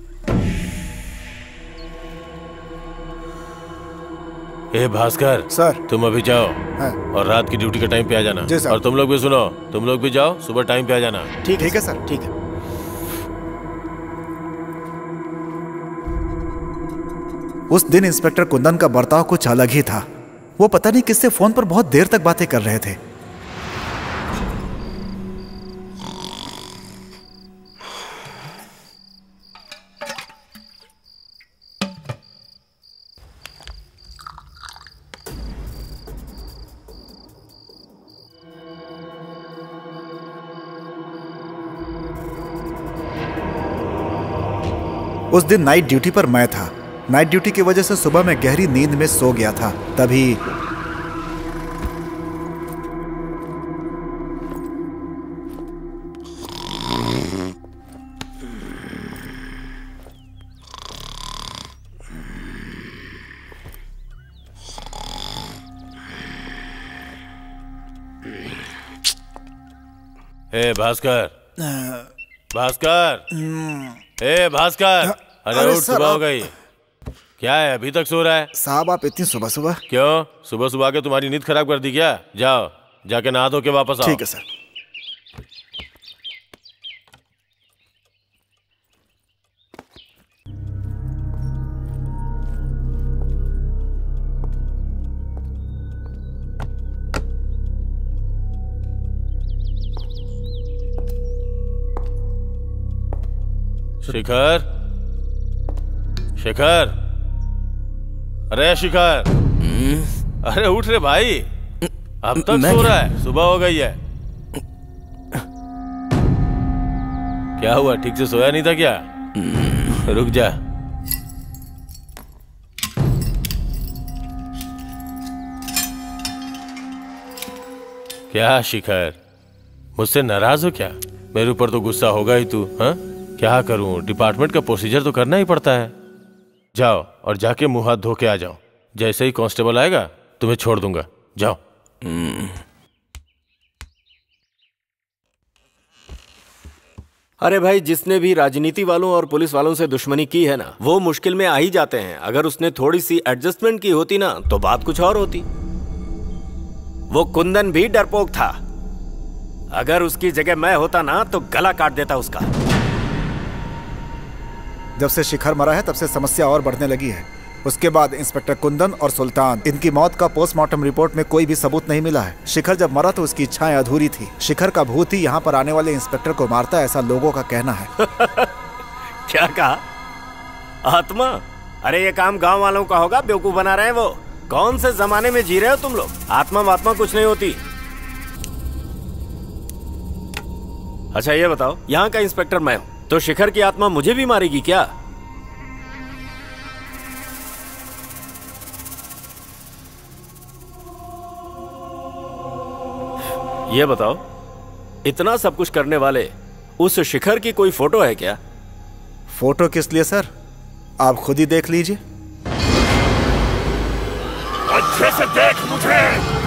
ए भास्कर
सर,
तुम अभी जाओ
हाँ।
और रात की ड्यूटी के टाइम पे आ जाना।
जी सर।
और तुम लोग भी सुनो, तुम लोग भी जाओ, सुबह टाइम पे आ जाना।
ठीक ठीक है सर।
ठीक है।
उस दिन इंस्पेक्टर कुंदन का बर्ताव कुछ अलग ही था। वो पता नहीं किससे फोन पर बहुत देर तक बातें कर रहे थे। उस दिन नाइट ड्यूटी पर मैं था। नाइट ड्यूटी की वजह से सुबह मैं गहरी नींद में सो गया था। तभी
ए भास्कर, भास्कर, ए भास्कर, अरे
अरे
उठ,
सर,
सुबह हो
आप-
गई। क्या है, अभी तक सो रहा है?
साहब आप इतनी सुबह सुबह?
क्यों, सुबह सुबह के तुम्हारी नींद खराब कर दी क्या? जाओ, जाके नहा धो के वापस आओ।
ठीक है सर।
शिखर, शिखर, अरे शिखर, अरे उठ रे भाई, अब तक
मैं
सो
क्या-
रहा है, सुबह हो गई है। क्या हुआ, ठीक से सोया नहीं था क्या? रुक जा। क्या शिखर, मुझसे नाराज हो क्या? मेरे ऊपर तो गुस्सा होगा ही तू। हाँ, क्या करूं, डिपार्टमेंट का प्रोसीजर तो करना ही पड़ता है। जाओ और जाके मुंह हाथ धो के आ जाओ। जैसे ही कांस्टेबल आएगा तुम्हें छोड़ दूंगा। जाओ।
अरे भाई, जिसने भी राजनीति वालों और पुलिस वालों से दुश्मनी की है ना, वो मुश्किल में आ ही जाते हैं। अगर उसने थोड़ी सी एडजस्टमेंट की होती ना, तो बात कुछ और होती। वो कुंदन भी डरपोक था। अगर उसकी जगह मैं होता ना, तो गला काट देता उसका।
जब से शिखर मरा है तब से समस्या और बढ़ने लगी है। उसके बाद इंस्पेक्टर कुंदन और सुल्तान, इनकी मौत का पोस्टमार्टम रिपोर्ट में कोई भी सबूत नहीं मिला है। शिखर जब मरा तो उसकी इच्छाएं अधूरी थी। शिखर का भूत ही यहाँ पर आने वाले इंस्पेक्टर को मारता है, ऐसा लोगों का कहना है।
क्या कहा? आत्मा? अरे ये काम गांव वालों का होगा, बेवकूफ बना रहे हैं वो। कौन से जमाने में जी रहे हो तुम लोग? आत्मा वात्मा कुछ नहीं होती। अच्छा ये बताओ, यहाँ का इंस्पेक्टर मैं हूँ, तो शिखर की आत्मा मुझे भी मारेगी क्या? ये बताओ, इतना सब कुछ करने वाले उस शिखर की कोई फोटो है क्या?
फोटो किस लिए सर? आप खुद ही देख लीजिए।
अच्छे से देख मुझे।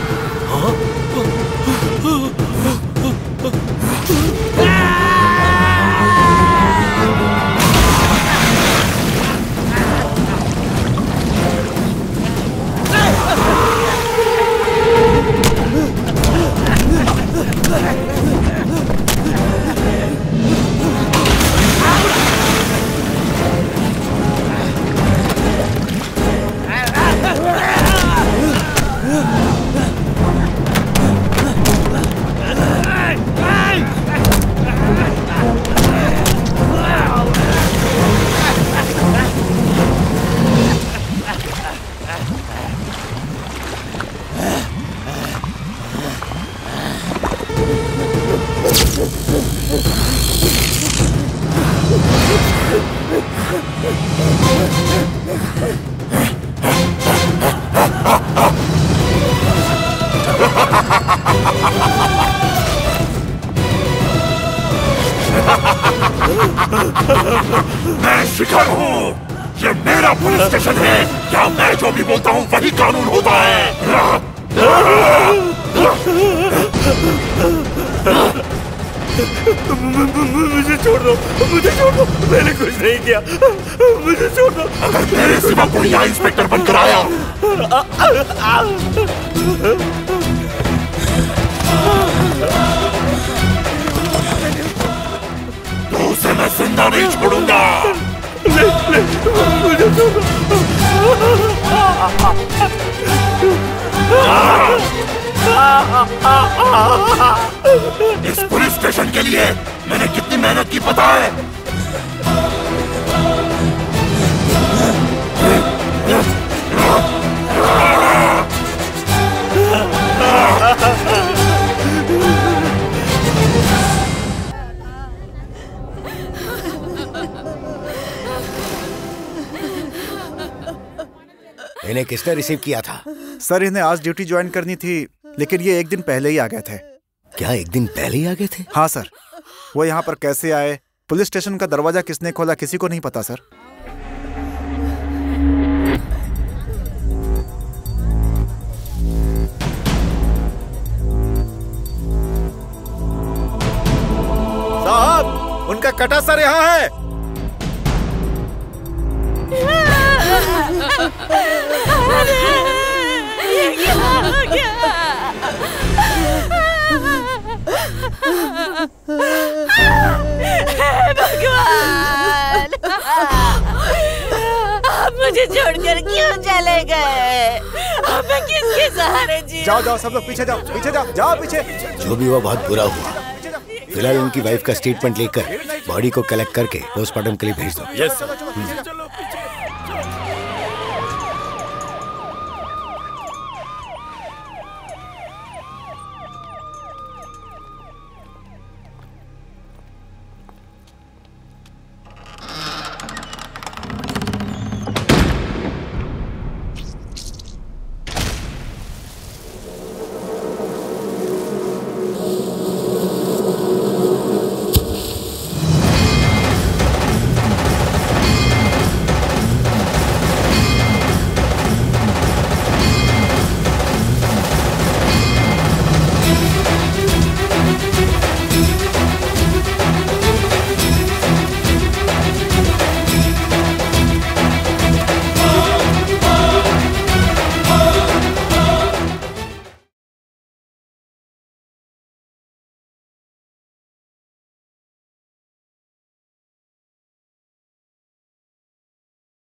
मैं शिखर हूँ। ये मेरा पुलिस स्टेशन है। क्या मैं जो भी बोलता हूँ वही कानून होता है।
मुझे छोड़ दो, मुझे छोड़ दो, मैंने कुछ नहीं किया, मुझे छोड़ दो।
अगर मेरे सिवा कोई यहाँ इंस्पेक्टर बनकर आया तो उसे मैं जिंदा नहीं छोड़ूंगा।
ले, ले, मुझे छोड़ दो।
इस पुलिस स्टेशन के लिए मैंने कितनी मेहनत की पता है?
इन्हें किसने रिसीव किया था?
सर इन्हें आज ड्यूटी ज्वाइन करनी थी, लेकिन ये एक दिन पहले ही आ गए थे।
क्या एक दिन पहले ही आ गए थे?
हाँ सर। वो यहाँ पर कैसे आए, पुलिस स्टेशन का दरवाजा किसने खोला, किसी को नहीं पता सर।
साहब, उनका कटा सर यहाँ है।
ये क्या हो गया? भगवान, आप मुझे छोड़कर क्यों चले गए? अब मैं किसके सहारे जी?
जाओ जाओ सब लोग पीछे जाओ, पीछे जाओ, जाओ पीछे।
जो भी हुआ बहुत बुरा हुआ। फिलहाल उनकी वाइफ का स्टेटमेंट लेकर बॉडी को कलेक्ट करके पोस्टमार्टम के लिए भेज दो।
Yes sir.